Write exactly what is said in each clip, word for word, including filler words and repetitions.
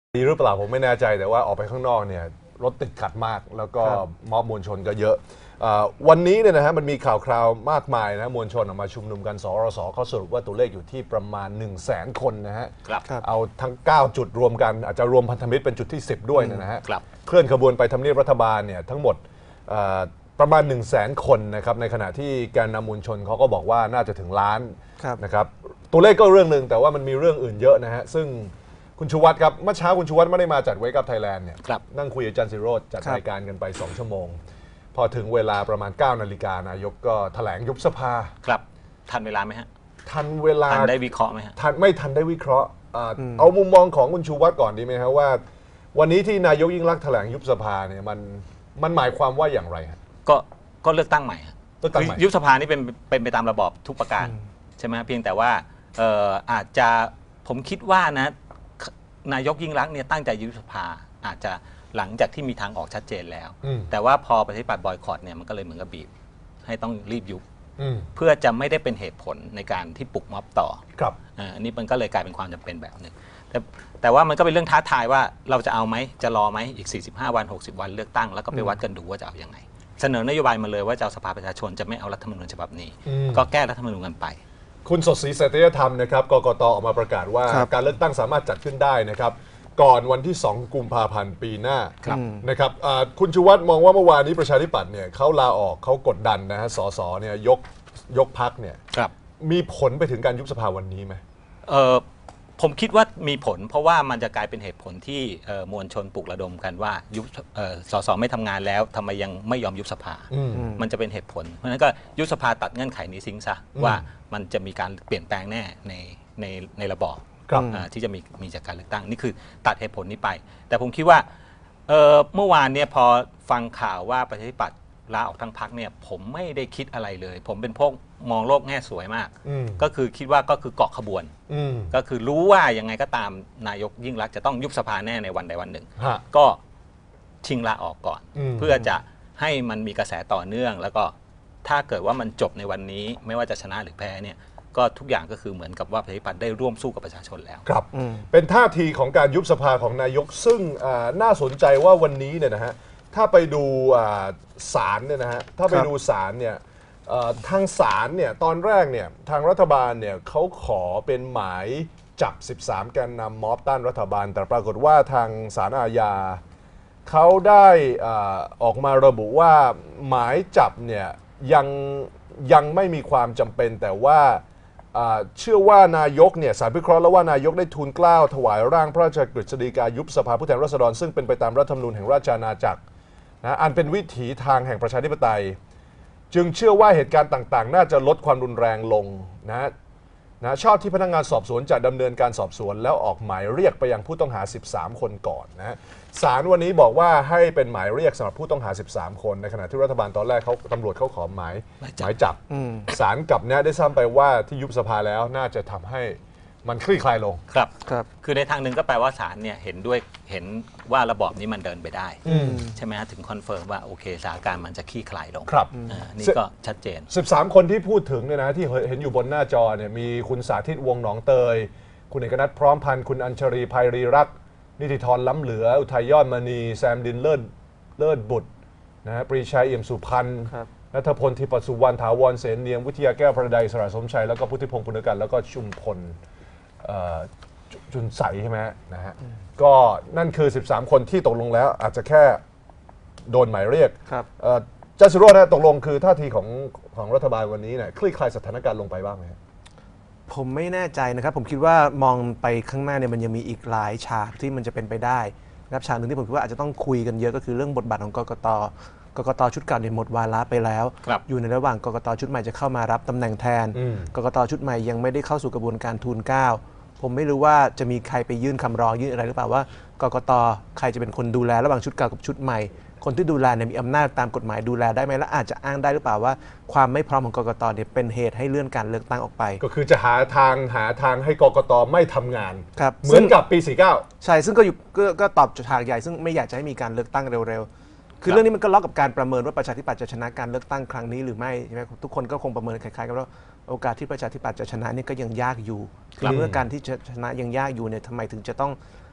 ดีหรือเปล่าผมไม่แน่ใจแต่ว่าออกไปข้างนอกเนี่ยรถติดขัดมากแล้วก็ม็อบมวลชนก็เยอะวันนี้เนี่ยนะฮะมันมีข่าวคราวมากมายนะมวลชนออกมาชุมนุมกันสรสเขาสรุปว่าตัวเลขอยู่ที่ประมาณ หนึ่งแสน คนนะฮะเอาทั้งเก้าจุดรวมกันอาจจะรวมพันธมิตรเป็นจุดที่สิบด้วยนะฮะเคลื่อนขบวนไปทำเนียบรัฐบาลเนี่ยทั้งหมดประมาณ หนึ่งแสน คนนะครับในขณะที่แกนนำมวลชนเขาก็บอกว่าน่าจะถึงล้านนะครับตัวเลขก็เรื่องหนึ่งแต่ว่ามันมีเรื่องอื่นเยอะนะฮะซึ่งคุณชูวัฒน์ครับเมื่อเช้าคุณชูวัฒน์ไม่ได้มาจัดเวกับไทยแลนด์เนี่ยนั่งคุยกับอาจารย์สิโรจน์จัดรายการกันไปสองชั่วโมงพอถึงเวลาประมาณเก้านาฬิกานายกก็แถลงยุบสภาครับทันเวลาไหมฮะทันเวลาทันได้วิเคราะห์ไหมฮะทันไม่ทันได้วิเคราะห์เอามุมมองของคุณชูวัฒน์ก่อนดีไหมครับว่าวันนี้ที่นายกยิ่งลักษณ์แถลงยุบสภาเนี่ยมันมันหมายความว่าอย่างไรฮะก็ก็เลือกตั้งใหม่ยุบสภานี่เป็นเป็นไปตามระบอบทุกประการใช่ไหมเพียงแต่ว่าอาจจะผมคิดว่านะนายกยิ่งลักษณ์เนี่ยตั้งใจยุบสภาอาจจะหลังจากที่มีทางออกชัดเจนแล้วแต่ว่าพอประชาธิปัตย์บอยคอตเนี่ยมันก็เลยเหมือนกับบีบให้ต้องรีบยุบเพื่อจะไม่ได้เป็นเหตุผลในการที่ปลุกม็อบต่อครับอันนี้มันก็เลยกลายเป็นความจำเป็นแบบหนึ่งแต่แต่ว่ามันก็เป็นเรื่องท้าทายว่าเราจะเอาไหมจะรอไหมอีกสี่สิบห้าวันหกสิบวันเลือกตั้งแล้วก็ไปวัดกันดูว่าจะเอายังไงเสนอนโยบายมาเลยว่าจะเอาสภาประชาชนจะไม่เอารัฐธรรมนูญฉบับนี้ก็แก้รัฐธรรมนูญกันไปคุณสดศรีเสถียรธรรมนะครับกกต.ออกมาประกาศว่าการเลือกตั้งสามารถจัดขึ้นได้นะครับก่อนวันที่สองกุมภาพันธ์ปีหน้านะครับคุณชูวัฒน์มองว่าเมื่อวานนี้ประชาธิปัตย์เนี่ยเขาลาออกเขากดดันนะฮะสสเนี่ยยกยกพรรคเนี่ยมีผลไปถึงการยุบสภาวันนี้ไหมเออผมคิดว่ามีผลเพราะว่ามันจะกลายเป็นเหตุผลที่มวลชนปลุกระดมกันว่ายุบสสไม่ทำงานแล้วทำไมยังไม่ยอมยุบสภามันจะเป็นเหตุผลเพราะฉะนั้นก็ยุบสภาตัดเงื่อนไขนี้ทิ้งซะว่ามันจะมีการเปลี่ยนแปลงแน่ในในในระบอบที่จะมีมีจากการเลือกตั้งนี่คือตัดเหตุผลนี้ไปแต่ผมคิดว่าเ, เมื่อวานเนี่ยพอฟังข่าวว่าประชาธิปัตย์ลาออกทั้งพรรคเนี่ยผมไม่ได้คิดอะไรเลยผมเป็นพวกมองโลกแง่สวยมากก็คือคิดว่าก็คือเกาะขบวนก็คือรู้ว่ายังไงก็ตามนายกยิ่งรักษณ์จะต้องยุบสภาแน่ในวันใดวันหนึ่งก็ชิงลาออกก่อนเพื่อจะให้มันมีกระแสต่อเนื่องแล้วก็ถ้าเกิดว่ามันจบในวันนี้ไม่ว่าจะชนะหรือแพ้เนี่ยก็ทุกอย่างก็คือเหมือนกับว่าประชาธิปัตย์ได้ร่วมสู้กับประชาชนแล้วครับเป็นท่าทีของการยุบสภาของนายกซึ่งน่าสนใจว่าวันนี้เนี่ยนะฮะถ้าไปดูศาลเนี่ยนะฮะถ้าไปดูศาลเนี่ยทางศาลเนี่ยตอนแรกเนี่ยทางรัฐบาลเนี่ยเขาขอเป็นหมายจับสิบสามแกนนำม็อบต้านรัฐบาลแต่ปรากฏว่าทางศาลอาญาเขาได้ออกมาระบุว่าหมายจับเนี่ยยังยังไม่มีความจำเป็นแต่ว่าเชื่อว่านายกเนี่ยศาลพิเคราะห์แล้วว่านายกได้ทูลเกล้าถวายร่างพระราชกฤษฎีกายุบสภาผู้แทนราษฎรซึ่งเป็นไปตามรัฐธรรมนูญแห่งราชอาณาจักรนะอันเป็นวิถีทางแห่งประชาธิปไตยจึงเชื่อว่าเหตุการณ์ต่างๆน่าจะลดความรุนแรงลงนะนะชอบที่พนักงานสอบสวนจะดำเนินการสอบสวนแล้วออกหมายเรียกไปยังผู้ต้องหาสิบสามคนก่อนนะศาลวันนี้บอกว่าให้เป็นหมายเรียกสำหรับผู้ต้องหาสิบสามคนในขณะที่รัฐบาลตอนแรกเขาตำรวจเขาขอหมายหมายจับศาลกลับแนะได้ซ้ำไปว่าที่ยุบสภาแล้วน่าจะทำให้มันคลี่คลายลงครับครับคือในทางหนึ่งก็แปลว่าศาลเนี่ยเห็นด้วยเห็นว่าระบอบนี้มันเดินไปได้ใช่ไหมฮะถึงคอนเฟิร์มว่าโอเคสถานการณ์มันจะคลี่คลายลงครับนี่ก็ชัดเจนสิบสามคนที่พูดถึงเนี่ยนะที่เห็นอยู่บนหน้าจอเนี่ยมีคุณสาธิตวงศ์หนองเตยคุณเอกนัทพร้อมพันธ์คุณอัญชรีภัยรีรักษ์นิติธรล้ำเหลืออุทัยยอดมณีแซมดินเลิศเลิศบุตรนะฮะปรีชัยเอี่ยมสุพันธ์นัทพลทิปสุวรรณถาวรเสนเนียมวิทยาแก้วประดัยสระสมชัยแล้วก็พุทธิพงศ์ปุณกันแล้วก็ชุมพลจุนใสใช่ไหมนะฮะก็นั่นคือสิบสามคนที่ตกลงแล้วอาจจะแค่โดนหมายเรียกเจ้าสุโรจน์นะตกลงคือท่าทีของของรัฐบาลวันนี้เนี่ยคลี่คลายสถานการณ์ลงไปบ้างไหมผมไม่แน่ใจนะครับผมคิดว่ามองไปข้างหน้าเนี่ยมันยังมีอีกหลายฉากที่มันจะเป็นไปได้นะครับฉากหนึ่งที่ผมคิดว่าอาจจะต้องคุยกันเยอะก็คือเรื่องบทบาทของกกต.กกต.ชุดเก่าเนี่ยหมดวาระไปแล้วอยู่ในระหว่างกกต.ชุดใหม่จะเข้ามารับตำแหน่งแทนกกต.ชุดใหม่ยังไม่ได้เข้าสู่กระบวนการทูลเกล้าผมไม่รู้ว่าจะมีใครไปยื่นคำร้องยื่นอะไรหรือเปล่าว่ากกต.ใครจะเป็นคนดูแลระหว่างชุดเก่ากับชุดใหม่คนที่ดูแลเนี่ยมีอำนาจตามกฎหมายดูแลได้ไหมและอาจจะอ้างได้หรือเปล่าว่าความไม่พร้อมของกกต.เนี่ยเป็นเหตุให้เลื่อนการเลือกตั้งออกไปก็คือจะหาทางหาทางให้กกต.ไม่ทำงานเหมือนกับปีสี่สิบเก้าใช่ซึ่งก็อยู่ก็ตอบฉากใหญ่ซึ่งไม่อยากจะให้มีการเลือกตั้งเร็วๆคือเรื่องนี้มันก็ล็อกกับการประเมินว่าประชาธิปัตย์จะชนะการเลือกตั้งครั้งนี้หรือไม่ใช่ไหมทุกคนก็คงประเมินคล้ายๆกันว่าโอกาสที่ประชาธิปัตย์จะชนะนี่ก็ยังยากอยู่คือเมื่อการที่จะชนะยังยากอยู่เนี่ยทำไมถึงจะต้อง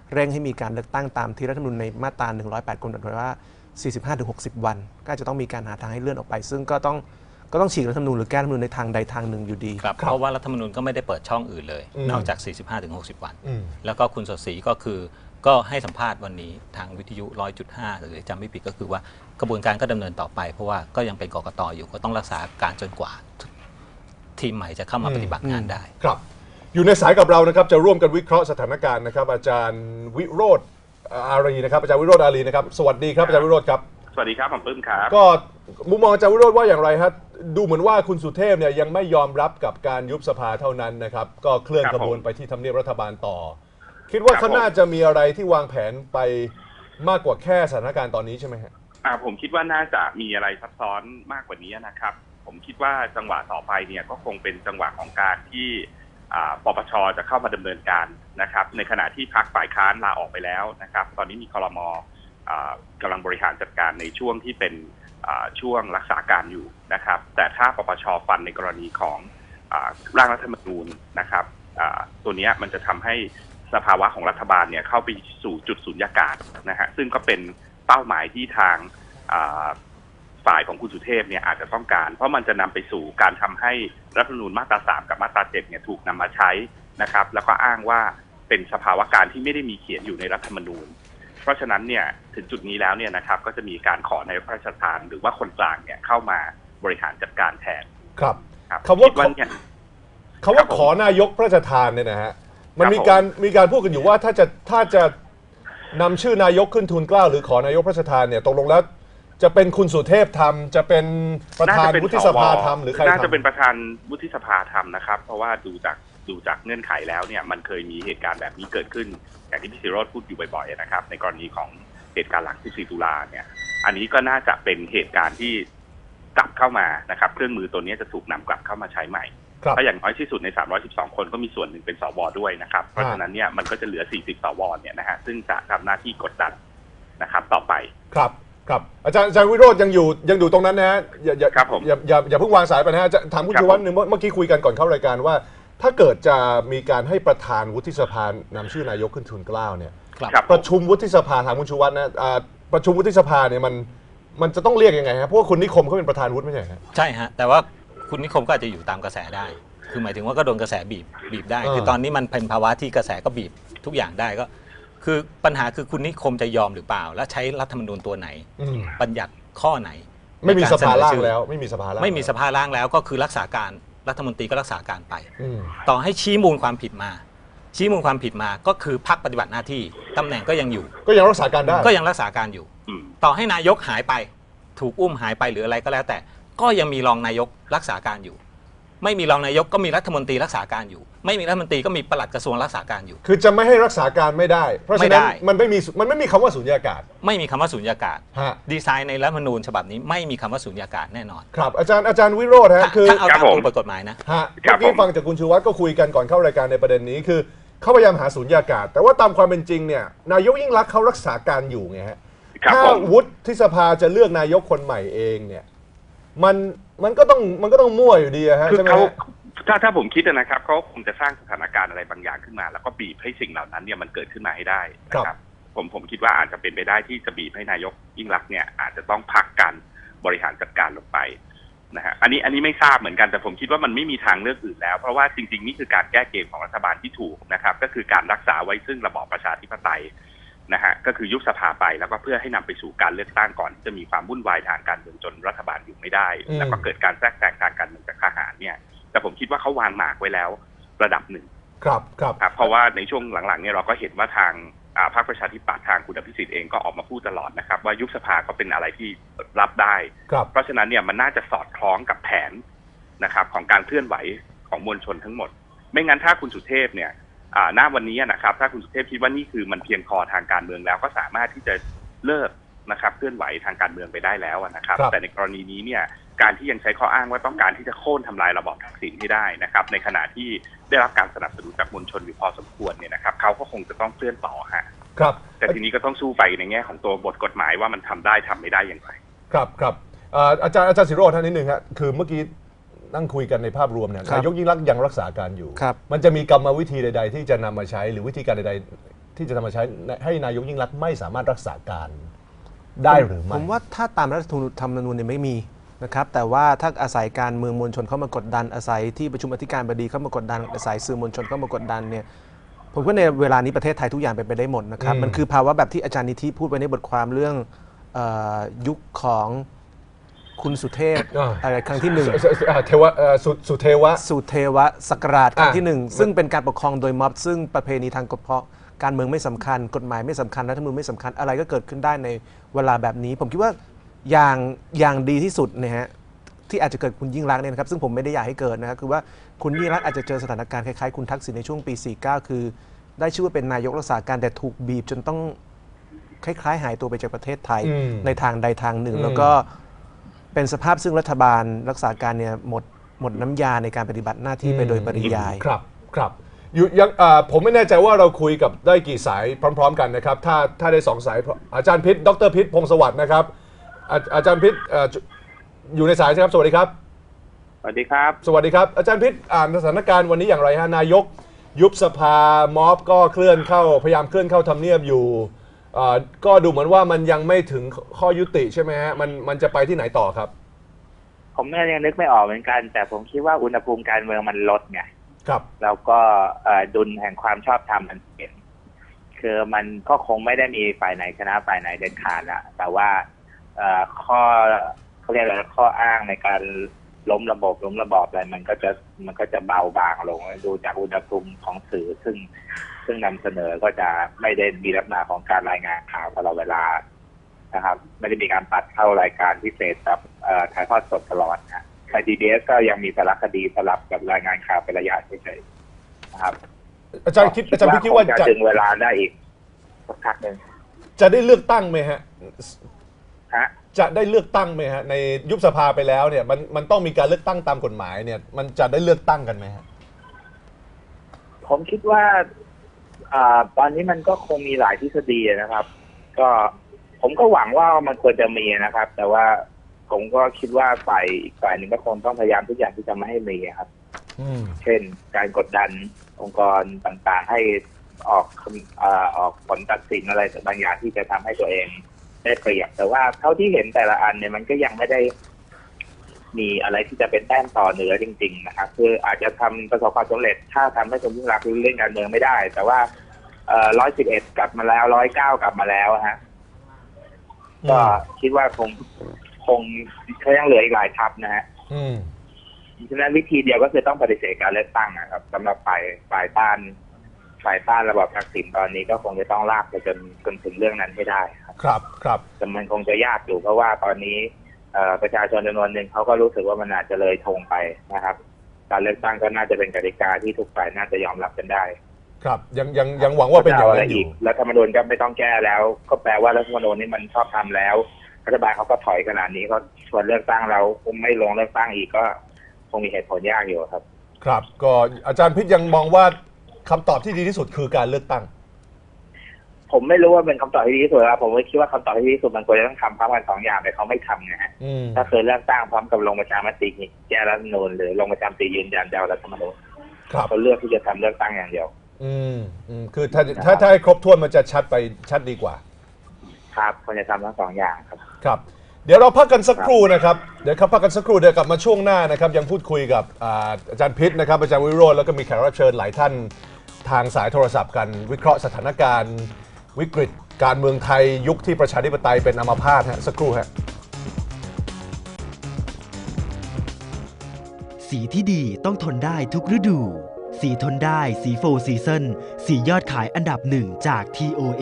เร่งให้มีการเลือกตั้งตามที่รัฐธรรมนูญในมาตราหนึ่งร้อยแปดกำหนดไว้ว่า สี่สิบห้าถึงหกสิบ วันก็จะต้องมีการหาทางให้เลื่อนออกไปซึ่งก็ต้องก็ต้องฉีกรัฐธรรมนูญหรือแก้รัฐธรรมนูญในทางใดทางหนึ่งอยู่ดีครับเพราะว่ารัฐธรรมนูญก็ไม่ได้เปิดช่องอื่นเลยนอกจาก สี่สิบห้าถึงหกสิบ วันแล้วก็คุณสดศรีก็คือก็ให้สัมภาษณ์วันนี้ทางวิทยุ หนึ่งร้อยจุดห้า หรือจำไม่ผิดก็คือว่ากระบวนการก็ดำเนินต่อไปเพราะว่าก็ยังเป็นกกต.อยู่ก็ต้องรักษาการจนกว่าทีมใหม่จะเข้ามาปฏิบัติงานได้ครับอยู่ในสายกับเรานะครับจะร่วมกันวิเคราะห์สถานการณ์นะครับอาจารย์วิโรจน์อารีนะครับอาจารย์วิโรจน์อารีนะครับสวัสดีครับอาจารย์วิโรจน์ครับสวัสดีครับผมปื้มครับก็มุมมองอาจารย์วิโรจน์ว่าอย่างไรครับดูเหมือนว่าคุณสุเทพเนี่ยยังไม่ยอมรับกับการยุบสภาเท่านั้นนะครับก็เคลื่อนขบวนไปที่ทำเนียบรัฐบาลต่อคิดว่าเขาน่าจะมีอะไรที่วางแผนไปมากกว่าแค่สถานการณ์ตอนนี้ใช่ไหมฮะอ่าผมคิดว่าน่าจะมีอะไรซับซ้อนมากกว่านี้นะครับผมคิดว่าจังหวะต่อไปเนี่ยก็คงเป็นจังหวะของการที่ปปช.จะเข้ามาดำเนินการนะครับในขณะที่พรรคฝ่ายค้านลาออกไปแล้วนะครับตอนนี้มีครม.กำลังบริหารจัดการในช่วงที่เป็นช่วงรักษาการอยู่นะครับแต่ถ้าปปช.ฟันในกรณีของร่างรัฐธรรมนูญนะครับตัวนี้มันจะทำให้สภาวะของรัฐบาลเนี่ยเข้าไปสู่จุดสุญญากาศนะฮะซึ่งก็เป็นเป้าหมายที่ทางฝ่ายของคุณสุเทพเนี่ยอาจจะต้องการเพราะมันจะนำไปสู่การทำให้รัฐธรรมนูญมาตราสามกับมาตราเจ็ดเนี่ยถูกนำมาใช้นะครับแล้วก็อ้างว่าเป็นสภาวะการที่ไม่ได้มีเขียนอยู่ในรัฐธรรมนูญเพราะฉะนั้นเนี่ยถึงจุดนี้แล้วเนี่ยนะครับก็จะมีการขอนายกพระราชทานหรือว่าคนกลางเนี่ยเข้ามาบริหารจัดการแทนครับคำว่าคำว่าขอนายกพระราชทานเนี่ยนะฮะมันมีการมีการพูดกันอยู่ว่าถ้าจะถ้าจะนำชื่อนายกขึ้นทูลเกล้าหรือขอนายกพระราชทานเนี่ยตกลงแล้วจะเป็นคุณสุเทพทำจะเป็นประธานวุฒิสภาทำหรือใครทำน่าจะเป็นประธานวุฒิสภาทำนะครับเพราะว่าดูจากดูจากเงื่อนไขแล้วเนี่ยมันเคยมีเหตุการณ์แบบนี้เกิดขึ้นอย่างที่พี่ศิโรจน์พูดอยู่บ่อยๆนะครับในกรณีของเหตุการณ์หลังสิบสี่ตุลาเนี่ยอันนี้ก็น่าจะเป็นเหตุการณ์ที่กลับเข้ามานะครับเครื่องมือตัวนี้จะถูกนำกลับเข้ามาใช้ใหม่ถ้าอย่างน้อยที่สุดในสามร้อยสิบสองคนก็มีส่วนหนึ่งเป็นสวด้วยนะครับเพราะฉะนั้นเนี่ยมันก็จะเหลือสี่สิบสวเนี่ยนะฮะซึ่งจะทำหน้าที่กดดันนะครับต่อไปครับครับอาจารย์อาจารย์วิโรจน์ยังอยู่ยังอยู่ตรงนั้นนะฮะอย่าอย่าอย่าอย่าอย่าเพิ่งวางสายไปนะฮะจะถามคุณชูวัฒน์หนึ่งเมื่อกี้คุยกันก่อนเข้ารายการว่าถ้าเกิดจะมีการให้ประธานวุฒิสภานำชื่อนายกขึ้นทูลเกล้าเนี่ยประชุมวุฒิสภาทางคุณชูวัฒน์นะประชุมวุฒิสภาเนี่ยมันมันจะต้องเรียกยังไงครับเพราะว่าคุณนิคมเขาเป็นประธานวุฒิไม่ใช่ครับใช่ฮะแต่ว่าคุณนิคมก็อาจจะอยู่ตามกระแสได้คือหมายถึงว่าก็โดนกระแสบีบบีบได้คือตอนนี้มันเป็นภาวะที่กระแสก็บีบทุกอย่างได้ก็คือปัญหาคือคุณนิคมจะยอมหรือเปล่าและใช้รัฐธรรมนูญตัวไหนบัญญัติข้อไหนไม่มีสภาล่างแล้วไม่มีสภาล่างไม่มีสภาล่างแล้วก็คือรักษาการรัฐมนตรีก็รักษาการไปต่อให้ชี้มูลความผิดมาชี้มูลความผิดมาก็คือพรรคปฏิบัติหน้าที่ตำแหน่งก็ยังอยู่ก็ยังรักษาการได้ก็ยังรักษาการอยู่ต่อให้นายกหายไปถูกอุ้มหายไปหรืออะไรก็แล้วแต่ก็ยังมีรองนายกรักษาการอยู่ไม่มีรองนายกก็มีรัฐมนตรีรักษาการอยู่ไม่มีรัฐมนตรีก็มีปลัดกระทรวงรักษาการอยู่คือจะไม่ให้รักษาการไม่ได้เพราะฉะนั้นมันไม่มีมันไม่มีคำว่าสุญญากาศไม่มีคำว่าสุญญากาศดีไซน์ในรัฐธรรมนูญฉบับนี้ไม่มีคำว่าสุญญากาศแน่นอนครับอาจารย์อาจารย์วิโรจน์ฮะคือเอาตามตัวบทกฎหมายนะฮะเมื่อกี้ฟังจากคุณชูวัฒน์ก็คุยกันก่อนเข้ารายการในประเด็นนี้คือเขาพยายามหาสุญญากาศแต่ว่าตามความเป็นจริงเนี่ยนายกยิ่งรักเขารักษาการอยู่ไงฮะถ้าวุฒิสภาจะเลือกนายกคนใหม่เองเนี่ยมันมันก็ต้องมันก็ต้องมั่วอยู่ดีฮะใช่ไหมถ้าถ้าผมคิดนะครับเขาคงจะสร้างสถานการณ์อะไรบางอย่างขึ้นมาแล้วก็บีบให้สิ่งเหล่านั้นเนี่ยมันเกิดขึ้นมาให้ได้นะครับผมผมคิดว่าอาจจะเป็นไปได้ที่จะบีบให้นายกยิ่งรักเนี่ยอาจจะต้องพักการบริหารจัดการลงไปนะฮะอันนี้อันนี้ไม่ทราบเหมือนกันแต่ผมคิดว่ามันไม่มีทางเลือกอื่นแล้วเพราะว่าจริงๆนี่คือการแก้เกมของรัฐบาลที่ถูกนะครับก็คือการรักษาไว้ซึ่งระบอบประชาธิปไตยนะฮะก็คือยุบสภาไปแล้วก็เพื่อให้นำไปสู่การเลือกตั้งก่อนที่จะมีความวุ่นวายทางการเมืองจนรัฐบาลอยู่ไม่ได้แล้วก็เกิดการแทรกแซงทางการเมืองจากทหารเนี่ยแต่ผมคิดว่าเขาวางหมากไว้แล้วระดับหนึ่งครับครับเพราะว่าในช่วงหลังๆเนี่ยเราก็เห็นว่าทางพรรคประชาธิปัตย์ทางคุณอภิสิทธิ์เองก็ออกมาพูดตลอดนะครับว่ายุบสภาก็เป็นอะไรที่รับได้เพราะฉะนั้นเนี่ยมันน่าจะสอดคล้องกับแผนนะครับของการเคลื่อนไหวของมวลชนทั้งหมดไม่งั้นถ้าคุณสุเทพเนี่ยณวันนี้นะครับถ้าคุณสุเทพคิดว่านี่คือมันเพียงพอทางการเมืองแล้วก็สามารถที่จะเลิกนะครับเคลื่อนไหวทางการเมืองไปได้แล้วนะครับแต่ในกรณีนี้เนี่ยการที่ยังใช้ข้ออ้างว่าต้องการที่จะโค่นทำลายระบอบทักษิณให้ได้นะครับในขณะที่ได้รับการสนับสนุนจากมวลชนอยู่พอสมควรเนี่ยนะครับเขาก็คงจะต้องเคลื่อนต่อฮะครับแต่ทีนี้ก็ต้องสู้ไปในแง่ของตัวบทกฎหมายว่ามันทำได้ทำไม่ได้อย่างไรครับครับอาจารย์อาจารย์ศิโรจน์ท่านนิดนึงครับคือเมื่อกี้นั่งคุยกันในภาพรวมเนี่ยนายกยิ่งรักยังรักษาการอยู่มันจะมีกรรมวิธีใดๆที่จะนำมาใช้หรือวิธีการใดๆที่จะนำมาใช้ให้นายกยิ่งลักษณ์ไม่สามารถรักษาการได้หรือไม่ผมว่าถ้าตามรัฐธรรมนูญเนี่ยไม่มีนะครับแต่ว่าถ้าอาศัยการเมืองมวลชนเข้ามากดดันอาศัยที่ประชุมอธิการบดีเข้ามากดดันอาศัยสื่อมวลชนเข้ามากดดันเนี่ยผมว่าในเวลานี้ประเทศไทยทุกอย่างเป็นไปได้หมดนะครับอืมมันคือภาวะแบบที่อาจารย์นิธิพูดไว้ในบทความเรื่องเออยุคของคุณสุเทพอ่าอะไรครั้งที่หนึ่งเอ่อเทวะเอ่อสุสุเทวะสุเทวะศักราชครั้งอ่ะที่หนึ่งซึ่งเป็นการปกครองโดยม็อบซึ่งประเพณีทางกฎเพาะการเมืองไม่สำคัญ กฎหมายไม่สำคัญรัฐธรรมนูญไม่สำคัญอะไรก็เกิดขึ้นได้ในเวลาแบบนี้ ผมคิดว่าอย่างอย่างดีที่สุดนะฮะที่อาจจะเกิดคุณยิ่งรักษณ์เนี่ยนะครับซึ่งผมไม่ได้อยากให้เกิดนะครับคือว่าคุณยิ่งรักษณ์อาจจะเจอสถานการณ์คล้ายๆคุณทักษิณในช่วงปี สี่สิบเก้า คือ ได้ชื่อว่าเป็นนายกรักษาการแต่ถูกบีบจนต้องคล้ายๆ หายตัวไปจากประเทศไทยอืมในทางใดทางหนึ่งอืมแล้วก็เป็นสภาพซึ่งรัฐบาลรักษาการเนี่ยหมดหมดน้ำยาในการปฏิบัติหน้าที่ไปโดยปริยายครับครับอยู่ยังอ่าผมไม่แน่ใจว่าเราคุยกับได้กี่สายพร้อม ๆ กันนะครับ ถ้าถ้าได้สองสายอาจารย์พิษดรพิษพงษ์สวัสดิ์นะครับอาอาจารย์พิษเอ่ออยู่ในสายใช่ครับสวัสดีครับสวัสดีครับสวัสดีครับ อาจารย์พิษอ่านสถานการณ์วันนี้อย่างไรฮะนายกยุบสภาม็อบก็เคลื่อนเข้าพยายามเคลื่อนเข้าทำเนียบอยู่อ่าก็ดูเหมือนว่ามันยังไม่ถึงข้อยุติใช่ไหมฮะมันมันจะไปที่ไหนต่อครับผมก็ยังนึกไม่ออกเหมือนกัน แต่ผมคิดว่าอุณหภูมิการเมืองมันลดไงครับแล้วก็เอ่อดุลแห่งความชอบธรรมมันเปลี่ยนคือมันก็คงไม่ได้มีฝ่ายไหนชนะฝ่ายไหนเด็ดขาดละแต่ว่าเอ่อข้อเขาเรียกอะไรข้ออ้างในการล้มระบบล้มระบอบอะไรมันก็จะมันก็จะเบาบางลงดูจากอุณหภูมิของสื่อซึ่งซึ่งนำเสนอก็จะไม่ได้มีลักษณะของการรายงานข่าวตลอดเวลานะครับไม่ได้มีการตัดเข้ารายการพิเศษแบบเอ่อถ่ายทอดสดตลอดนะไทย พี บี เอส ก็ยังมีสารคดีสลับกับรายงานข่าวเป็นระยะเฉยๆนะครับอาจารย์คิดอาจารย์พิษคิดว่าจะจะดึงเวลาได้อีกสักพักหนึ่งจะได้เลือกตั้งไหมฮะฮะจะได้เลือกตั้งไหมฮะในยุบสภาไปแล้วเนี่ยมันมันต้องมีการเลือกตั้งตามกฎหมายเนี่ยมันจะได้เลือกตั้งกันไหมฮะผมคิดว่าอ่าตอนนี้มันก็คงมีหลายทฤษฎีนะครับ ก็ผมก็หวังว่ามันควรจะมีนะครับ แต่ว่าผมก็คิดว่าฝ่ายอีกฝ่ายหนึ่งก็คงต้องพยายามทุกอย่างที่จะไม่ให้มีครับอืมเช่น การกดดันองค์กรต่างๆ ให้ออกคำอ่าออกผลตัดสินอะไรบางอย่างที่จะทำให้ตัวเองได้เปรียบแต่ว่าเท่าที่เห็นแต่ละอันเนี่ยมันก็ยังไม่ได้มีอะไรที่จะเป็นแต้มต่อเหนือจริงๆนะครับคืออาจจะทำประสบความสำเร็จถ้าทำให้คนยิ่งรักเล่นการเมืองไม่ได้ แต่ว่าเอ่อร้อยสิบเอ็ดกลับมาแล้วร้อยเก้ากลับมาแล้วฮะก็คิดว่าคงคงเขายังเหลืออีกหลายทัพนะฮะอืมฉะนั้นวิธีเดียวก็คือต้องปฏิเสธการเลือกตั้งนะครับสำหรับฝ่ายฝ่ายต้านฝ่ายต้านระบอบทักษิณตอนนี้ก็คงจะต้องลากไปจนจนถึงเรื่องนั้นให้ได้ครับครับครับแต่มันคงจะยากอยู่เพราะว่าตอนนี้เอ่อประชาชนจำนวนหนึ่งเขาก็รู้สึกว่ามันอาจจะเลยธงไปนะครับ การเลือกตั้งก็น่าจะเป็นกติกาที่ทุกฝ่ายน่าจะยอมรับกันได้ครับยังยังยังหวังว่าเป็นอย่างนั้นอยู่รัฐธรรมนูญก็ไม่ต้องแก้แล้ว ก็แปลว่ารัฐธรรมนูญนี้มันชอบทำแล้วรัฐบาลเขาก็ถอยขนาดนี้ก็ชวนเลือกตั้งเราคงไม่ลงเลือกตั้งอีกก็คงมีเหตุผลยากอยู่ครับครับก็อาจารย์พิษยังมองว่าคำตอบที่ดีที่สุดคือการเลือกตั้งผมไม่รู้ว่าเป็นคำตอบที่ดีที่สุดครับผมก็คิดว่าคำตอบที่ดีที่สุดมันควรจะต้องทำพร้อมกันสองอย่างแต่เขาไม่ทำนะฮะอืมถ้าเคยเลือกตั้งพร้อมกับลงประชามติแก้รัฐธรรมนูญหรือลงประชามติยืนยันจะเอารัฐธรรมนูญครับเขาเลือกที่จะทำเลือกตั้งอย่างเดียวอืมอืมคือถ้าถ้าถ้าให้ครบถ้วนมันจะชัดไปชัดดีกว่าครับควรจะทำทั้งสองอย่างครับครับเดี๋ยวเราพักกันสักครู่นะครับเดี๋ยวครับพักกันสักครู่เดี๋ยวกลับมาช่วงหน้านะครับยังพูดคุยกับอาอาจารย์พิษนะครับอาจารย์วิโรจน์แล้วก็มีแขกรับเชิญหลายท่านทางสายโทรศัพท์กันวิเคราะห์สถานการณ์วิกฤตการเมืองไทยยุคที่ประชาธิปไตยเป็นอัมพาตฮะสักครู่ฮะสีที่ดีต้องทนได้ทุกฤดู สีทนได้สีโฟร์ซีซันสียอดขายอันดับหนึ่งจาก ที โอ เอ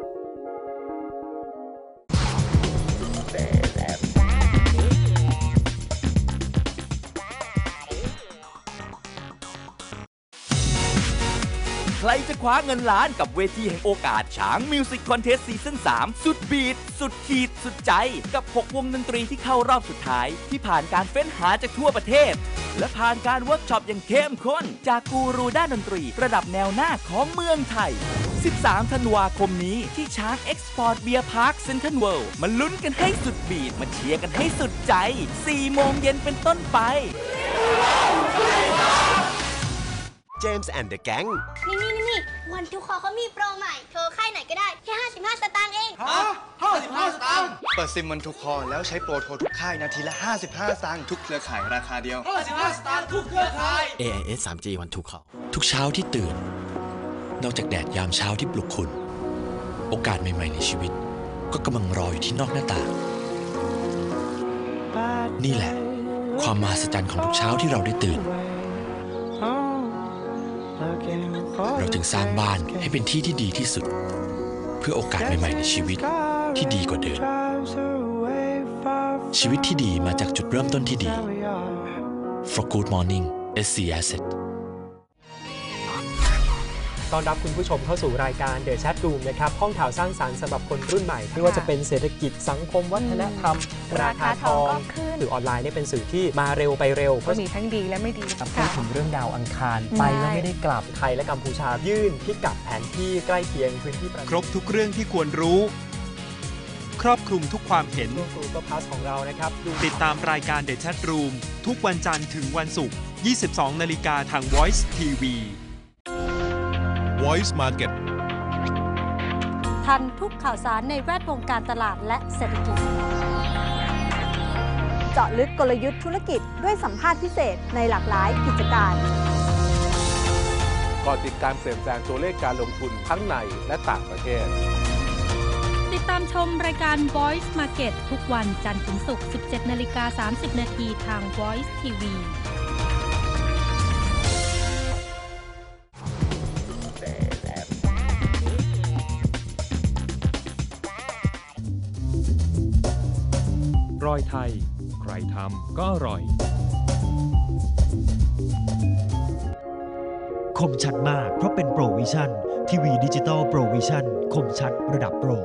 ใครจะคว้าเงินล้านกับเวทีแห่งโอกาสช้างมิวสิกคอนเทสต์ซีซั่นสามสุดบีทสุดขีดสุดใจกับหกวงดนตรีที่เข้ารอบสุดท้ายที่ผ่านการเฟ้นหาจากทั่วประเทศและผ่านการเวิร์กช็อปอย่างเข้มข้นจากกูรูด้านดนตรีระดับแนวหน้าของเมืองไทยสิบสามธันวาคมนี้ที่ช้างเอ็กซ์พอร์ตเบียร์พาร์คเซ็นทรัลเวิลด์มาลุ้นกันให้สุดบีทมาเชียร์กันให้สุดใจสี่โมงเย็นเป็นต้นไป James and the Gang นี่นี่นี่วันทุกคอเขามีโปรใหม่โทรค่ายไหนก็ได้แค่ห้าสิบห้าสตางค์เองฮะห้าสิบห้าสตางค์เปิดซิมวันทุกคอแล้วใช้โปรโทรทุกค่ายนาทีละห้าสิบห้าสตางค์ทุกเครือข่ายราคาเดียวห้าสิบห้าสตางค์ทุกเครือข่ายเอ ไอ เอส ทรี จี วันทุกคอทุกเช้าที่ตื่นนอกจากแดดยามเช้าที่ปลุกคุณโอกาสใหม่ๆในชีวิตก็กำลังรออยู่ที่นอกหน้าต่างนี่แหละความมหัศจรรย์ของทุกเช้าที่เราได้ตื่นเราจึงสร้างบ้านให้เป็นที่ที่ดีที่สุดเพื่อโอกาสใหม่ๆในชีวิตที่ดีกว่าเดิมชีวิตที่ดีมาจากจุดเริ่มต้นที่ดี For Good Morning เอส ซี Asset ต้อนรับคุณผู้ชมเข้าสู่รายการ The Chat Room นะครับห้องข่าวสร้างสรรค์สำหรับคนรุ่นใหม่ไม่ว่าจะเป็นเศรษฐกิจสังคมวัฒนธรรมราคาทองสื่อออนไลน์เนี่ยเป็นสื่อที่มาเร็วไปเร็วก็มีทั้งดีและไม่ดีพูดถึงเรื่องดาวอังคารไปแล้วไม่ได้กลับไทยและกัมพูชายื่นพิกัดแผนที่ใกล้เคียงพื้นที่ประเทศครบทุกเรื่องที่ควรรู้ครอบคลุมทุกความเห็น Google Plus ของเรานะครับติดตามรายการ The Chat Room ทุกวันจันทร์ถึงวันศุกร์ ยี่สิบสอง นาฬิกาทาง Voice ที วี Voice Market ทันทุกข่าวสารในแวดวงการตลาดและเศรษฐกิจเจาะลึกกลยุทธ์ธุรกิจด้วยสัมภาษณ์พิเศษในหลากหลายกิจการก่อนติดการเปลี่ยนแปลงตัวเลขการลงทุนทั้งในและต่างประเทศติดตามชมรายการ Voice Market ทุกวันจันทร์ถึงศุกร์ สิบเจ็ดนาฬิกาสามสิบนาทีทาง Voice ที วีรอยไทยใครทำก็อร่อยคมชัดมากเพราะเป็นโปรวิชั่นทีวีดิจิตอลโปรวิชั่นคมชัดระดับโปร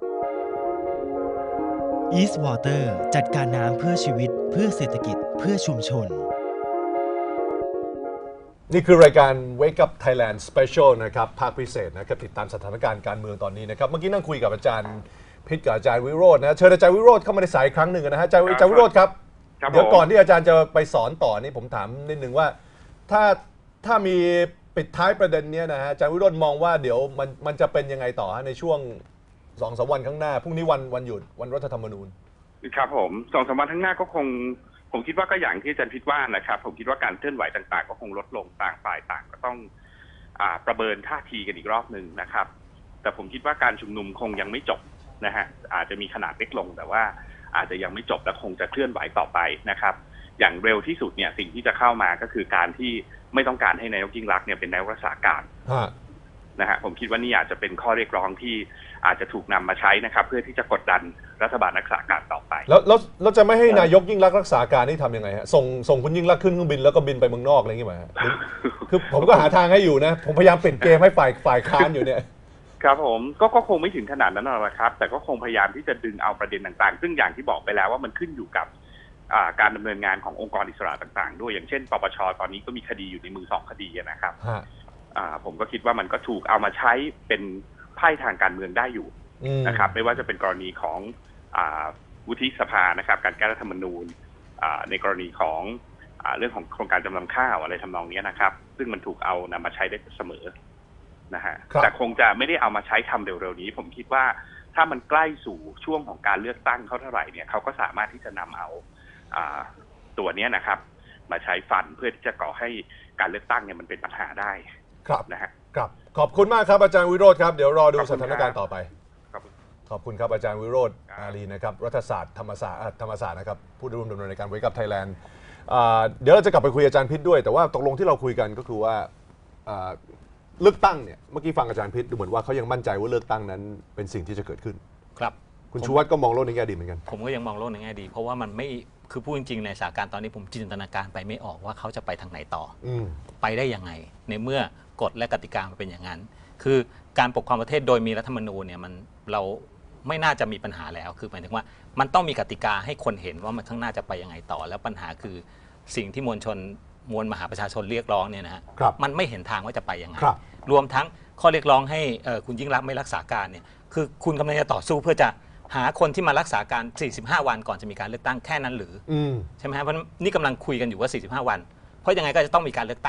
East Water จัดการน้ำเพื่อชีวิตเพื่อเศรษฐกิจเพื่อชุมชนนี่คือรายการ Wake Up Thailand Special นะครับภาคพิเศษนะครับติดตามสถานการณ์การเมืองตอนนี้นะครับเมื่อกี้นั่งคุยกับอาจารย์พิษกับอาจารย์วิโรจน์นะเชิญอาจารย์วิโรจน์เข้ามาในสายอีกครั้งหนึ่งนะฮะอาจารย์อาจารย์วิโรจน์ครับเดี๋ยวก่อนที่อาจารย์จะไปสอนต่อนี่ผมถามนิดนึงว่าถ้าถ้ามีปิดท้ายประเด็นนี้นะฮะอาจารย์วิโรจน์มองว่าเดี๋ยวมันมันจะเป็นยังไงต่อในช่วงสองสามวันข้างหน้าพรุ่งนี้วันวันหยุดวันรัฐธรรมนูญครับผมสองสามวันข้างหน้าก็คงผมคิดว่าก็อย่างที่อาจารย์พิษว่านะครับผมคิดว่าการเคลื่อนไหวต่างๆก็คงลดลงต่างฝ่ายต่างก็ต้องอ่าประเมินท่าทีกันอีกรอบหนึ่งนะครับแต่ผมคิดว่าการชุมนุมคงยังไม่จบนะฮะอาจจะมีขนาดเล็กลงแต่ว่าอาจจะยังไม่จบและคงจะเคลื่อนไหวต่อไปนะครับอย่างเร็วที่สุดเนี่ยสิ่งที่จะเข้ามาก็คือการที่ไม่ต้องการให้นายกยิ่งลักษณ์เนี่ยเป็นนายกรักษาการนะฮะผมคิดว่านี่อาจจะเป็นข้อเรียกร้องที่อาจจะถูกนำมาใช้นะครับเพื่อที่จะกดดันรัฐบาลรักษาการต่อไปแล้วแล้วเราจะไม่ให้นายกยิ่งลักษณ์รักษาการนี่ทำยังไงฮะส่งส่งคุณยิ่งลักษณ์ขึ้นเครื่องบินแล้วก็บินไปเมืองนอกอะไรอย่างเงี้ยมั้ยคือผมก็หาทางให้อยู่นะผมพยายามเปลี่ยนเกมให้ฝ่ายฝ่ายค้านอยู่เนี่ยครับผมก็ก็คงไม่ถึงขนาดนั้นหรอกครับแต่ก็คงพยายามที่จะดึงเอาประเด็นต่างๆซึ่งอย่างที่บอกไปแล้วว่ามันขึ้นอยู่กับการดำเนินงานขององค์กรอิสระต่างๆด้วยอย่างเช่นปปชตอนนี้ก็มีคดีอยู่ในมือสองคดีนะครับผมก็คิดว่ามันก็ถูกเอามาใช้เป็นไพ่ทางการเมืองได้อยู่นะครับไม่ว่าจะเป็นกรณีของวุฒิสภานะครับการแก้รัฐธรรมนูญในกรณีของเรื่องของโครงการจำนำข้าวอะไรทำนองนี้นะครับซึ่งมันถูกเอานำมาใช้ได้เสมอนะฮะแต่คงจะไม่ได้เอามาใช้ทำเร็วๆนี้ผมคิดว่าถ้ามันใกล้สู่ช่วงของการเลือกตั้งเขาเท่าไหร่เนี่ยเขาก็สามารถที่จะนำเอาตัวนี้นะครับมาใช้ฟันเพื่อที่จะก่อให้การเลือกตั้งเนี่ยมันเป็นปัญหาได้ครับนะฮะครับขอบคุณมากครับอาจารย์วิโรจน์ครับเดี๋ยวรอดูสถานการณ์ต่อไปขอบคุณครับอาจารย์วิโรจน์อารีนะครับรัฐศาสตร์ธรรมศาสตร์ธรรมศาสตร์นะครับผู้ร่วมดำเนินรายการ Wake Up Thailand เดี๋ยวเราจะกลับไปคุยอาจารย์พิษด้วยแต่ว่าตกลงที่เราคุยกันก็คือว่าเลือกตั้งเนี่ยเมื่อกี้ฟังอาจารย์พิษดูเหมือนว่าเขายังมั่นใจว่าเลือกตั้งนั้นเป็นสิ่งที่จะเกิดขึ้นครับคุณชูวัฒน์ก็มองโลกในแง่ดีเหมือนกันผมก็ยังมองโลกในแง่ดีเพราะว่ามันไม่คือพูดจริงๆในสถานการณ์ตอนนี้ผมจินตนาการไปไม่ออกว่าเขาจะไปทางไหนต่อไปได้ยังไงในเมื่อกฎและกติกามันเป็นอย่างนั้นคือการปกครองประเทศโดยมีรัฐธรรมนูญเนี่ยมันเราไม่น่าจะมีปัญหาแล้วคือหมายถึงว่ามันต้องมีกติกาให้คนเห็นว่ามันข้างหน้าจะไปยังไงต่อแล้วปัญหาคือสิ่งที่มวลชนมวลมหาประชาชนเรียกร้องเนี่ยนะฮะมันไม่เห็นทางว่าจะไปยังไงรวมทั้งข้อเรียกร้องให้คุณยิ่งลักษณ์ไม่รักษาการเนี่ยคือคุณกำลังจะต่อสู้เพื่อจะหาคนที่มารักษาการสี่สิบห้าวันก่อนจะมีการเลือกตั้งแค่นั้นหรือใช่ไหมครับเพราะนี่กำลังคุยกันอยู่ว่าสี่สิบห้าวันเพราะยังไงก็จะต้องมีการเลือกตั้ง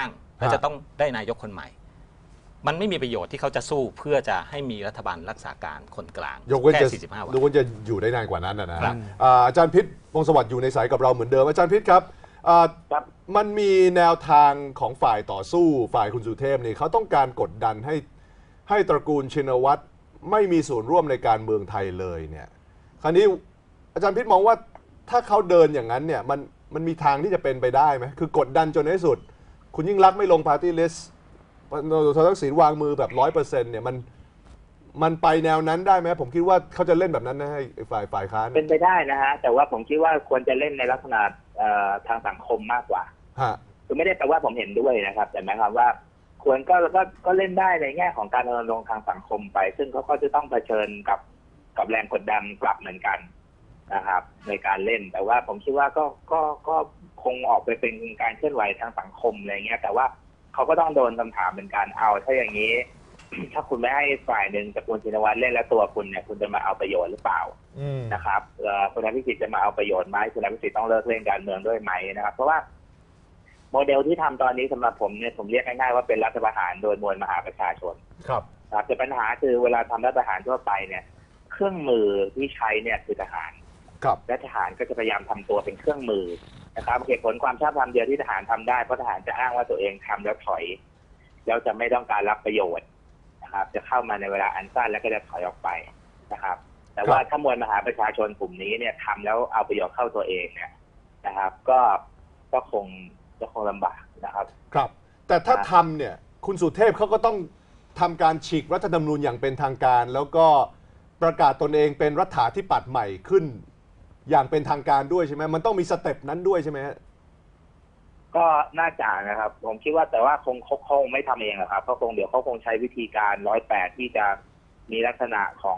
และจะต้องได้นายกคนใหม่มันไม่มีประโยชน์ที่เขาจะสู้เพื่อจะให้มีรัฐบาลรักษาการคนกลางยกเว้นแค่จะสี่สิบห้า วันยกเว้นจะอยู่ได้นานกว่านั้นนะนะอาจารย์พิษวงศ์สวัสดิ์อยู่ในสายกับเราเหมือนเดิมอาจารย์พิษครับมันมีแนวทางของฝ่ายต่อสู้ฝ่ายคุณสุเทพนี่เขาต้องการกดดันให้ให้ตระกูลชินวัตรไม่มีส่วนร่วมในการเมืองไทยเลยเนี่ยคราวนี้อาจารย์พิษมองว่าถ้าเขาเดินอย่างนั้นเนี่ยมันมันมีทางที่จะเป็นไปได้ไหมคือกดดันจนในที่สุดคุณยิ่งรักษณ์ไม่ลงปาร์ตี้ลิสต์ทักษิณวางมือแบบร้อยเปอร์เซ็นต์เนี่ยมันมันไปแนวนั้นได้ไหมผมคิดว่าเขาจะเล่นแบบนั้นนะให้ฝ่ายฝ่ายค้านเป็นไปได้นะฮะแต่ว่าผมคิดว่าควรจะเล่นในลักษณะทางสังคมมากกว่าคือไม่ได้แปลว่าผมเห็นด้วยนะครับแต่หมายความว่าควรก็ก็ก็เล่นได้ในแง่ของการรณรงค์ทางสังคมไปซึ่งเขาก็จะต้องเผชิญกับกับแรงกดดันกลับเหมือนกันนะครับในการเล่นแต่ว่าผมคิดว่าก็ก็ก็คงออกไปเป็นการเคลื่อนไหวทางสังคมอะไรเงี้ยแต่ว่าเขาก็ต้องโดนคำถามเป็นการเอาถ้าอย่างนี้ ถ้าคุณไม่ให้ฝ่ายหนึ่งตระกูลชินวัตรเล่นแล้วตัวคุณเนี่ยคุณจะมาเอาประโยชน์หรือเปล่านะครับคุณอภิสิทธิ์จะมาเอาประโยชน์ไหมคุณอภิสิทธิ์ต้องเลิกเล่นการเมืองด้วยไหมนะครับเพราะว่าโมเดลที่ทำตอนนี้สำหรับผมเนี่ยผมเรียกง่ายๆว่าเป็นรัฐประหารโดยมวลมหาประชาชนครับครับแต่ปัญหาคือเวลาทำรัฐประหารทั่วไปเนี่ยเครื่องมือที่ใช้เนี่ยคือทหารและทหารก็จะพยายามทำตัวเป็นเครื่องมือนะครับเหตุผลความชอบธรรมเดียวที่ทหารทำได้เพราะทหารจะอ้างว่าตัวเองทำแล้วถอยแล้วจะไม่ต้องการรับประโยชน์นะครับจะเข้ามาในเวลาอันสั้นแล้วก็จะถอยออกไปนะครับแต่ว่าถ้ามวลมหาประชาชนกลุ่มนี้เนี่ยทำแล้วเอาประโยชน์เข้าตัวเองเนี่ยนะครับก็ก็คงจะคงลำบากนะครับครับแต่ถ้าทำเนี่ยคุณสุเทพเขาก็ต้องทำการฉีกรัฐธรรมนูญอย่างเป็นทางการแล้วก็ประกาศตนเองเป็นรัฐาธิปัตย์ใหม่ขึ้นอย่างเป็นทางการด้วยใช่ไหมมันต้องมีสเต็ปนั้นด้วยใช่ไหมก็น่าจะนะครับผมคิดว่าแต่ว่าคงเขาคงไม่ทำเองหรอกครับเขาคงเดี๋ยวเขาคงใช้วิธีการร้อยแปดที่จะมีลักษณะของ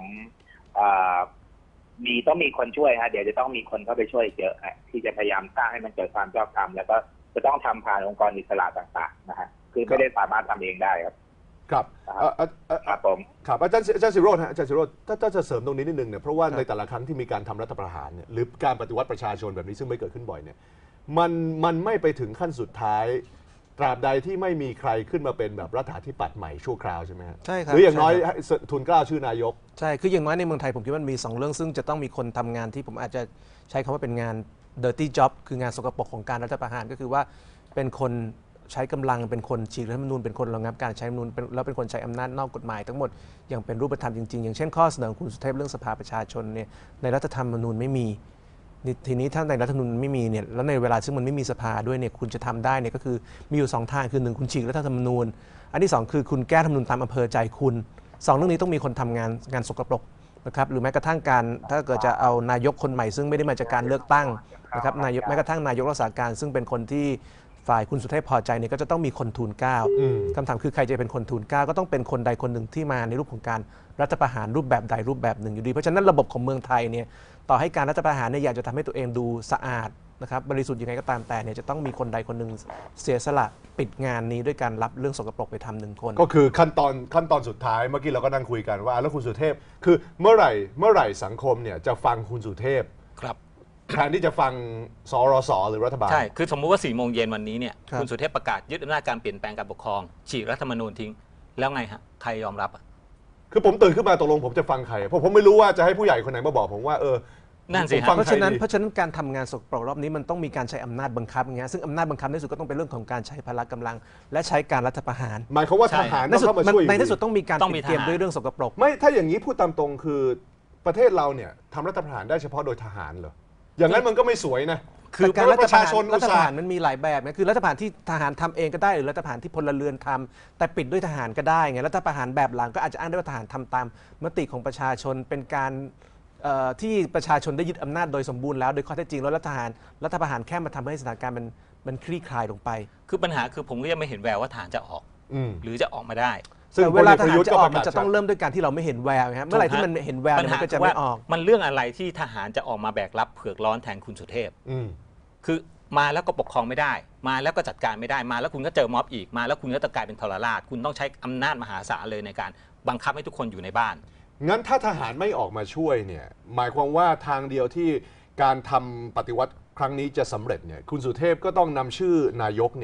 มีต้องมีคนช่วยฮะเดี๋ยวจะต้องมีคนเข้าไปช่วยเยอะที่จะพยายามสร้างให้มันเกิดความชอบธรรมแล้วก็จะต้องทำผ่านองค์กรอิสระต่างๆนะฮะคือไม่ได้สามารถทำเองได้ครับครับครับผมครับอาจารย์อาจารย์ศิโรจน์ฮะอาจารย์ศิโรจน์ถ้าถ้าจะเสริมตรงนี้นิดนึงเนี่ยเพราะว่าในแต่ละครั้งที่มีการทำรัฐประหารเนี่ยหรือการปฏิวัติประชาชนแบบนี้ซึ่งไม่เกิดขึ้นบ่อยเนี่ยมันมันไม่ไปถึงขั้นสุดท้ายตราบใดที่ไม่มีใครขึ้นมาเป็นแบบรัฐาธิปัตย์ใหม่ชั่วคราวใช่ไหมฮะใช่ครับหรืออย่างน้อยทุนเกล้าชื่อนายกใช่คืออย่างน้อยในเมืองไทยผมคิดว่ามีสองเรื่องซึ่งจะต้องมีคนทำงานที่ผมอาจจะใช้คำว่าเป็นงาน dirty job คืองานสกปรกของการรัฐประหารก็คือว่าเป็นคนใช้กำลังเป็นคนฉีกรัฐธรรมนูญเป็นคนระงับการใช้รัฐธรรมนูญแล้วเป็นคนใช้อำนาจนอกกฎหมายทั้งหมดอย่างเป็นรูปธรรมจริงๆอย่างเช่นข้อเสนอของคุณสุเทพเรื่องสภาประชาชนเนี่ยในรัฐธรรมนูญไม่มีทีนี้ถ้าในรัฐธรรมนูญไม่มีเนี่ยแล้วในเวลาซึ่งมันไม่มีสภาด้วยเนี่ยคุณจะทำได้เนี่ยก็คือมีอยู่สองทางคือหนึ่งคุณฉีกรัฐธรรมนูญอันที่สองคือคุณแก้รัฐธรรมนูญตามอำเภอใจคุณสองเรื่องนี้ต้องมีคนทำงานงานสกปรกนะครับหรือแม้กระทั่งการถ้าเกิดจะเอานายกคนใหม่ซึ่งไม่ได้มาจากการเลือกตั้งนะครับนายกแม้กระทั่งนายกรักษาการซึ่งเป็นคนที่ฝ่ายคุณสุเทพพอใจเนี่ยก็จะต้องมีคนทูลเกล้าคำถามคือใครจะเป็นคนทูลเกล้าก็ต้องเป็นคนใดคนหนึ่งที่มาในรูปของการรัฐประหารรูปแบบใดรูปแบบหนึ่งอยู่ดีเพราะฉะนั้นระบบของเมืองไทยเนี่ยต่อให้การรัฐประหารเนี่ยอยากจะทำให้ตัวเองดูสะอาดนะครับบริสุทธิ์ยังไงก็ตามแต่เนี่ยจะต้องมีคนใดคนหนึ่งเสียสละปิดงานนี้ด้วยการรับเรื่องสกปรกไปทำหนึ่งคนก็คือขั้นตอนขั้นตอนสุดท้ายเมื่อกี้เราก็นั่งคุยกันว่าแล้วคุณสุเทพคือเมื่อไหร่เมื่อไหร่สังคมเนี่ยจะฟังคุณสุเทพครับแทนที่จะฟังสรสหรือรัฐบาลใช่คือสมมุติว่าสี่โมงเย็นวันนี้เนี่ยคุณสุเทพประกาศยึดอำนาจการเปลี่ยนแปลงการปกครองฉีกรัฐธรรมนูญทิ้งแล้วไงฮะใครยอมรับอ่ะคือผมตื่นขึ้นมาตกลงผมจะฟังใครเพราะผมไม่รู้ว่าจะให้ผู้ใหญ่คนไหนมาบอกผมว่าเออนั่นสิเพราะฉะนั้นเพราะฉะนั้นการทำงานสกปรกรอบนี้มันต้องมีการใช้อำนาจบังคับอย่างเงี้ยซึ่งอำนาจบังคับในสุดก็ต้องเป็นเรื่องของการใช้พละกำลังและใช้การรัฐประหารหมายความว่าทหารต้องเข้ามาช่วยในที่สุดต้องมีการปิดเกมด้วยเรื่องสกปรกไม่ถ้าอย่างนี้พูดตามตรงคือประเทศเราเนี่ยทำรัฐประหารได้เฉพาะโดยทหารเหรออย่างนั้นมันก็ไม่สวยนะคือการรัฐประหารรัฐประหารมันมีหลายแบบนะคือรัฐประหารที่ทหารทำเองก็ได้หรือรัฐประหารที่พลเรือนทำแต่ปิดด้วยทหารก็ได้ไงรัฐประหารแบบหลังก็อาจจะอ้างได้ว่าทหารทำตามมติของประชาชนเป็นการที่ประชาชนได้ยึดอำนาจโดยสมบูรณ์แล้วโดยข้อเท็จจริงแล้วรัฐประหารรัฐประหารแค่มาทำให้สถานการณ์มันมันคลี่คลายลงไปคือปัญหาคือผมก็ยังไม่เห็นแววว่าทหารจะออกหรือจะออกมาได้แต่เวลาทหารจะออกมันจะต้องเริ่มด้วยการที่เราไม่เห็นแววครับเมื่อไหร่ที่มันเห็นแววมันก็จะไม่ออกมันเรื่องอะไรที่ทหารจะออกมาแบกรับเผือกร้อนแทนคุณสุเทพคือมาแล้วก็ปกครองไม่ได้มาแล้วก็จัดการไม่ได้มาแล้วคุณก็เจอม็อบอีกมาแล้วคุณก็จะกลายเป็นทรราชคุณต้องใช้อำนาจมหาศาลเลยในการบังคับให้ทุกคนอยู่ในบ้านงั้นถ้าทหารไม่ออกมาช่วยเนี่ยหมายความว่าทางเดียวที่การทำปฏิวัติครั้งนี้จะสำเร็จเนี่ยคุณสุเทพก็ต้องนำชื่อนายกเนี่ย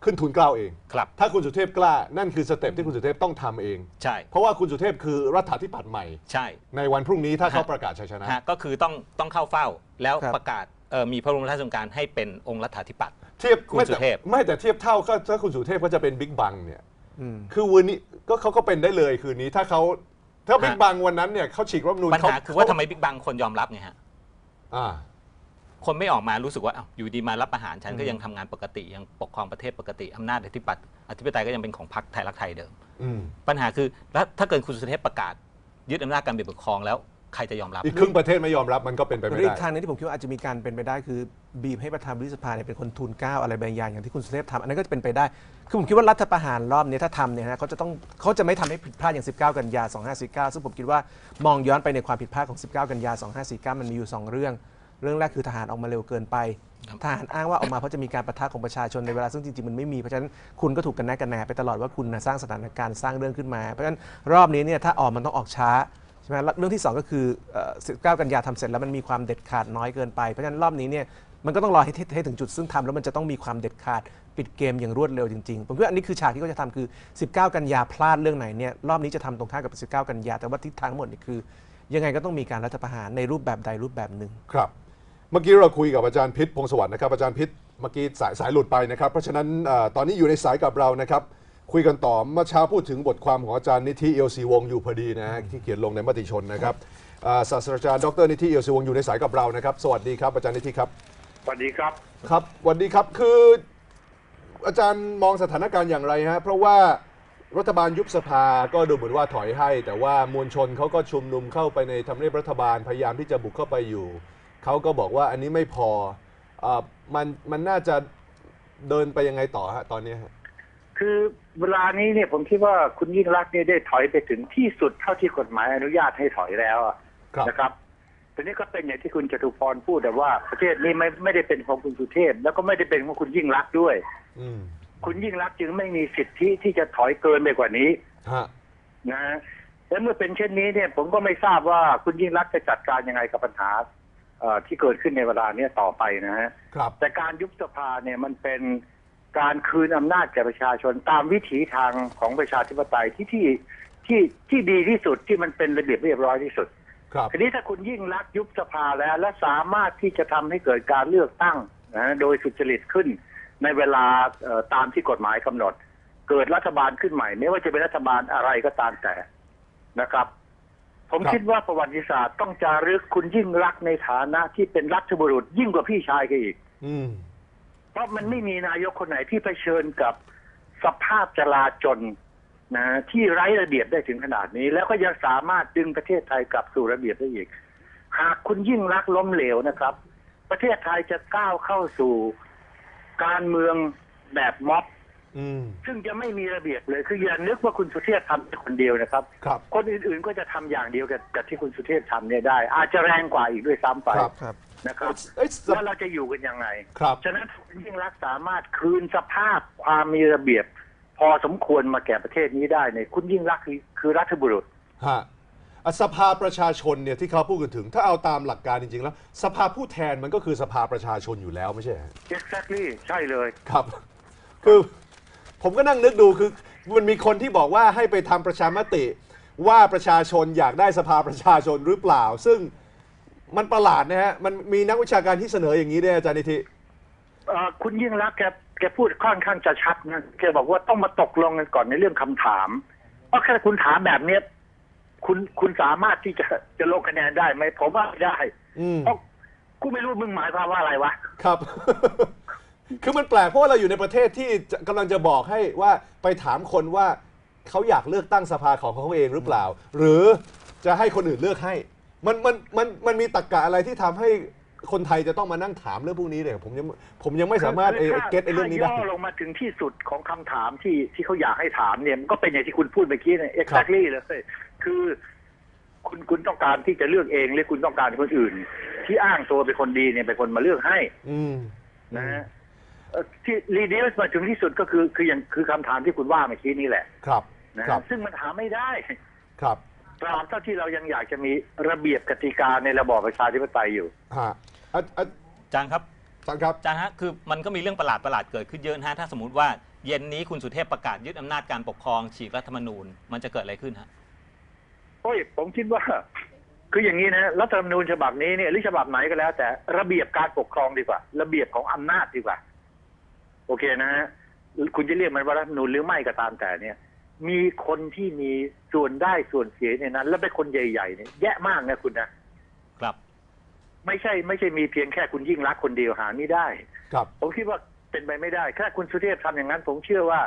ขึ้นทุนเกล้าเองครับถ้าคุณสุเทพกล้านั่นคือสเต็ปที่คุณสุเทพต้องทำเองใช่เพราะว่าคุณสุเทพคือรัฐาธิปัตย์ใหม่ใช่ในวันพรุ่งนี้ถ้าเขาประกาศชัยชนะฮะก็คือต้องต้องเข้าเฝ้าแล้วครับประกาศเอ่อมีพระบรมราชโองการให้เป็นองค์รัฐาธิปัตย์เทียบคุณไม่สุแต่เทพไม่แต่เทียบเท่าก็ถ้าคุณสุเทพก็จะเป็นบิ๊กบังเนี่ยอืมคือวันนี้ก็เขาก็เป็นได้เลยคืนนี้ถ้าเขาถ้าบิ๊กบังวันนั้นเนี่ยเขาฉีกรัฐธรรมนูญปัญหาคือว่าทำไมบิ๊กบังคนยอมรับไงฮะอ่าคนไม่ออกมารู้สึกว่าอ้าวอยู่ดีมารับอาหารฉันก็ยังทำงานปกติยังปกครองประเทศปกติอำนาจอธิปัตย์อธิปไตยก็ยังเป็นของพรรคไทยรักไทยเดิมอืมปัญหาคือแล้วถ้าเกิดคุณสุเทพประกาศยึดอำนาจการปกครองแล้วใครจะยอมรับอีกครึ่งประเทศไม่ยอมรับมันก็เป็นไปหไม่รืออีได้กทางหนึงที่ผมคิดว่าอาจจะมีการเป็นไปได้คือบีบให้ประธานวุฒิสภาเนี่ยเป็นคนทูลเกล้าอะไรบางอย่างอย่างที่คุณสุเทพทำอันนั้นก็จะเป็นไปได้คือผมคิดว่ารัฐประหารรอบนี้ถ้าทำเนี่ยนะเขาจะต้องเขาจะไม่ทำให้ผิดพลาดอย่าง สิบเก้า กันยา สองพันห้าร้อยสี่สิบเก้า ซึ่งผมคิดว่ามองย้อนไปในความผิดพลาดของ สิบเก้า กันยา สองพันห้าร้อยสี่สิบเก้า มันมีอยู่สองเรื่องเรื่องแรกคือทหารออกมาเร็วเกินไปทหารอ้างว่าออกมาเพราะจะมีการปะทะของประชาชนในเวลาซึ่งจริงๆมันไม่มีเพราะฉะนั้นคุณก็ถูกกันแน่กันแหนไปตลอดว่าคุณนะสร้างสถานการณ์สร้างเรื่องขึ้นมาเพราะฉะนั้นรอบนี้เนี่ยถ้าออกมันต้องออกช้าใช่ไหมเรื่องที่สองก็คือสิบเก้า กันยาทำเสร็จแล้วมันมีความเด็ดขาดน้อยเกินไปเพราะฉะนั้นรอบนี้เนี่ยมันก็ต้องรอให้ให้ถึงจุดซึ่งทำแล้วมันจะต้องมีความเด็ดขาดปิดเกมอย่างรวดเร็วจริงๆผมคิดว่าอันนี้คือฉากที่เขาจะทำคือสิบเก้า กันยาพลาดเรื่องไหนเนี่ยรอบนี้จะทำตรงข้ามกับสิบเก้า กันยาแต่ว่าทิศทางทั้งหมดนี่คือยังไงก็ต้องมีการรัฐประหารในรูปแบบใดรูปแบบหนึ่งครับเมื่อกี้เราคุยกับอาจารย์พิษพงศ์สวัสดิ์นะครับอาจารย์พิษเมื่อกี้สายสายหลุดไปนะครับเพราะฉะนั้นตอนนี้อยู่ในสายกับเรานะครับคุยกันต่อเมื่อเช้าพูดถึงบทความของอาจารย์นิธิเอียวศรีวงศ์อยู่พอดีนะฮะที่เขียนลงในมติชนนะครับศาสตราจารย์ดรนิธิเอียวศรีวงศ์อยู่ในสายกับเรานะครับสวัสดีครับอาจารย์นิธิครับสวัสดีครับครับสวัสดีครับคืออาจารย์มองสถานการณ์อย่างไรฮะเพราะว่ารัฐบาลยุบสภาก็ดูเหมือนว่าถอยให้แต่ว่ามวลชนเขาก็ชุมนุมเข้าไปในทำเนียบรัฐบาลพยายามที่จะบุกเข้าไปอยู่เขาก็บอกว่าอันนี้ไม่พออมันมันน่าจะเดินไปยังไงต่อฮะตอนนี้ฮะคือเวลานี้เนี่ยผมคิดว่าคุณยิ่งรักษณ์เนี่ยได้ถอยไปถึงที่สุดเท่าที่กฎหมายอนุญาตให้ถอยแล้วนะครับทีนี้ก็เป็นอย่างที่คุณจตุพรพูดแต่ว่าประเทศนี้ไม่ไม่ได้เป็นของคุณสุเทพแล้วก็ไม่ได้เป็นของคุณยิ่งรักษณ์ด้วยคุณยิ่งรักษณ์จึงไม่มีสิทธิที่จะถอยเกินไปกว่านี้นะและเมื่อเป็นเช่นนี้เนี่ยผมก็ไม่ทราบว่าคุณยิ่งรักษณ์จะจัดการยังไงกับปัญหาที่เกิดขึ้นในเวลานี้ต่อไปนะฮะแต่การยุบสภาเนี่ยมันเป็นการคืนอำนาจแก่ประชาชนตามวิถีทางของประชาธิปไตยที่ที่ที่ที่ดีที่สุดที่มันเป็นระเบียบเรียบร้อยที่สุดทีนี้ถ้าคุณยิ่งรักษณ์ยุบสภาแล้วและสามารถที่จะทำให้เกิดการเลือกตั้งนะโดยสุจริตขึ้นในเวลาตามที่กฎหมายกำหนดเกิดรัฐบาลขึ้นใหม่ไม่ว่าจะเป็นรัฐบาลอะไรก็ตามแต่นะครับผมคิดว่าประวัติศาสตร์ต้องจารึกคุณยิ่งรักษณ์ในฐานะที่เป็นรัฐบุรุษยิ่งกว่าพี่ชายแกอีกเพราะมันไม่มีนายกคนไหนที่เผชิญกับสภาพจลาจลนะที่ไร้ระเบียบได้ถึงขนาดนี้แล้วก็ยังสามารถดึงประเทศไทยกลับสู่ระเบียบได้อีกหากคุณยิ่งรักษณ์ล้มเหลวนะครับประเทศไทยจะก้าวเข้าสู่การเมืองแบบม็อบซึ่งจะไม่มีระเบียบเลยคืออย่านึกว่าคุณสุเทพทำคนเดียวนะครับคนอื่นๆก็จะทำอย่างเดียวกับกับที่คุณสุเทพทำเนี่ยได้อาจจะแรงกว่าอีกด้วยซ้ำไปนะครับแล้วเราจะอยู่กันยังไงฉะนั้นคุณยิ่งรักษณ์สามารถคืนสภาพความมีระเบียบพอสมควรมาแก่ประเทศนี้ได้เนี่ยคุณยิ่งรักษณ์คือคือรัฐบุรุษฮะสภาประชาชนเนี่ยที่เขาพูดกันถึงถ้าเอาตามหลักการจริงๆแล้วสภาผู้แทนมันก็คือสภาประชาชนอยู่แล้วไม่ใช่ exactly ใช่เลยครับคือผมก็นั่งนึกดูคือมันมีคนที่บอกว่าให้ไปทำประชามติว่าประชาชนอยากได้สภาประชาชนหรือเปล่าซึ่งมันประหลาดนะฮะมันมีนักวิชาการที่เสนออย่างนี้ด้วยอาจารย์นิธิคุณยิ่งรักษณ์แกแกพูดค่อนข้างจะชัดนะแกบอกว่าต้องมาตกลงกันก่อนในเรื่องคำถามเพราะแค่คุณถามแบบนี้คุณคุณสามารถที่จะจะลงคะแนนได้ไหมผมว่าไม่ได้เพราะกูไม่รู้มึงหมายความว่าอะไรวะครับ คือมันแปลกเพราะว่าเราอยู่ในประเทศที่กำลังจะบอกให้ว่าไปถามคนว่าเขาอยากเลือกตั้งสภาของเขาเองหรือเปล่าหรือจะให้คนอื่นเลือกให้มันมันมันมันมีตรรกะอะไรที่ทำให้คนไทยจะต้องมานั่งถามเรื่องพวกนี้เนี่ยผมยังผมยังไม่สามารถเอเก็ตไอ้เรื่องนี้ได้ถ้าย่อลงมาถึงที่สุดของคำถามที่ที่เขาอยากให้ถามเนี่ยก็เป็นอย่างที่คุณพูดเมื่อกี้เนี่ย exactly เลยคือคุณคุณต้องการที่จะเลือกเองหรือคุณต้องการคนอื่นที่อ้างตัวเป็นคนดีเนี่ยเป็นคนมาเลือกให้นะฮะที่รีดิวส์มาถึงที่สุดก็คือคืออย่างคือคำถามที่คุณว่าเมื่อกี้นี่แหละครับนะซึ่งมันถามไม่ได้ครับตราบเท่าที่เรายังอยากจะมีระเบียบกติกาในระบอบประชาธิปไตยอยู่ฮะอาจารย์ครับอาจารย์ครับอาจารย์ฮะคือมันก็มีเรื่องประหลาดประหลาดเกิดขึ้นเยอะนะฮะถ้าสมมติว่าเย็นนี้คุณสุเทพประกาศยึดอำนาจการปกครองฉีกรัฐธรรมนูญมันจะเกิดอะไรขึ้นฮะโอ้ยผมคิดว่าคืออย่างนี้นะรัฐธรรมนูญฉบับนี้เนี่ยหรือฉบับไหนก็แล้ว แต่ระเบียบการปกครองดีกว่าระเบียบของอำนาจดีกว่าโอเคนะฮะคุณจะเรียกมันว่ารัฐธรรมนูญหรือไม่ก็ตามแต่เนี่ยมีคนที่มีส่วนได้ส่วนเสียในนั้นแล้วเป็นคนใหญ่ๆเนี่ยแยะมากนะคุณนะครับไม่ใช่ไม่ใช่มีเพียงแค่คุณยิ่งรักคนเดียวหาไม่ได้ครับผมคิดว่าเป็นไปไม่ได้แค่คุณสุเทพทำอย่างนั้นผมเชื่อว่า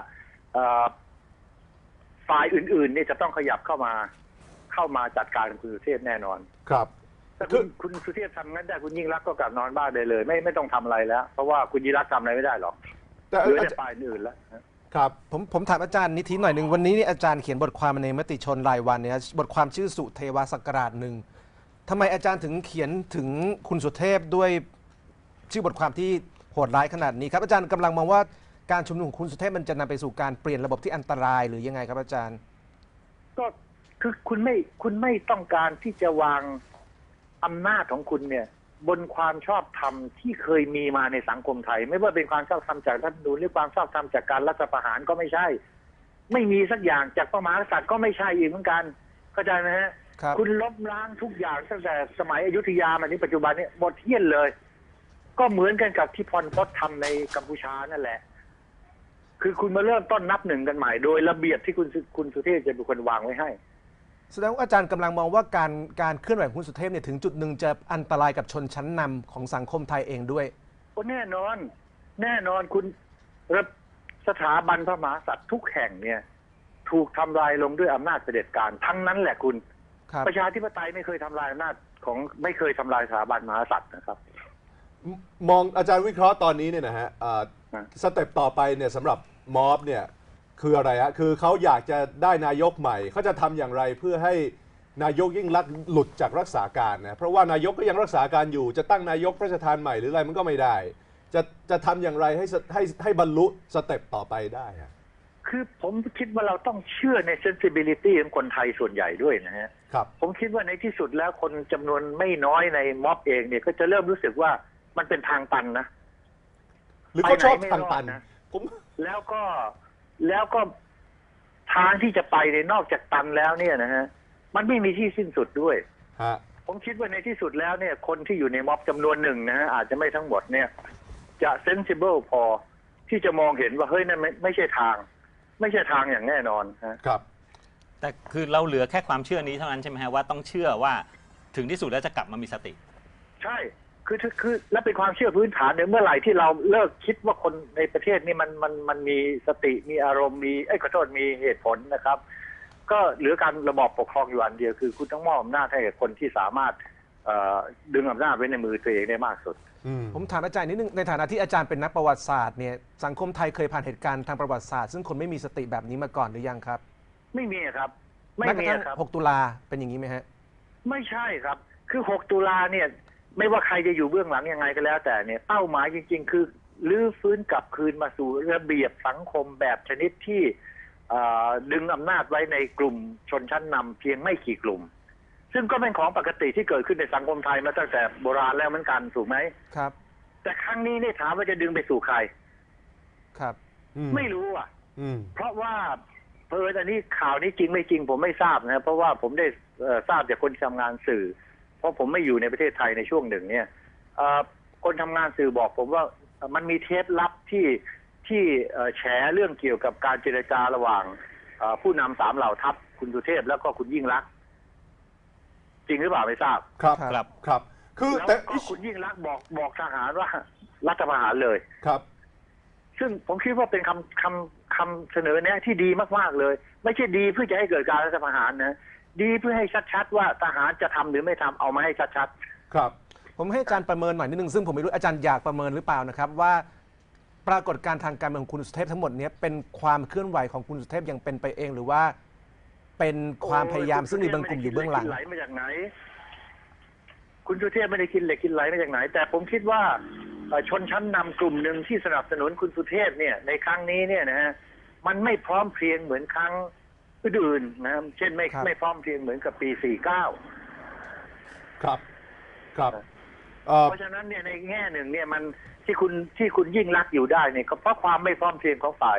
ฝ่ายอื่นๆเนี่ยจะต้องขยับเข้ามาเข้ามาจัดการคุณสุเทพแน่นอนครับถ้าคุณคุณสุเทพทำงั้นได้คุณยิ่งรักก็กลับนอนบ้านได้เลยไม่ไม่ต้องทำอะไรแล้วเพราะว่าคุณยิ่งรักทำอะไรไม่ได้หรอกแต่เหลือแต่ฝ่ายอื่นแล้วครับผมผมถามอาจารย์นิธิหน่อยหนึ่งวันนี้นี่อาจารย์เขียนบทความในมติชนรายวันเนี่ยบทความชื่อสุเทวศักราชหนึ่งทำไมอาจารย์ถึงเขียนถึงคุณสุเทพด้วยชื่อบทความที่โหดร้ายขนาดนี้ครับอาจารย์กำลังมองว่าการชุมนุมของคุณสุเทพมันจะนำไปสู่การเปลี่ยนระบบที่อันตรายหรือยังไงครับอาจารย์ก็คือคุณไม่คุณไม่ต้องการที่จะวางอำนาจของคุณเนี่ยบนความชอบธรรมที่เคยมีมาในสังคมไทยไม่ว่าเป็นความชอบธรรมจากรัฐธรรมนูญหรือความชอบธรรมจากการรัฐประหารก็ไม่ใช่ไม่มีสักอย่างจากพระมหากษัตริย์ก็ไม่ใช่อีกเหมือนกันเข้าใจไหมฮะคุณล้มล้างทุกอย่างตั้งแต่สมัยอยุธยามาถึงปัจจุบันนี้หมดเหี้ยนเลยก็เหมือนกันกับที่พลพศทำในกัมพูชานั่นแหละคือคุณมาเริ่มต้นนับหนึ่งกันใหม่โดยระเบียบที่คุณคุณสุเทพจะเป็นคนวางไว้ให้แสดงว่าอาจารย์กำลังมองว่าการการเคลื่อนไหวของคุณสุเทพเนี่ยถึงจุดหนึ่งจะอันตรายกับชนชั้นนำของสังคมไทยเองด้วยโอ้แน่นอนแน่นอนคุณสถาบันพระมหากษัตริย์ทุกแห่งเนี่ยถูกทำลายลงด้วยอำนาจเผด็จการทั้งนั้นแหละคุณประชาธิปไตยไม่เคยทำลายอำนาจของไม่เคยทำลายสถาบันมหากษัตริย์นะครับมองอาจารย์วิเคราะห์ตอนนี้เนี่ยนะฮะสเต็ปต่อไปเนี่ยสำหรับม็อบเนี่ยคืออะไรฮะคือเขาอยากจะได้นายกใหม่เขาจะทำอย่างไรเพื่อให้นายกยิ่งลักษณ์หลุดจากรักษาการนะเพราะว่านายกก็ยังรักษาการอยู่จะตั้งนายกพระราชทานใหม่หรืออะไรมันก็ไม่ได้จะจะทำอย่างไรให้ให้ให้บรรลุสเต็ปต่อไปได้ฮะคือผมคิดว่าเราต้องเชื่อใน sensibility ของคนไทยส่วนใหญ่ด้วยนะฮะครับผมคิดว่าในที่สุดแล้วคนจำนวนไม่น้อยในม็อบเองเนี่ยก็จะเริ่มรู้สึกว่ามันเป็นทางตันนะหรือเขาชอบทางตันนะผมแล้วก็แล้วก็ทางที่จะไปในนอกจากตันแล้วเนี่ยนะฮะมันไม่มีที่สิ้นสุดด้วยผมคิดว่าในที่สุดแล้วเนี่ยคนที่อยู่ในม็อบจำนวนหนึ่งนะฮะอาจจะไม่ทั้งหมดเนี่ยจะ sensible พอที่จะมองเห็นว่าเฮ้ยนั่นไม่ไม่ใช่ทางไม่ใช่ทางอย่างแน่นอนครับแต่คือเราเหลือแค่ความเชื่อนี้เท่านั้นใช่ไหมฮะว่าต้องเชื่อว่าถึงที่สุดแล้วจะกลับมามีสติใช่คือคือและเป็นความเชื่อพื้นฐานเนี่ยเมื่อไหร่ที่เราเลิกคิดว่าคนในประเทศนี่มันมันมันมีสติมีอารมณ์มีไอ้ขอโทษมีเหตุผลนะครับก็เหลือการระบอบปกครองอยู่อันเดียวคือคุณต้องมอบอำนาจให้กับคนที่สามารถดึงอำนาจไว้ในมือตัวเองได้มากสุดผมถามอาจารย์นิดนึงในฐานะที่อาจารย์เป็นนักประวัติศาสตร์เนี่ยสังคมไทยเคยผ่านเหตุการณ์ทางประวัติศาสตร์ซึ่งคนไม่มีสติแบบนี้มาก่อนหรือยังครับไม่มีครับไม่มีครับหกตุลาเป็นอย่างนี้ไหมฮะไม่ใช่ครับคือหกตุลาเนี่ยไม่ว่าใครจะอยู่เบื้องหลังยังไงก็แล้วแต่เนี่ยเป้าหมายจริงๆคือลื้อฟื้นกลับคืนมาสู่ระเบียบสังคมแบบชนิดที่ดึงอำนาจไว้ในกลุ่มชนชั้นนำเพียงไม่กี่กลุ่มซึ่งก็เป็นของปกติที่เกิดขึ้นในสังคมไทยมาตั้งแต่โบราณแล้วเหมือนกันถูกไหมครับแต่ครั้งนี้เนี่ยถามว่าจะดึงไปสู่ใครครับไม่รู้อ่ะเพราะว่าเพิ่นอันนี้ข่าวนี้จริงไม่จริงผมไม่ทราบนะเพราะว่าผมได้ทราบจากคนที่ทำงานสื่อเพราะผมไม่อยู่ในประเทศไทยในช่วงหนึ่งเนี่ยคนทำงานสื่อบอกผมว่ามันมีเทปลับที่ที่แฉเรื่องเกี่ยวกับการเจรจาระหว่างผู้นำสามเหล่าทัพคุณสุเทพแล้วก็คุณยิ่งลักษณ์จริงหรือเปล่าไม่ทราบครับครับครับคือแต่คุณยิ่งลักษณ์บอกบอกทหารว่ารัฐประหารเลยครับซึ่งผมคิดว่าเป็นคำคำคำเสนอแนะที่ดีมากๆเลยไม่ใช่ดีเพื่อจะให้เกิดการรัฐประหารนะดีเพื่อให้ชัดๆว่าทหารจะทำหรือไม่ทำเอามาให้ชัดๆครับผมให้อาจารย์ประเมินหน่อยนิดนึงซึ่งผมไม่รู้อาจารย์อยากประเมินหรือเปล่านะครับว่าปรากฏการณ์ทางการเมืองของคุณสุเทพทั้งหมดนี้เป็นความเคลื่อนไหวของคุณสุเทพอย่างเป็นไปเองหรือว่าเป็นความพยายามซึ่งมีบางกลุ่มอยู่เบื้องหลังไหลมาจากไหนคุณสุเทพไม่ได้คิดเหล็กคิดไหลมาจากไหนแต่ผมคิดว่าชนชั้นนำกลุ่มหนึ่งที่สนับสนุนคุณสุเทพเนี่ยในครั้งนี้เนี่ยนะฮะมันไม่พร้อมเพรียงเหมือนครั้งอื่นๆนะเช่นไม่ไม่พร้อมเพรียงเหมือนกับปีสี่เก้าครับครับเพราะฉะนั้นเนี่ยในแง่หนึ่งเนี่ยมันที่คุณที่คุณยิ่งรักอยู่ได้เนี่ยก็เพราะความไม่พร้อมเพรียงของฝ่าย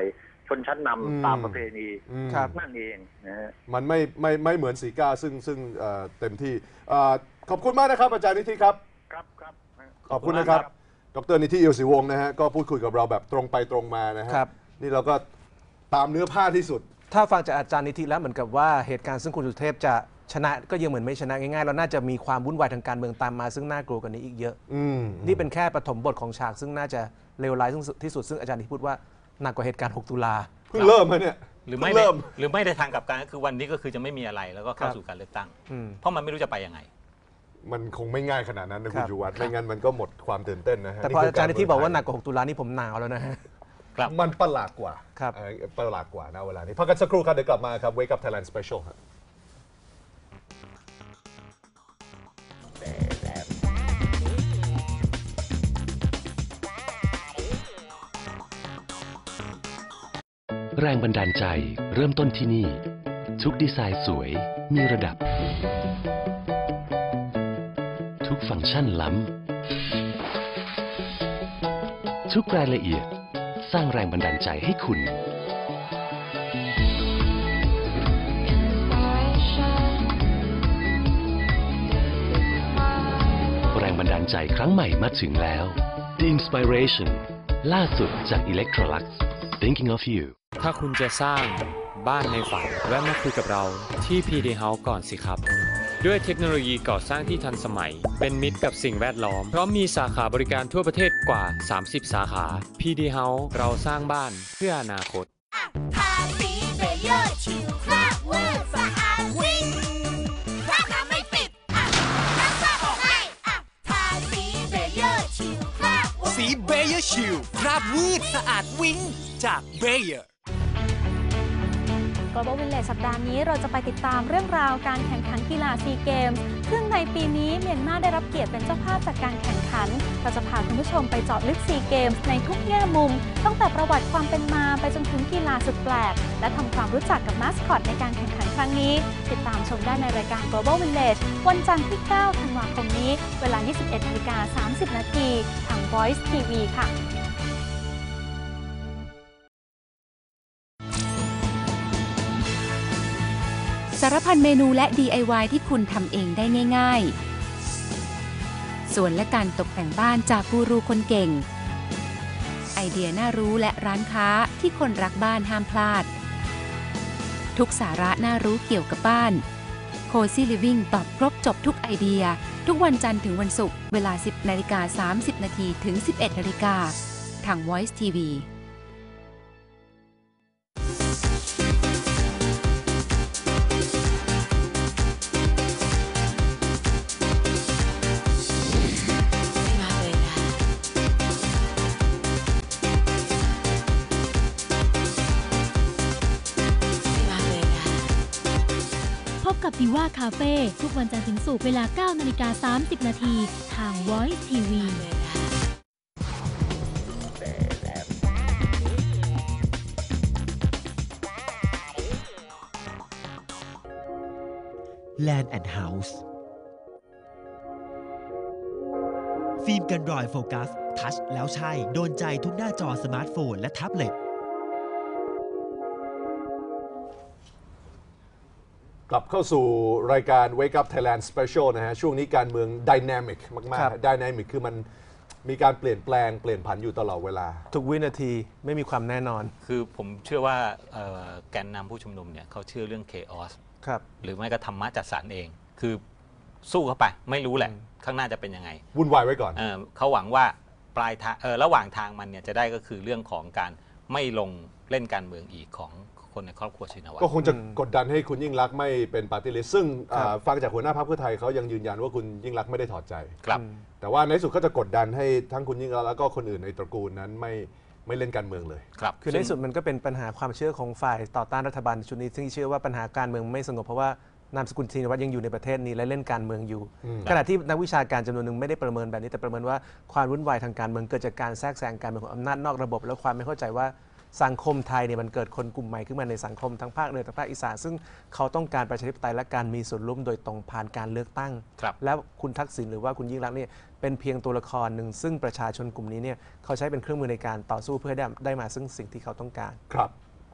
ชนชั้นนำตามประเพณีนั่นเองนะฮะมันไม่ไม่ไม่เหมือนสีกาซึ่งซึ่งเต็มที่ขอบคุณมากนะครับอาจารย์นิธิครับครับครับขอบคุณนะครับดร.นิธิ เอี่ยวศรีวงศ์นะฮะก็พูดคุยกับเราแบบตรงไปตรงมานะฮะนี่เราก็ตามเนื้อผ้าที่สุดถ้าฟังจากอาจารย์นิธิแล้วเหมือนกับว่าเหตุการณ์ซึ่งคุณสุเทพจะชนะก็ยังเหมือนไม่ชนะง่ายๆเราน่าจะมีความวุ่นวายทางการเมืองตามมาซึ่งน่ากลัวกว่านี้อีกเยอะนี่เป็นแค่ปฐมบทของฉากซึ่งน่าจะเลวร้ายที่สุดซึ่งอาจารย์ที่พูดว่าหนักกว่าเหตุการณ์หกตุลาเพิ่งเริ่มมาเนี่ยหรือไม่เริ่มหรือไม่ได้ทางกับการก็คือวันนี้ก็คือจะไม่มีอะไรแล้วก็เข้าสู่การเลือกตั้งเพราะมันไม่รู้จะไปยังไงมันคงไม่ง่ายขนาดนั้นนะคุณชูวัฒน์ไม่งั้นมันก็หมดความตื่นเต้นนะฮะแต่พออาจารย์ที่บอกว่าหนักกว่าหกตุลานี่ผมหนาวแล้วนะฮะมันประหลาดกว่าประหลาดกว่านะเวลานี้พักกันสักครู่ครับเดี๋ยวกลับมาครับ Wake Up Thailand Special ครับแรงบันดาลใจเริ่มต้นที่นี่ทุกดีไซน์สวยมีระดับทุกฟังก์ชันล้ำทุกรายละเอียดสร้างแรงบันดาลใจให้คุณแรงบันดาลใจครั้งใหม่มาถึงแล้ว The Inspiration ล่าสุดจาก Electrolux Thinking of You ถ้าคุณจะสร้างบ้านในฝันแวะมาคุยกับเราที่ พี ดี House ก่อนสิครับด้วยเทคโนโลยีก่อสร้างที่ทันสมัยเป็นมิตรกับสิ่งแวดล้อมเพราะมีสาขาบริการทั่วประเทศกว่าสามสิบสาขา พี ดี House เราสร้างบ้านเพื่ออนาคตทาสีเบเยอร์ชิวคราบเวอร์สะอาดวิ่งคราบน้ำไม่ติดอ่ะน้ำก็ออกให้อ่ะทาสีเบเยอร์ชิวคราบสีเบเยอร์ชิวคราบวืดสะอาดวิ่งจากเบเยอร์ Global Village สัปดาห์นี้เราจะไปติดตามเรื่องราวการแข่งขันกีฬาซีเกมส์ซึ่งในปีนี้เมียนมาได้รับเกียรติเป็นเจ้าภาพจากการแข่งขันเราจะพาคุณผู้ชมไปเจาะลึกซีเกมส์ในทุกแง่มุมตั้งแต่ประวัติความเป็นมาไปจนถึงกีฬาสุดแปลกและทำความรู้จักกับมาสคอตในการแข่งขันครั้งนี้ติดตามชมได้ในรายการ Global Village วันจันทร์ที่เก้าธันวาคมนี้เวลา ยี่สิบเอ็ดนาฬิกาสามสิบนาทีทาง Voice ที วี ค่ะสารพันเมนูและ ดี ไอ วาย ที่คุณทำเองได้ง่ายๆส่วนและการตกแต่งบ้านจากกูรูคนเก่งไอเดียน่ารู้และร้านค้าที่คนรักบ้านห้ามพลาดทุกสาระน่ารู้เกี่ยวกับบ้าน Cozy Living ตอบครบจบทุกไอเดียทุกวันจันทร์ถึงวันศุกร์เวลา สิบนาฬิกาสามสิบนาทีถึง สิบเอ็ดนาฬิกาทาง Voice ที วีกับดิว่าคาเฟ่ทุกวันจันทร์ถึงศุกร์เวลา เก้านาฬิกาสามสิบนาทีทาง Voice ที วี Land and House ฟิล์มกันรอยโฟกัสทัชแล้วใช่โดนใจทุกหน้าจอสมาร์ทโฟนและแท็บเล็ตกลับเข้าสู่รายการ Wake Up Thailand Special นะฮะช่วงนี้การเมือง Dynamic มากๆ Dynamic คือมันมีการเปลี่ยนแปลงเปลี่ยนผันอยู่ตลอดเวลาทุกวินาทีไม่มีความแน่นอนคือผมเชื่อว่าแกนนำผู้ชุมนุมเนี่ยเขาเชื่อเรื่อง Chaos ครับหรือไม่ก็ธรรมะจัดสรรเองคือสู้เข้าไปไม่รู้แหละข้างหน้าจะเป็นยังไงวุ่นวายไว้ก่อนเออเขาหวังว่าปลายทางเออระหว่างทางมันเนี่ยจะได้ก็คือเรื่องของการไม่ลงเล่นการเมืองอีกของคนในครอบครัวชินวัตรก็คงจะกดดันให้คุณยิ่งรักไม่เป็นปาร์ตี้ลิสต์ซึ่งฟังจากหัวหน้าพรรคเพื่อไทยเขายังยืนยันว่าคุณยิ่งรักไม่ได้ถอดใจครับแต่ว่าในที่สุดก็จะกดดันให้ทั้งคุณยิ่งรักแล้วก็คนอื่นในตระกูลนั้นไม่ไม่เล่นการเมืองเลยครับคือในที่สุดมันก็เป็นปัญหาความเชื่อของฝ่ายต่อต้านรัฐบาลชุดนี้ซึ่งเชื่อว่าปัญหาการเมืองไม่สงบเพราะว่านามสกุลชินวัตรยังอยู่ในประเทศนี้และเล่นการเมืองอยู่ขณะที่นักวิชาการจำนวนหนึ่งไม่ได้ประเมินแบบนี้แต่ประเมินว่าความวุ่นวายทางการเมืองเกิดจากการแทรกแซงการเมืองของอำนาจนอกระบบและความไม่เข้าใจว่าสังคมไทยเนี่ยมันเกิดคนกลุ่มใหม่ขึ้นมาในสังคมทั้งภาคเหนือทั้งภาคอีสานซึ่งเขาต้องการประชาธิปไตยและการมีส่วนร่วมโดยตรงผ่านการเลือกตั้งแล้วคุณทักษิณหรือว่าคุณยิ่งรักษณ์เนี่ยเป็นเพียงตัวละครหนึ่งซึ่งประชาชนกลุ่มนี้เนี่ยเขาใช้เป็นเครื่องมือในการต่อสู้เพื่อได้ได้มาซึ่งสิ่งที่เขาต้องการครับ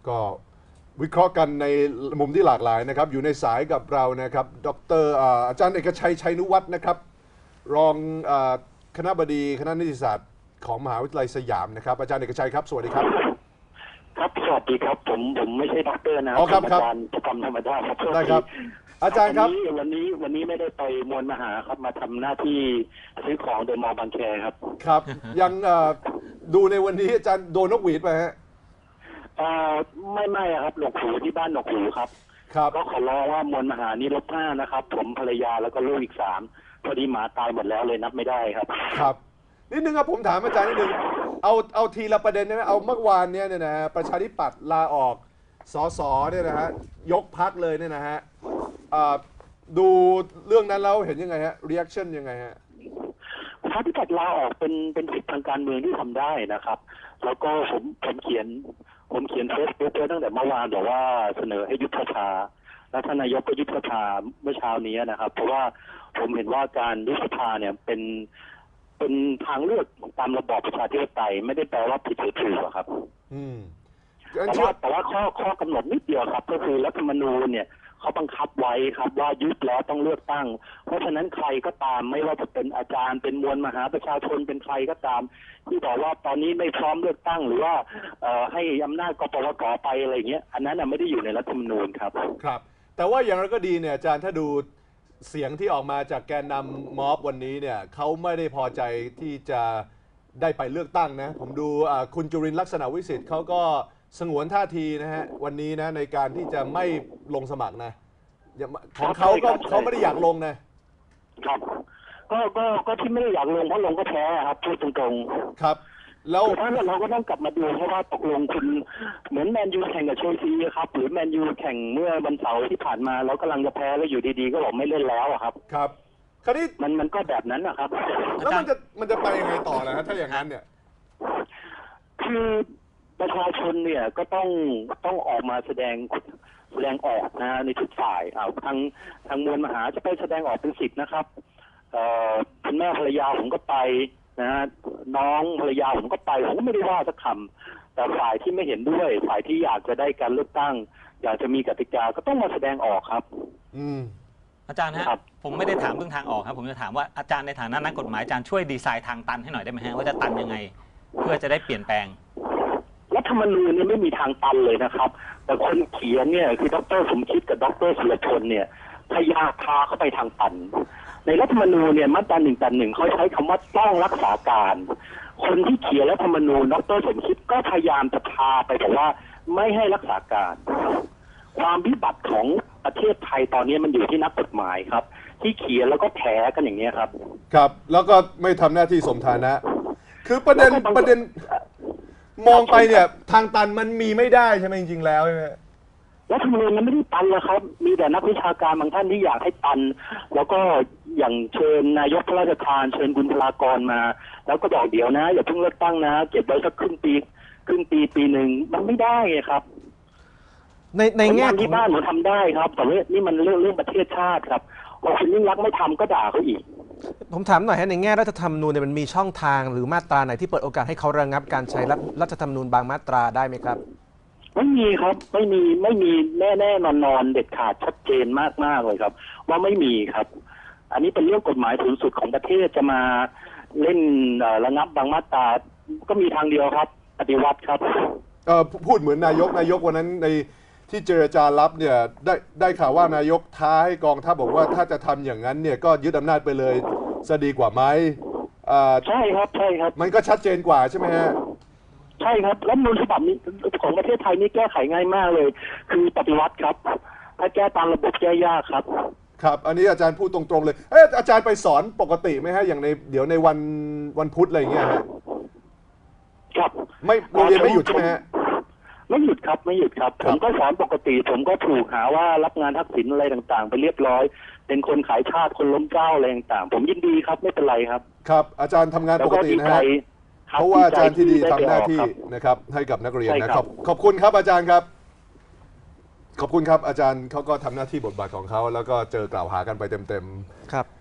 ก็วิเคราะห์กันในมุมที่หลากหลายนะครับอยู่ในสายกับเรานะครับดรอาจารย์เอกชัยชัยนุวัฒน์นะครับรองคณบดีคณะนิติศาสตร์ของมหาวิทยาลัยสยามนะครับอาจารย์เอกชัยครับสวัสดีครับครับสวัสดีครับผมผมไม่ใช่ด็อกเตอร์นะอ๋อครับครับอาจารย์ประจำธรรมดาครับได้ครับอาจารย์ครับวันนี้วันนี้ไม่ได้ไปมวลมหาครับมาทำหน้าที่ซื้อของเดอะมอลล์บางแคครับครับยังดูในวันนี้อาจารย์โดนนกหวีดไปฮะไม่ไม่ครับหนวกหูที่บ้านหนวกหูครับครับก็ขอร้องว่ามวลมหานี้ลบห้านะครับผมภรรยาแล้วก็ลูกอีกสามพอดีหมาตายหมดแล้วเลยนับไม่ได้ครับครับนิดนึงครับผมถามอาจารย์นิดนึงเอาเอาทีละประเด็นได้ไหมเอาเมื่อวานเนี้ยเนี่ยนะประชาธิปัตย์ลาออกสสเนี่ยนะฮะยกพักเลยเนี่ยนะฮะดูเรื่องนั้นแล้วเห็นยังไงฮะ reaction ยังไงฮะประชาธิปัตย์ลาออกเป็นเป็นสิทธิทางการเมืองที่ทำได้นะครับแล้วก็ผมผมเขียนผมเขียนเฟซบุ๊กไว้ตั้งแต่เมื่อวานบอกว่าเสนอให้ยุบสภาและท่านนายกก็ยุบสภาเมื่อเช้านี้นะครับเพราะว่าผมเห็นว่าการยุบสภาเนี่ยเป็นเป็นทางเลือกตามระบอบประชาธิปไตยไม่ได้แปลว่าผิดหรือถูกครับอืมแต่ว่าแต่ว่าข้อข้อกำหนดนิดเดียวครับก็คือรัฐธรรมนูญเนี่ยเขาบังคับไว้ครับว่ายุบแล้วต้องเลือกตั้งเพราะฉะนั้นใครก็ตามไม่ว่าจะเป็นอาจารย์เป็นมวลมหาประชาชนเป็นใครก็ตามที่บอกว่าตอนนี้ไม่พร้อมเลือกตั้งหรือว่าให้อำนาจกปปสไปอะไรเงี้ยอันนั้นไม่ได้อยู่ในรัฐธรรมนูญครับครับแต่ว่าอย่างไรก็ดีเนี่ยอาจารย์ถ้าดูเสียงที่ออกมาจากแกนนำม็อบวันนี้เนี่ยเขาไม่ได้พอใจที่จะได้ไปเลือกตั้งนะผมดูคุณจุรินทร์ลักษณะวิสิทธิ์เขาก็สงวนท่าทีนะฮะวันนี้นะในการที่จะไม่ลงสมัครนะของเขาก็เขาไม่ได้อยากลงนะครับก็ก็ก็ที่ไม่ได้อยากลงเพราะลงก็แพ้ครับพูดตรงๆครับแล้วถ้าเราก็ต้องกลับมาดูเพราะว่าตกลงคุณเหมือนแมนยูแข่งกับเชลซีครับหรือแมนยูแข่งเมื่อวันเสาร์ที่ผ่านมาแล้วกำลังจะแพ้แล้วอยู่ดีๆก็บอกไม่เล่นแล้วครับครับคราวนี้มันมันก็แบบนั้นนะครับแล้วมันจะมันจะไปยังไงต่อนะถ้าอย่างนั้นเนี่ยคือประชาชนเนี่ยก็ต้องต้องออกมาแสดงแสดงออกนะในทุกฝ่ายเอาทางทางมวลมหาจะไปแสดงออกเป็นสิทธิ์นะครับคุณแม่ภรรยาผมก็ไปนะน้องภรรยาผมก็ไปผมก็ไม่ได้ว่าสักคำแต่ฝ่ายที่ไม่เห็นด้วยฝ่ายที่อยากจะได้การเลือกตั้งอยากจะมีกติกาก็ต้องมาแสดงออกครับอืมอาจารย์ฮะผมไม่ได้ถามเรื่องทางออกครับผมจะถามว่าอาจารย์ในฐานะนักกฎหมายอาจารย์ช่วยดีไซน์ทางตันให้หน่อยได้ไหมฮะว่าจะตันยังไงเพื่อจะได้เปลี่ยนแปลงรัฐธรรมนูญเนี่ยไม่มีทางตันเลยนะครับแต่คนเขียนเนี่ยคือดร.สมคิดกับดร.สุรชนเนี่ยพยายามพาเข้าไปทางตันในรัฐธรรมนูญเนี่ยมาตราหนึ่งแต่หนึ่งเขาใช้คำว่าต้องรักษาการคนที่เขียนรัฐธรรมนูญดร.สมคิดก็พยายามจะพาไปบอกว่าไม่ให้รักษาการความวิบัติของประเทศไทยตอนนี้มันอยู่ที่นักกฎหมายครับที่เขียนแล้วก็แถกันอย่างนี้ครับครับแล้วก็ไม่ทำหน้าที่สมฐานะคือประเด็นประเด็นมองไปเนี่ยทางตันมันมีไม่ได้ใช่ไหมจริงๆแล้วใช่ไหมรัฐธรรมนูญมันไม่ได้ตันเลยครับมีแต่นักวิชาการบางท่านที่อยากให้ตันแล้วก็อย่างเชิญนายกพระราชทานเชิญบุญพลากรมาแล้วก็บอกเดี๋ยวนะอย่าเพิ่งเลือกตั้งนะเก็บไว้สักครึ่งปีครึ่งปีปีหนึ่งมันไม่ได้ไงครับในในแง่ที่บ้านหนูทำได้ครับแต่ว่านี่มันเรื่องเรื่องประเทศชาติครับพอคุณยิ่งรักไม่ทำก็ด่าเขาอีกผมถามหน่อยฮะในแง่รัฐธรรมนูญเนี่ยมันมีช่องทางหรือมาตราไหนที่เปิดโอกาสให้เขาระงับการใช้รัฐธรรมนูญบางมาตราได้ไหมครับไม่มีครับไม่มีไม่มีแน่แน่นอนนอนเด็ดขาดชัดเจนมากมากเลยครับว่าไม่มีครับอันนี้เป็นเรื่องกฎหมายสูงสุดของประเทศจะมาเล่นระงับบางมาตราก็มีทางเดียวครับปฏิวัติครับเอ่อพูดเหมือนนายกนายกวันนั้นในที่เจรจารับเนี่ยได้ได้ข่าวว่านายกท้าให้กองทัพบอกว่าถ้าจะทำอย่างนั้นเนี่ยก็ยึดอำนาจไปเลยจะดีกว่าไหมใช่ครับใช่ครับมันก็ชัดเจนกว่าใช่ไหมฮะใช่ครับรัฐธรรมนูญฉบับนี้ของประเทศไทยนี่แก้ไขง่ายมากเลยคือปฏิวัติครับถ้าแก้ตามระบบแก้ยากครับครับอันนี้อาจารย์พูดตรงๆเลยเอออาจารย์ไปสอนปกติไหมฮะอย่างในเดี๋ยวในวันวันพุธอะไรอย่างเงี้ยฮะครับไม่โรงเรียนไม่หยุดใช่ไหมฮะไม่หยุดครับไม่หยุดครับผมก็สอนปกติผมก็ถูกหาว่ารับงานทักษิณอะไรต่างๆไปเรียบร้อยเป็นคนขายชาติคนล้มเจ้าอะไรต่างๆผมยินดีครับไม่เป็นไรครับครับอาจารย์ทำงานปกตินะฮะเพราะว่าอาจารย์ที่ดีทำหน้าที่นะครับให้กับนักเรียนนะครับขอบคุณครับอาจารย์ครับขอบคุณครับอาจารย์เขาก็ทำหน้าที่บทบาทของเขาแล้วก็เจอกล่าวหากันไปเต็มๆครับ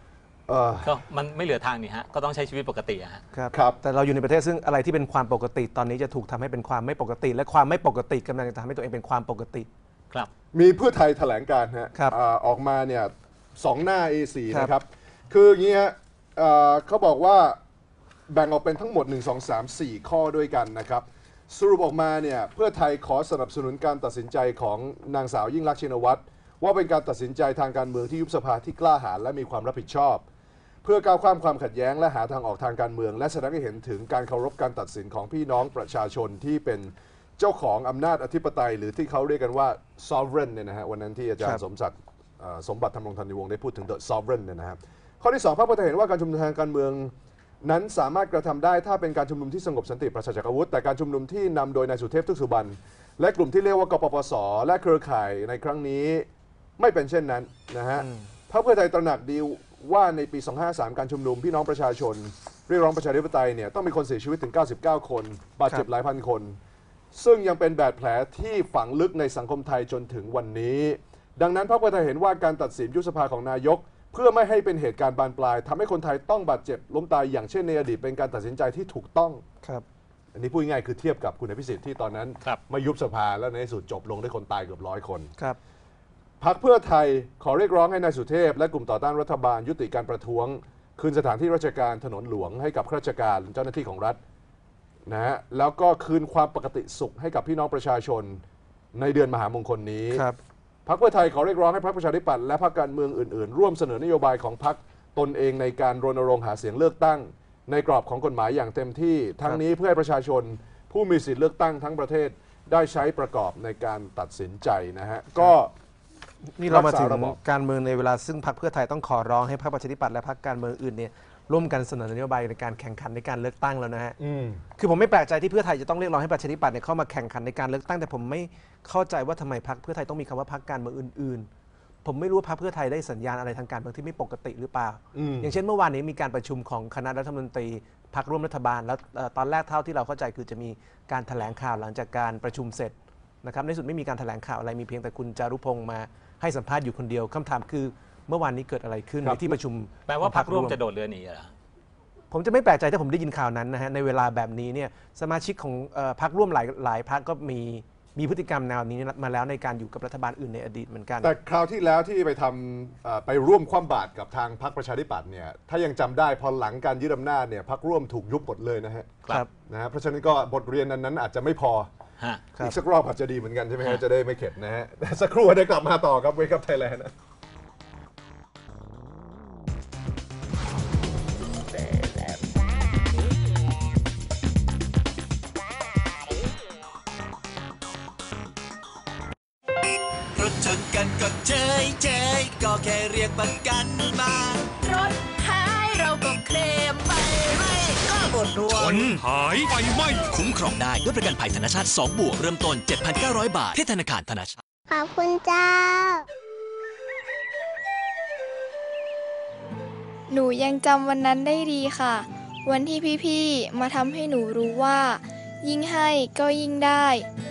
ก็มันไม่เหลือทางนี่ฮะก็ต้องใช้ชีวิตปกติฮะครับแต่เราอยู่ในประเทศซึ่งอะไรที่เป็นความปกติตอนนี้จะถูกทำให้เป็นความไม่ปกติ และความไม่ปกติกำลังจะทำให้ตัวเองเป็นความปกติครับมีเพื่อไทยแถลงการฮะออกมาเนี่ยสองหน้า เอ โฟร์ นะครับคืออย่างนี้ฮะเขาบอกว่าแบ่งออกเป็นทั้งหมดหนึ่ง สอง สาม สี่ ข้อด้วยกันนะครับสรุปออกมาเนี่ยเพื่อไทยขอสนับสนุนการตัดสินใจของนางสาวยิ่งลักษณ์ชินวัตรว่าเป็นการตัดสินใจทางการเมืองที่ยุบสภาที่กล้าหาญและมีความรับผิดชอบเพื่อก้าวข้ามความขัดแย้งและหาทางออกทางการเมืองและแสดงให้เห็นถึงการเคารพการตัดสินของพี่น้องประชาชนที่เป็นเจ้าของอำนาจอธิปไตยหรือที่เขาเรียกกันว่า sovereign เนี่ยนะฮะวันนั้นที่อาจารย์สมศักดิ์สมบัติธรรมรงธรรมนิวงศ์ได้พูดถึง the sovereign เนี่ยนะครับข้อที่สองพรรคเพื่อไทยเห็นว่าการชุมนุมทางการเมืองนั้นสามารถกระทำได้ถ้าเป็นการชุมนุมที่สงบสันติปราศจากอาวุธแต่การชุมนุมที่นำโดยนายสุเทพทึกสุบรรณและกลุ่มที่เรียกว่ากปปสและเครือข่ายในครั้งนี้ไม่เป็นเช่นนั้นนะฮะพรรคเพื่อไทยตระหนักดีว่าในปี สองห้าสาม การชุมนุมพี่น้องประชาชนเรียกร้องประชาธิปไตยเนี่ยต้องมีคนเสียชีวิตถึงเก้าสิบเก้าคนบาดเจ็บหลายพันคนซึ่งยังเป็นบาดแผลที่ฝังลึกในสังคมไทยจนถึงวันนี้ดังนั้นพรรคเพื่อไทยเห็นว่าการตัดสินยุบสภาของนายกเพื่อไม่ให้เป็นเหตุการณ์บานปลายทำให้คนไทยต้องบาดเจ็บล้มตายอย่างเช่นในอดีตเป็นการตัดสินใจที่ถูกต้องครับอันนี้พูดง่ายคือเทียบกับคุณอภิสิทธิ์ที่ตอนนั้นไม่ยุบสภาแล้วในที่สุดจบลงด้วยคนตายเกือบร้อยคนครับพรรคเพื่อไทยขอเรียกร้องให้นายสุเทพและกลุ่มต่อต้านรัฐบาลยุติการประท้วงคืนสถานที่ราชการถนนหลวงให้กับข้าราชการเจ้าหน้าที่ของรัฐนะฮะแล้วก็คืนความปกติสุขให้กับพี่น้องประชาชนในเดือนมหามงคลนี้พรรคเพื่อไทยขอเรียกร้องให้พรรคประชาธิปัตย์และพรรคการเมืองอื่นๆร่วมเสนอนโยบายของพรรคตนเองในการรณรงค์หาเสียงเลือกตั้งในกรอบของกฎหมายอย่างเต็มที่ทั้งนี้เพื่อให้ประชาชนผู้มีสิทธิเลือกตั้งทั้งประเทศได้ใช้ประกอบในการตัดสินใจนะฮะก็นี่เรามาถึงการเมืองในเวลาซึ่งพรรคเพื่อไทยต้องขอร้องให้พรรคประชาธิปัตย์และพรรคการเมืองอื่นเนี่ยร่วมกันเสนอนโยบายในการแข่งขันในการเลือกตั้งแล้วนะฮะคือผมไม่แปลกใจที่เพื่อไทยจะต้องเรียกร้องให้ประชาธิปัตย์เนี่ยเข้ามาแข่งขันในการเลือกตั้งแต่ผมไม่เข้าใจว่าทำไมพรรคเพื่อไทยต้องมีคำว่าพรรคการเมืองอื่นๆผมไม่รู้ว่าพรรคเพื่อไทยได้สัญญาณอะไรทางการเมืองที่ไม่ปกติหรือเปล่าอย่างเช่นเมื่อวานนี้มีการประชุมของคณะรัฐมนตรีพรรคร่วมรัฐบาลแล้วตอนแรกเท่าที่เราเข้าใจคือจะมีการแถลงข่าวหลังจากการประชุมเสร็จนะครับในสุดไม่มีการแถลงข่าวอะไรมีเพียงแต่คุณจารุพงษ์มาให้สัมภาษณ์อยู่คนเดียวคำถามคือเมื่อวานนี้เกิดอะไรขึ้นในที่ประชุมแปลว่าพรรคร่วมจะโดดเรือหนีเหรอผมจะไม่แปลกใจถ้าผมได้ยินข่าวนั้นนะฮะในเวลาแบบนี้เนี่ยสมาชิกของพรรคร่วมหลายหลายพรรคก็มีมีพฤติกรรมแนวนี้มาแล้วในการอยู่กับรัฐบาลอื่นในอดีตเหมือนกันแต่คราวที่แล้วที่ไปทำไปร่วมคว่ำบาตรกับทางพรรคประชาธิปัตย์เนี่ยถ้ายังจำได้พอหลังการยึดอำนาจเนี่ยพรรคร่วมถูกยุบหมดเลยนะฮะครับนะฮะเพราะฉะนั้นก็บทเรียนนั้นอาจจะไม่พออีกสักรอบอาจจะดีเหมือนกันใช่ไหมฮะจะได้ไม่เข็ดนะฮะสักครู่ได้กลับมาต่อครับเวกับไทยแลนด์นะรถชนกันก็เฉยเฉยก็แค่เรียกประกันมารถหายเราก็เคลมไปไม่ก็หมดรวมชนหายไฟไหม้คุ้มครองได้ด้วยประกันภัยธนชาติสองบวกเริ่มต้น เจ็ดพันเก้าร้อย บาทที่ธนาคารธนชาติขอบคุณเจ้าหนูยังจำวันนั้นได้ดีค่ะวันที่พี่ๆมาทำให้หนูรู้ว่ายิ่งให้ก็ยิ่งได้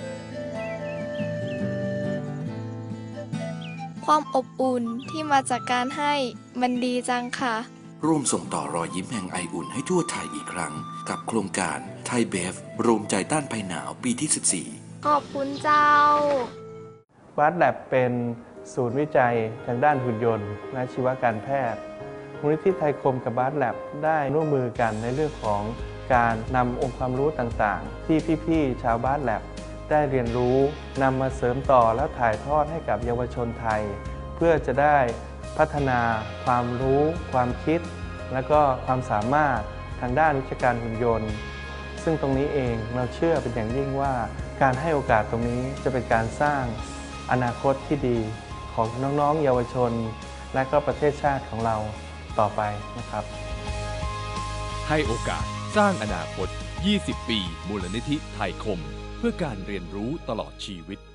ความอบอุ่นที่มาจากการให้มันดีจังค่ะร่วมส่งต่อรอยยิ้มแห่งไออุ่นให้ทั่วไทยอีกครั้งกับโครงการไทยเบฟรวมใจต้านภัยหนาวปีที่สิบสี่ขอบคุณเจ้าบาร์ดแลบเป็นศูนย์วิจัยทางด้านหุ่นยนต์และชีวการแพทย์มูลนิธิไทยคมกับบาร์ดแลบได้ร่วมมือกันในเรื่องของการนำองค์ความรู้ต่างๆที่พี่ๆชาวบาร์ดแลบได้เรียนรู้นำมาเสริมต่อและถ่ายทอดให้กับเยาวชนไทยเพื่อจะได้พัฒนาความรู้ความคิดและก็ความสามารถทางด้านวิชาการหุ่นยนต์ซึ่งตรงนี้เองเราเชื่อเป็นอย่างยิ่งว่าการให้โอกาสตรงนี้จะเป็นการสร้างอนาคตที่ดีของน้องๆเยาวชนและก็ประเทศชาติของเราต่อไปนะครับให้โอกาสสร้างอนาคตยี่สิบปีมูลนิธิไทยคมเพื่อการเรียนรู้ตลอดชีวิต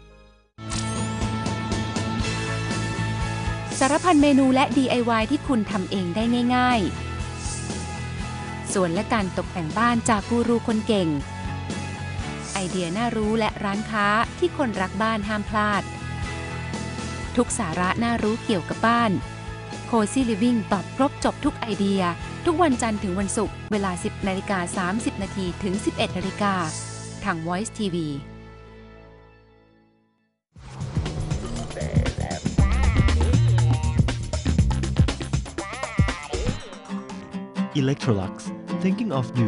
สารพันเมนูและ ดี ไอ วาย ที่คุณทำเองได้ง่ายๆส่วนและการตกแต่งบ้านจากกูรูคนเก่งไอเดียน่ารู้และร้านค้าที่คนรักบ้านห้ามพลาดทุกสาระน่ารู้เกี่ยวกับบ้าน Cozy Living ตอบครบจบทุกไอเดียทุกวันจันทร์ถึงวันศุกร์เวลา สิบนาฬิกาสามสิบนาทีถึง สิบเอ็ดนาฬิกาทาง Voice ที วี Electrolux Thinking of You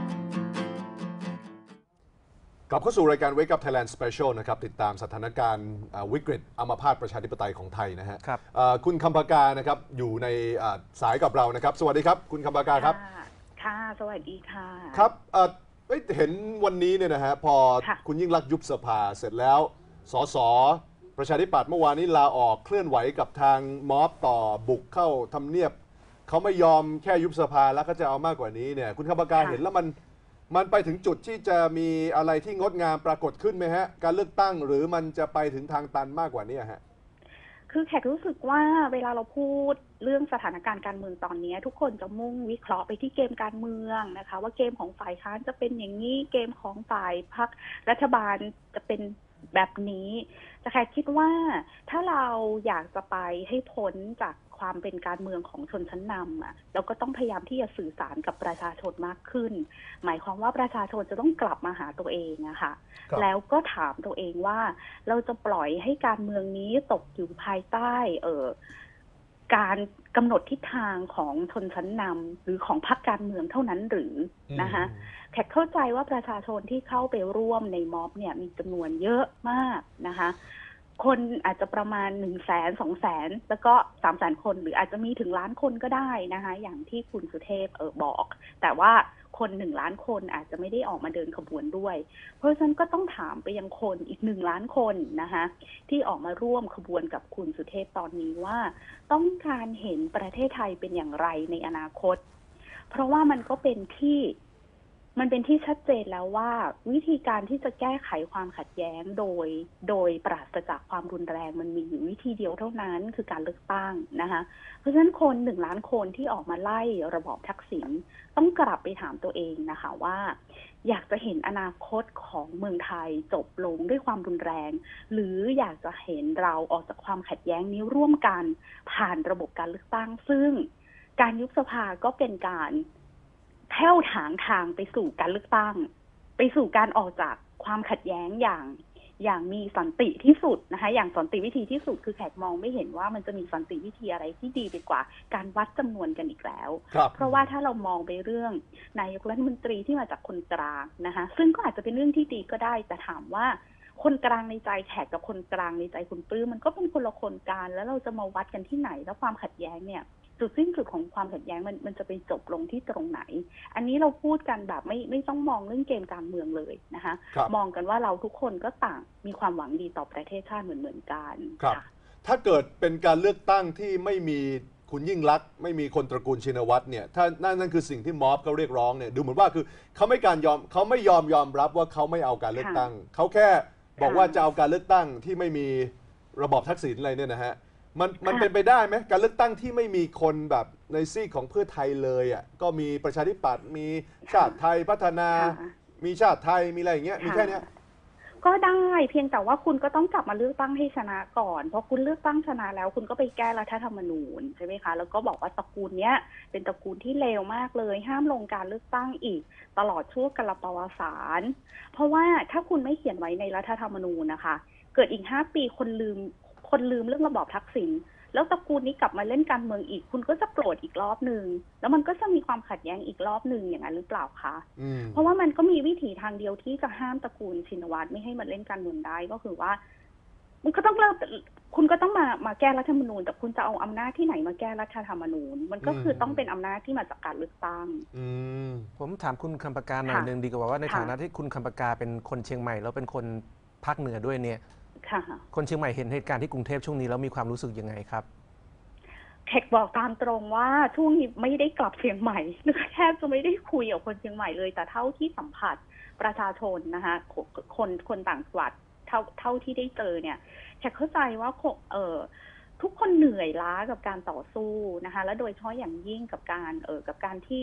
กลับเข้าสู่รายการ Wake Up Thailand Special นะครับติดตามสถานการณ์วิกฤตอัมพาตประชาธิปไตยของไทยนะฮะคุณคำปากานะครับอยู่ในสายกับเรานะครับสวัสดีครับคุณคำปากาครับค่ะสวัสดีค่ะครับเห็นวันนี้เนี่ยนะฮะพอคุณยิ่งลักษณ์ยุบสภาเสร็จแล้วสสประชาธิปัตย์เมื่อวานนี้ลาออกเคลื่อนไหวกับทางม็อบต่อบุกเข้าทำเนียบเขาไม่ยอมแค่ยุบสภาแล้วก็จะเอามากกว่านี้เนี่ยคุณคำปากาเห็นแล้วมันมันไปถึงจุดที่จะมีอะไรที่งดงามปรากฏขึ้นไหมฮะการเลือกตั้งหรือมันจะไปถึงทางตันมากกว่านี้ฮะคือแขกรู้สึกว่าเวลาเราพูดเรื่องสถานการณ์การเมืองตอนนี้ทุกคนจะมุ่งวิเคราะห์ไปที่เกมการเมืองนะคะว่าเกมของฝ่ายค้านจะเป็นอย่างนี้เกมของฝ่ายพรรครัฐบาลจะเป็นแบบนี้แต่แขกคิดว่าถ้าเราอยากจะไปให้พ้นจากความเป็นการเมืองของชนชั้นนำอ่ะเราก็ต้องพยายามที่จะสื่อสารกับประชาชนมากขึ้นหมายความว่าประชาชนจะต้องกลับมาหาตัวเองอะค่ะแล้วก็ถามตัวเองว่าเราจะปล่อยให้การเมืองนี้ตกอยู่ภายใต้เอ่อการกำหนดทิศทางของชนชั้นนำหรือของพรรคการเมืองเท่านั้นหรือนะคะแขกเข้าใจว่าประชาชนที่เข้าไปร่วมในม็อบเนี่ยมีจำนวนเยอะมากนะคะคนอาจจะประมาณหนึ่งแสนสองแสนแล้วก็สามแสนคนหรืออาจจะมีถึงล้านคนก็ได้นะคะอย่างที่คุณสุเทพเออบอกแต่ว่าคนหนึ่งล้านคนอาจจะไม่ได้ออกมาเดินขบวนด้วยเพราะฉะนั้นก็ต้องถามไปยังคนอีกหนึ่งล้านคนนะคะที่ออกมาร่วมขบวนกับคุณสุเทพตอนนี้ว่าต้องการเห็นประเทศไทยเป็นอย่างไรในอนาคตเพราะว่ามันก็เป็นที่มันเป็นที่ชัดเจนแล้วว่าวิธีการที่จะแก้ไขความขัดแย้งโดยโดยปราศจากความรุนแรงมันมีอยู่วิธีเดียวเท่านั้นคือการเลือกตั้งนะคะเพราะฉะนั้นคนหนึ่งล้านคนที่ออกมาไล่ระบอบทักษิณต้องกลับไปถามตัวเองนะคะว่าอยากจะเห็นอนาคตของเมืองไทยจบลงด้วยความรุนแรงหรืออยากจะเห็นเราออกจากความขัดแย้งนี้ร่วมกันผ่านระบบการเลือกตั้งซึ่งการยุบสภาก็เป็นการแผ่วถางทางไปสู่การเลือกตั้งไปสู่การออกจากความขัดแย้งอย่างอย่างมีสันติที่สุดนะคะอย่างสันติวิธีที่สุดคือแขกมองไม่เห็นว่ามันจะมีสันติวิธีอะไรที่ดีไปกว่าการวัดจำนวนกันอีกแล้วเพราะว่าถ้าเรามองไปเรื่องนายกรัฐมนตรีที่มาจากคนกลางนะคะซึ่งก็อาจจะเป็นเรื่องที่ดีก็ได้แต่ถามว่าคนกลางในใจแขกกับคนกลางในใจคุณปลื้มมันก็เป็นคนละคนกันแล้วเราจะมาวัดกันที่ไหนแล้วความขัดแย้งเนี่ยจุดสิ้นสุดของความขัดแย้งมันมันจะไปจบลงที่ตรงไหนอันนี้เราพูดกันแบบไม่ไม่ต้องมองเรื่องเกมการเมืองเลยนะคะมองกันว่าเราทุกคนก็ต่างมีความหวังดีต่อประเทศชาติเหมือนเหมือนกันครับถ้าเกิดเป็นการเลือกตั้งที่ไม่มีคุณยิ่งลักษณ์ไม่มีคนตระกูลชินวัตรเนี่ยถ้านั่นนั่นคือสิ่งที่ม็อบเขาเรียกร้องเนี่ยดูเหมือนว่าคือเขาไม่การยอมเขาไม่ยอมยอมรับว่าเขาไม่เอาการเลือกตั้งเขาแค่บอกว่าจะเอาการเลือกตั้งที่ไม่มีระบอบทักษิณอะไรเนี่ยนะฮะมันมันเป็นไปได้ไหมการเลือกตั้งที่ไม่มีคนแบบในซีกของเพื่อไทยเลยอ่ะก็มีประชาธิปัตย์มีชาติไทยพัฒนามีชาติไทยมีอะไรอย่างเงี้ยมีแค่นี้ก็ได้เพียงแต่ว่าคุณก็ต้องกลับมาเลือกตั้งให้ชนะก่อนเพราะคุณเลือกตั้งชนะแล้วคุณก็ไปแก้รัฐธรรมนูญใช่ไหมคะแล้วก็บอกว่าตระกูลเนี้ยเป็นตระกูลที่เลวมากเลยห้ามลงการเลือกตั้งอีกตลอดช่วงกาลปวสารเพราะว่าถ้าคุณไม่เขียนไว้ในรัฐธรรมนูญนะคะเกิดอีกห้าปีคนลืมคนลืมเรื่องระบอบทักษิณแล้วตระกูลนี้กลับมาเล่นการเมืองอีกคุณก็จะโกรธอีกรอบนึงแล้วมันก็จะมีความขัดแย้งอีกรอบนึงอย่างนั้นหรือเปล่าคะเพราะว่ามันก็มีวิถีทางเดียวที่จะห้ามตระกูลชินวัตรไม่ให้มาเล่นการเมืองได้ก็คือว่ามันก็ต้องเริ่มคุณก็ต้องมามาแก้รัฐธรรมนูญแต่คุณจะเอาอำนาจที่ไหนมาแก้รัฐธรรมนูญมันก็คือต้องเป็นอำนาจที่มาจากการเลือกตั้งผมถามคุณคำปากาหน่อยนึงดีกว่าว่าในฐานะที่คุณคำปากาเป็นคนเชียงใหม่แล้วเป็นคนภาคเหนือด้วยเนี่ยคนเชียงใหม่เห็นเหตุการณ์ที่กรุงเทพช่วงนี้แล้วมีความรู้สึกยังไงครับแขกบอกตามตรงว่าช่วงนี้ไม่ได้กลับเชียงใหม่แทบจะไม่ได้คุยกับคนเชียงใหม่เลยแต่เท่าที่สัมผัสประชาชนนะคะคนคนต่างจังหวัดเท่าเท่าที่ได้เจอเนี่ยแขกเข้าใจว่าเออทุกคนเหนื่อยล้ากับการต่อสู้นะคะและโดยเฉพาะอย่างยิ่งกับการเออกับการที่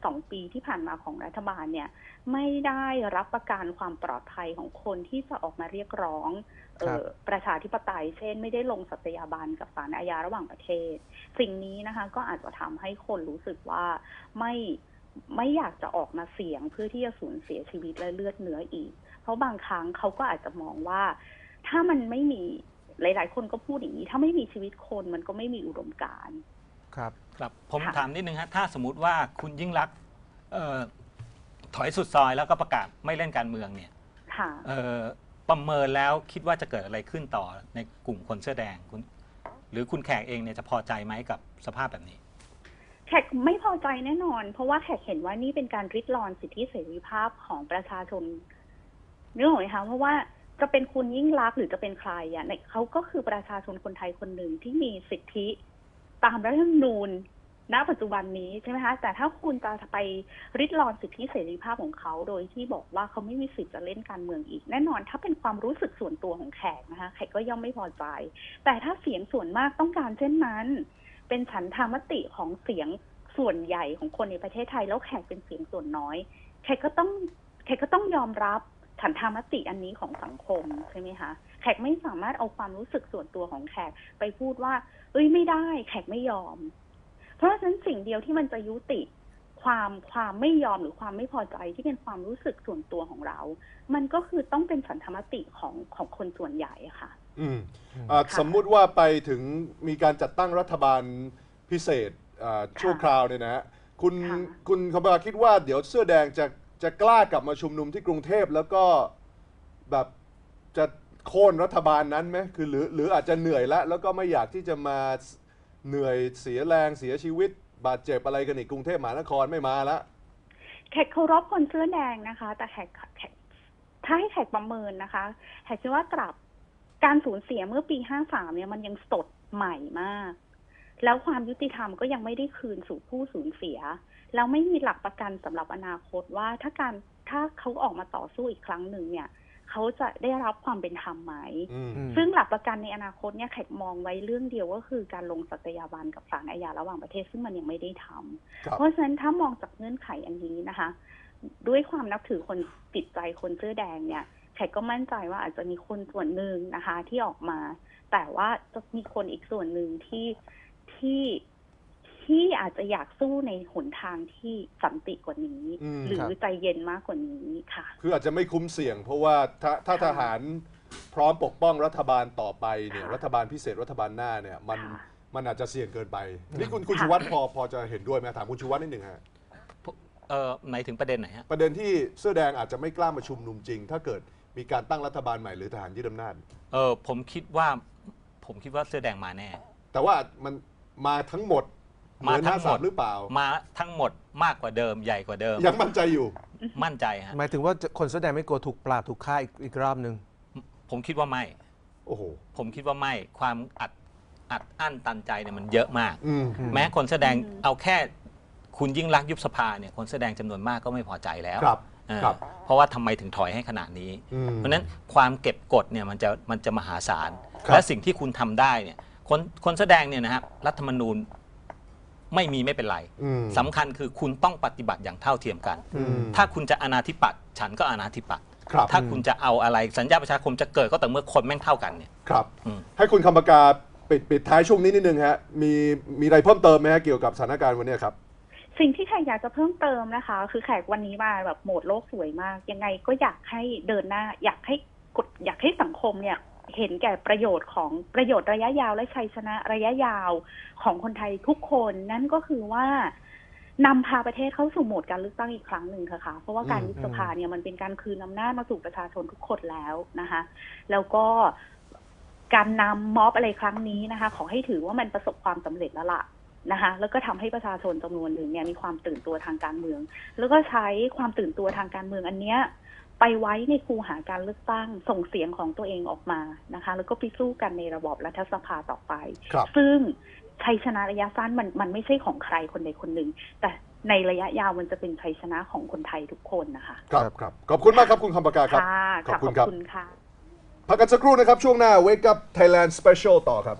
สองปีที่ผ่านมาของรัฐบาลเนี่ยไม่ได้รับประกันความปลอดภัยของคนที่จะออกมาเรียกร้องเอ่อประชาธิปไตยเช่นไม่ได้ลงสัตยาบันกับศาลอาญาระหว่างประเทศสิ่งนี้นะคะก็อาจจะทำให้คนรู้สึกว่าไม่ไม่อยากจะออกมาเสี่ยงเพื่อที่จะสูญเสียชีวิตและเลือดเนื้ออีกเพราะบางครั้งเขาก็อาจจะมองว่าถ้ามันไม่มีหลายๆคนก็พูดอย่างนี้ถ้าไม่มีชีวิตคนมันก็ไม่มีอุดมการณ์ครับครับผมถามนิดนึงฮะถ้าสมมติว่าคุณยิ่งลักษณ์ถอยสุดซอยแล้วก็ประกาศไม่เล่นการเมืองเนี่ยประเมินแล้วคิดว่าจะเกิดอะไรขึ้นต่อในกลุ่มคนเสื้อแดงคุณหรือคุณแขกเองเนี่ยจะพอใจไหมกับสภาพแบบนี้แขกไม่พอใจแน่นอนเพราะว่าแขกเห็นว่านี่เป็นการริดรอนสิทธิเสรีภาพของประชาชนนึกออกไหมคะเพราะว่าจะเป็นคุณยิ่งลักษณ์หรือจะเป็นใครอ่ะเขาก็คือประชาชนคนไทยคนหนึ่งที่มีสิทธิตามรัฐธรรมนูญณปัจจุบันนี้ใช่ไหมคะแต่ถ้าคุณจะไปริดรอนสิทธิเสรีภาพของเขาโดยที่บอกว่าเขาไม่มีสิทธิ์จะเล่นการเมืองอีกแน่นอนถ้าเป็นความรู้สึกส่วนตัวของแขกนะคะแขกก็ย่อมไม่พอใจแต่ถ้าเสียงส่วนมากต้องการเช่นนั้นเป็นฉันทามติของเสียงส่วนใหญ่ของคนในประเทศไทยแล้วแขกเป็นเสียงส่วนน้อยแขกก็ต้องแขกก็ต้องยอมรับฉันทามติอันนี้ของสังคมใช่ไหมคะแขกไม่สามารถเอาความรู้สึกส่วนตัวของแขกไปพูดว่าเอ้ยไม่ได้แขกไม่ยอมเพราะฉะนั้นสิ่งเดียวที่มันจะยุติความความไม่ยอมหรือความไม่พอใจที่เป็นความรู้สึกส่วนตัวของเรามันก็คือต้องเป็นฉันทามติของของคนส่วนใหญ่ค่ะอืมสมมุติว่าไปถึงมีการจัดตั้งรัฐบาลพิเศษชั่วคราวเนี่ยนะฮะคุณคุณคำบาคิดว่าเดี๋ยวเสื้อแดงจะจะกล้ากลับมาชุมนุมที่กรุงเทพแล้วก็แบบจะโค่นรัฐบาลนั้นไหมคือหรือหรืออาจจะเหนื่อยแล้วแล้วก็ไม่อยากที่จะมาเหนื่อยเสียแรงเสียชีวิตบาดเจ็บอะไรกันอีกกรุงเทพมหานครไม่มาแล้วแขกเคารพคนเสื้อแดงนะคะแต่แขกแขกถ้าให้แขกประเมินนะคะแขกคิดว่ากลับการสูญเสียเมื่อปีห้าสามเนี่ยมันยังสดใหม่มากแล้วความยุติธรรมก็ยังไม่ได้คืนสู่ผู้สูญเสียแล้วไม่มีหลักประกันสำหรับอนาคตว่าถ้าการถ้าเขาออกมาต่อสู้อีกครั้งหนึ่งเนี่ยเขาจะได้รับความเป็นธรรมไหมซึ่งหลักประกันในอนาคตเนี่ยแขกมองไว้เรื่องเดียวก็คือการลงสัตยาบันกับศาลอาญาระหว่างประเทศซึ่งมันยังไม่ได้ทำเพราะฉะนั้นถ้ามองจากเงื่อนไขอันนี้นะคะด้วยความนับถือคนจิตใจคนเสื้อแดงเนี่ยแขกก็มั่นใจว่าอาจจะมีคนส่วนหนึ่งนะคะที่ออกมาแต่ว่าจะมีคนอีกส่วนหนึ่งที่ที่ที่อาจจะอยากสู้ในหนทางที่สันติกว่านี้หรือใจเย็นมากกว่านี้ค่ะคืออาจจะไม่คุ้มเสี่ยงเพราะว่าถ้าถ้าทหารพร้อมปกป้องรัฐบาลต่อไปเนี่ยรัฐบาลพิเศษรัฐบาลหน้าเนี่ยมันมันอาจจะเสี่ยงเกินไปนี่คุณคุณชูวัฒน์พอพอจะเห็นด้วยไหมถามคุณชูวัฒน์นิดหนึ่งฮะเอ่อในถึงประเด็นไหนฮะประเด็นที่เสื้อแดงอาจจะไม่กล้ามาชุมนุมจริงถ้าเกิดมีการตั้งรัฐบาลใหม่หรือทหารยึดอำนาจเออผมคิดว่าผมคิดว่าเสื้อแดงมาแน่แต่ว่ามันมาทั้งหมดมาทั้งหมดหรือเปล่ามาทั้งหมดมากกว่าเดิมใหญ่กว่าเดิมยังมั่นใจอยู่มั่นใจฮะหมายถึงว่าคนเสื้อแดงไม่กลัวถูกปราบถูกฆ่าอีกอีกรอบนึงผมคิดว่าไม่โอ้โหผมคิดว่าไม่ความอัดอัดอั้นตันใจเนี่ยมันเยอะมากแม้คนเสื้อแดงเอาแค่คุณยิ่งลักษณ์ยุบสภาเนี่ยคนเสื้อแดงจำนวนมากก็ไม่พอใจแล้วเพราะว่าทำไมถึงถอยให้ขนาดนี้เพราะนั้นความเก็บกดเนี่ยมันจะมันจะมหาศาลและสิ่งที่คุณทำได้เนี่ยคนคนแสดงเนี่ยนะครับรัฐธรรมนูญไม่มีไม่เป็นไรสำคัญคือคุณต้องปฏิบัติอย่างเท่าเทียมกันถ้าคุณจะอนาธิปัตย์ฉันก็อนาธิปัตย์ถ้าคุณจะเอาอะไรสัญญาประชาคมจะเกิดก็แต่เมื่อคนแม่งเท่ากันเนี่ยครับให้คุณคำปากาปิดปิดท้ายช่วงนี้นิดนึงฮะมีมีอะไรเพิ่มเติมไหมฮะเกี่ยวกับสถานการณ์วันนี้ครับสิ่งที่แขกอยากจะเพิ่มเติมนะคะคือแขกวันนี้มาแบบโหมดโลกสวยมากยังไงก็อยากให้เดินหน้าอยากให้กดอยากให้สังคมเนี่ยเห็นแก่ประโยชน์ของประโยชน์ระยะยาวและชัยชนะระยะยาวของคนไทยทุกคนนั่นก็คือว่านำพาประเทศเข้าสู่โหมดการเลือกตั้งอีกครั้งหนึ่งค่ะค่ะเพราะว่าการยุบสภาเนี่ยมันเป็นการคืนอำนาจมาสู่ประชาชนทุกคนแล้วนะคะแล้วก็การนำม็อบอะไรครั้งนี้นะคะขอให้ถือว่ามันประสบความสำเร็จแล้วล่ะนะคะแล้วก็ทำให้ประชาชนจำนวนหนึ่งเนี่ยมีความตื่นตัวทางการเมืองแล้วก็ใช้ความตื่นตัวทางการเมืองอันเนี้ยไปไว้ในคูหาการเลือกตั้งส่งเสียงของตัวเองออกมานะคะแล้วก็ไปสู้กันในระบอบรัฐสภาต่อไปซึ่งชัยชนะระยะสั้นมันมันไม่ใช่ของใครคนใดคนหนึ่งแต่ในระยะยาวมันจะเป็นชัยชนะของคนไทยทุกคนนะคะครับครับขอบคุณมากครับคุณคำปากาครับขอบคุณครับค่ะพักกันสักครู่นะครับช่วงหน้า Wake Up Thailand Special ต่อครับ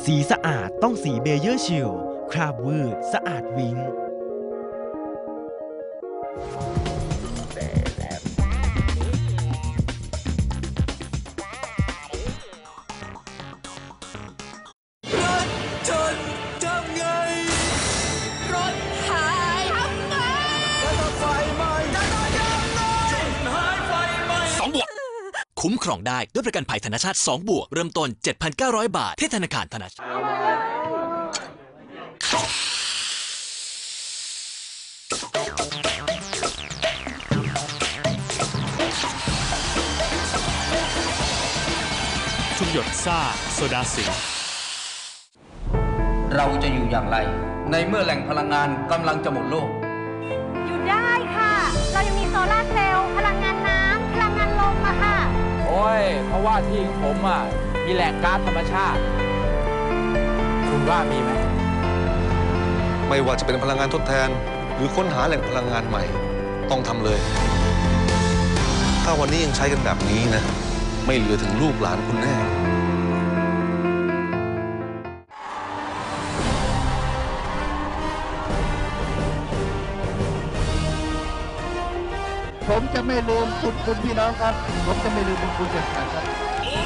สีสะอาดต้องสีเบเยอร์ชิลคราบวืดสะอาดวิ้งคุ้มครองได้ด้วยประกันภัยธนชาติสองบวกเริ่มต้น เจ็ดพันเก้าร้อย บาทที่ธนาคารธนชาติทุกหยดซ่าโซดาสิงเราจะอยู่อย่างไรในเมื่อแหล่งพลังงานกำลังจะหมดโลกอยู่ได้ค่ะเรายังมีโซลาร์เซลล์พลังงานน้ำพลังงานลมอะค่ะโอ้ยเพราะว่าที่ผมอ่ะมีแหล่งก๊าซธรรมชาติคุณว่ามีไหมไม่ว่าจะเป็นพลังงานทดแทนหรือค้นหาแหล่งพลังงานใหม่ต้องทำเลยถ้าวันนี้ยังใช้กันแบบนี้นะไม่เหลือถึงลูกหลานคุณแน่ผมจะไม่ลืมคุณคุณพี่น้องครับผมจะไม่ลืมคุณคุณเด็ดขาดครับ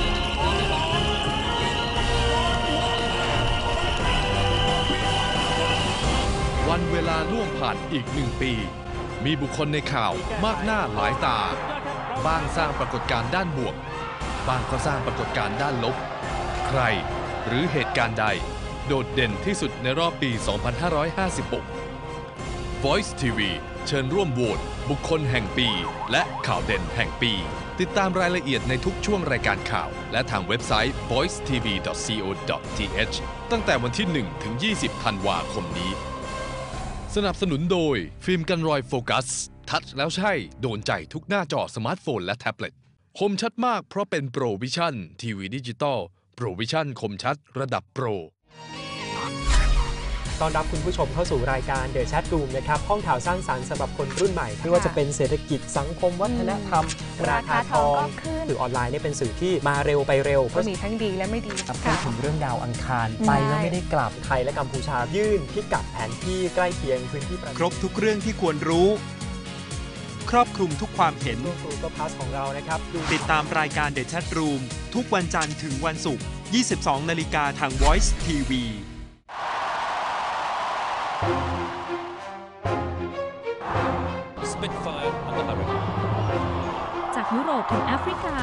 วันเวลาล่วงผ่านอีกหนึ่งปีมีบุคคลในข่าวมากหน้าหลายตาบ้างสร้างปรากฏการณ์ด้านบวกบ้างก็สร้างปรากฏการณ์ด้านลบใครหรือเหตุการณ์ใดโดดเด่นที่สุดในรอบปี สองพันห้าร้อยห้าสิบหก Voice ที วี เชิญร่วมโหวตบุคคลแห่งปีและข่าวเด่นแห่งปีติดตามรายละเอียดในทุกช่วงรายการข่าวและทางเว็บไซต์ voice t v dot co dot t h ตั้งแต่วันที่ หนึ่ง ถึง ยี่สิบ ธันวาคมนี้สนับสนุนโดยฟิล์มกันรอยโฟกัสทัชแล้วใช่โดนใจทุกหน้าจอสมาร์ทโฟนและแท็บเล็ตคมชัดมากเพราะเป็นโปรวิชั่นทีวีดิจิตอลโปรวิชั่นคมชัดระดับโปรต้อนรับคุณผู้ชมเข้าสู่รายการ The Chat Room นะครับห้องข่าวสร้างสรรค์สำหรับคนรุ่นใหม่ไม่ว่าจะเป็นเศรษฐกิจสังคมวัฒนธรรมราคาทองสื่อออนไลน์นี่เป็นสื่อที่มาเร็วไปเร็วก็มีทั้งดีและไม่ดีครับพูดถึงเรื่องดาวอังคารไปแล้วไม่ได้กลับไทยและกัมพูชายื่นพิกัดแผนที่ใกล้เคียงพื้นที่ครบทุกเรื่องที่ควรรู้ครอบคลุมทุกความเห็นกูเกิลพลัสของเรานะครับติดตามรายการ The Chat Room ทุกวันจันทร์ถึงวันศุกร์ ยี่สิบสอง นาฬิกาทาง Voice ที วี Spitfire on the Hurricane จากยุโรปถึงแอฟริกา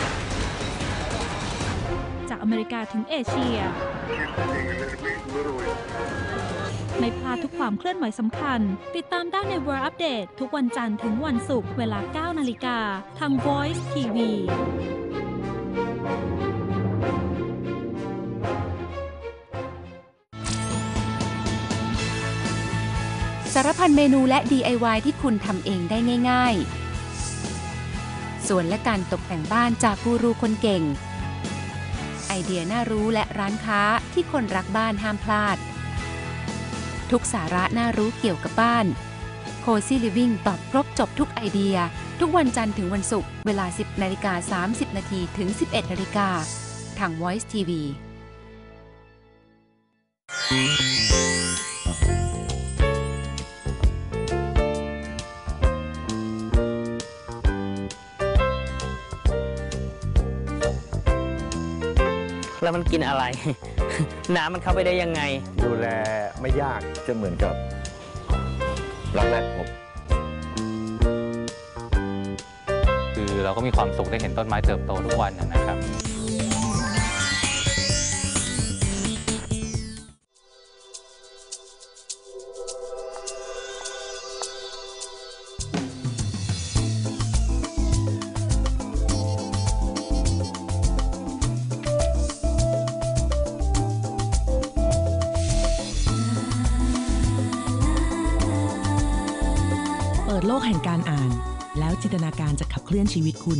จากอเมริกาถึงเอเชียไม่พลาดทุกความเคลื่อนไหวสำคัญติดตามได้ใน World Update ทุกวันจันทร์ถึงวันศุกร์เวลา เก้า นาฬิกาทาง Voice ที วีสารพันเมนูและ ดี ไอ วาย ที่คุณทำเองได้ง่ายๆส่วนและการตกแต่งบ้านจากกูรูคนเก่งไอเดียน่ารู้และร้านค้าที่คนรักบ้านห้ามพลาดทุกสาระน่ารู้เกี่ยวกับบ้าน Cozy Living ตอบครบจบทุกไอเดียทุกวันจันทร์ถึงวันศุกร์เวลา สิบ นาฬิกา สามสิบ นาทีถึง สิบเอ็ด นาฬิกาทาง Voice ที วีแล้วมันกินอะไร น้ำมันเข้าไปได้ยังไงดูแลไม่ยากจะเหมือนกับรักแรกพบคือเราก็มีความสุขได้เห็นต้นไม้เติบโตทุกวันนะครับโลกแห่งการอ่านแล้วจินตนาการจะขับเคลื่อนชีวิตคุณ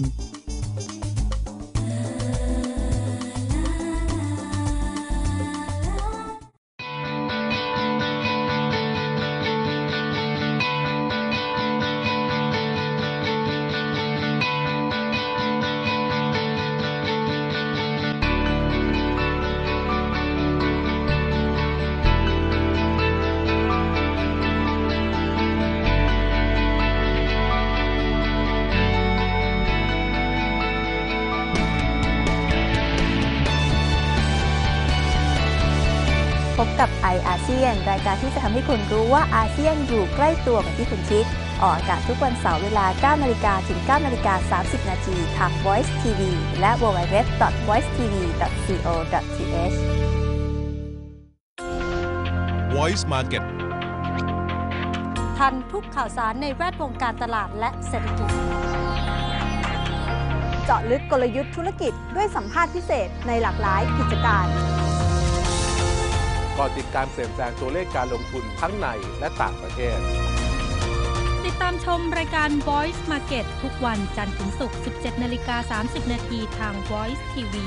พบกับ ไอ อาเซียน รายการที่จะทำให้คุณรู้ว่าอาเซียนอยู่ใกล้ตัวเหมือนที่คุณคิดออกอากาศทุกวันเสาร์เวลา เก้านาฬิกา ถึง เก้านาฬิกาสามสิบ นาทีทาง Voice ที วี และ ดับเบิลยู ดับเบิลยู ดับเบิลยู ดอท voice t v ดอท co ดอท ที เอช Voice Market ทันทุกข่าวสารในแวดวงการตลาดและเศรษฐกิจเจาะลึกกลยุทธ์ธุรกิจด้วยสัมภาษณ์พิเศษในหลากหลายกิจการก่อติดการเปลี่ยนแปลงตัวเลขการลงทุนทั้งในและต่างประเทศติดตามชมรายการ Voice Market ทุกวันจันทร์ถึงศุกร์ สิบเจ็ดนาฬิกาสามสิบ นาทีทาง Voice ที วี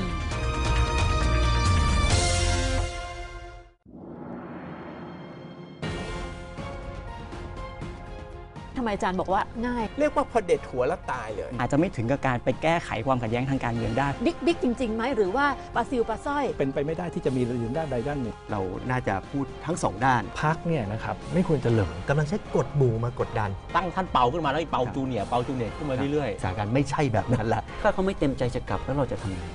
ทำไมอาจารย์บอกว่าง่ายเรียกว่าพอเด็ดหัวแล้วตายเลยอาจจะไม่ถึงกับการไปแก้ไขความขัดแย้งทางการเมืองได้บิ๊กบิ๊กจริงๆไหมหรือว่าปลาซิวปลาสร้อยเป็นไปไม่ได้ที่จะมีเรื่องด้านใดด้านหนึ่งเราน่าจะพูดทั้งสองด้านพักเนี่ยนะครับไม่ควรจะเหลิงกำลังใช้กฎหมู่มากดดันตั้งท่านเปาขึ้นมาแล้วเปาจูเนียร์เปาจูเนียร์ขึ้นมาเรื่อยๆสถานการณ์ไม่ใช่แบบนั้นละถ้าเขาไม่เต็มใจจะกลับแล้วเราจะทำยังไง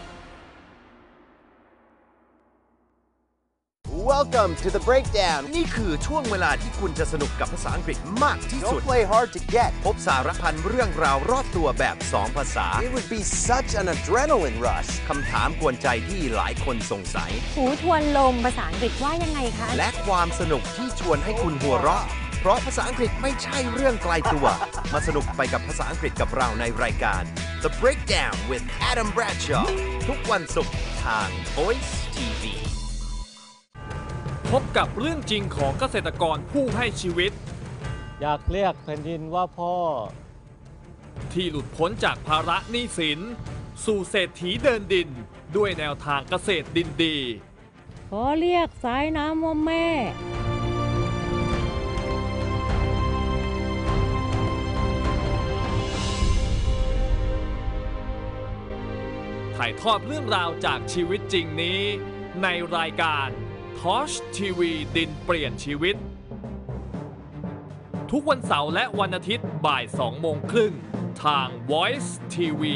Welcome to the breakdown นี่คือช่วงเวลาที่คุณจะสนุกกับภาษาอังกฤษมากที่สุด Don't play hard to get พบสารพันเรื่องราวรอบตัวแบบสองภาษา It would be such an adrenaline rush คำถามกวนใจที่หลายคนสงสัยหูทวนลมภาษาอังกฤษว่ายังไงคะและความสนุกที่ชวนให้คุณหัวเราะเพราะภาษาอังกฤษไม่ใช่เรื่องไกลตัวมาสนุกไปกับภาษาอังกฤษกับเราในรายการ The Breakdown with Adam Bradshaw ทุกวันศุกร์ทาง Voice ที วีพบกับเรื่องจริงของเกษตรกรผู้ให้ชีวิตอยากเรียกแผ่นดินว่าพ่อที่หลุดพ้นจากภาระหนี้สินสู่เศรษฐีเดินดินด้วยแนวทางเกษตรดินดีขอเรียกสายน้ำว่าแม่ถ่ายทอดเรื่องราวจากชีวิตจริงนี้ในรายการทอช ที วี ดินเปลี่ยนชีวิตทุกวันเสาร์และวันอาทิตย์บ่ายสองโมงครึ่งทาง Voice ที วี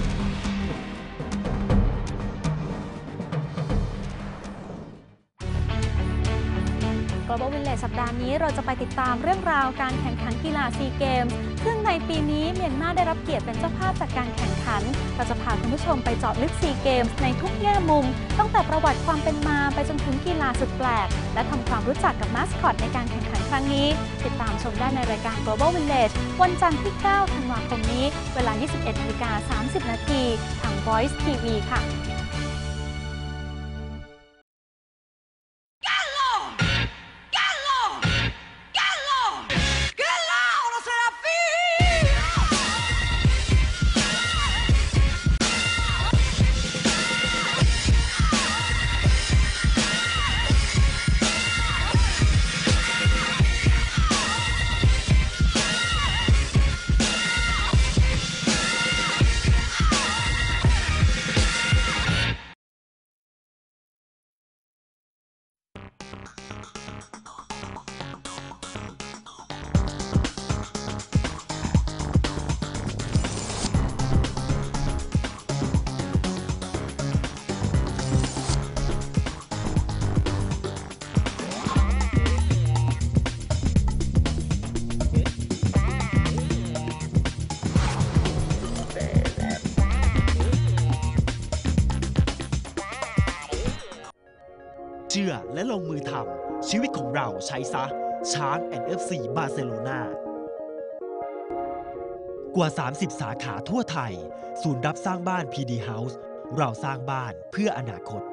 Global Village สัปดาห์นี้เราจะไปติดตามเรื่องราวการแข่งขันกีฬาซีเกมส์ซึ่งในปีนี้เมียนมาได้รับเกียรติเป็นเจ้าภาพจากการแข่งขันเราจะพาคุณผู้ชมไปเจาะลึกซีเกมส์ในทุกแง่มุมตั้งแต่ประวัติความเป็นมาไปจนถึงกีฬาสุดแปลกและทำความรู้จักกับมาสคอตในการแข่งขันครั้งนี้ติดตามชมได้ในรายการ Global Village วันจันทร์ที่เก้าธันวาคมนี้เวลา ยี่สิบเอ็ดนาฬิกาสามสิบ นาทีทาง Voice ที วี ค่ะเชื่อและลงมือทำชีวิตของเราใช้ซะช้าง แอนด์ เอฟ ซี บาร์เซโลนากว่า สามสิบ สาขาทั่วไทยศูนย์รับสร้างบ้าน พี ดี House เราสร้างบ้านเพื่ออนาคต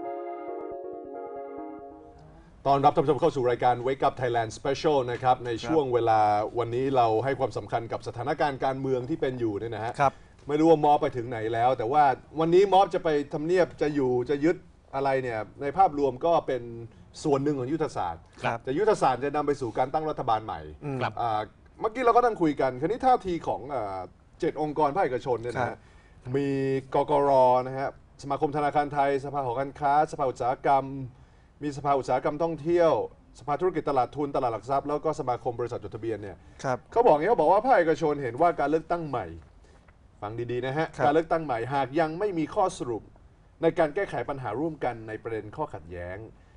ตอนรับท่านผู้ชมเข้าสู่รายการ Wake Up Thailand Special นะครับในช่วงเวลาวันนี้เราให้ความสำคัญกับสถานการณ์การเมืองที่เป็นอยู่เนี่ยนะฮะไม่รู้ว่ามอบไปถึงไหนแล้วแต่ว่าวันนี้มอบจะไปทำเนียบจะอยู่จะยึดอะไรเนี่ยในภาพรวมก็เป็นส่วนหนึ่งของยุทธศาสตร์แต่ยุทธศาสตร์จะนำไปสู่การตั้งรัฐบาลใหม่เมื่อกี้เราก็นั่งคุยกันคราวนี้ท่าทีของเจ็ดองค์กรภาคเอกชนเนี่ยนะมีกกร.นะฮะสมาคมธนาคารไทยสภาหอการค้าสภาอุตสาหกรรมมีสภาอุตสาหกรรมท่องเที่ยวสภาธุรกิจตลาดทุนตลาดหลักทรัพย์แล้วก็สมาคมบริษัทจดทะเบียนเนี่ยเขาบอกงี้เขาบอกว่าภาคเอกชนเห็นว่าการเลือกตั้งใหม่ฟังดีๆนะฮะการเลือกตั้งใหม่หากยังไม่มีข้อสรุปในการแก้ไขปัญหาร่วมกันในประเด็นข้อขัดแย้ง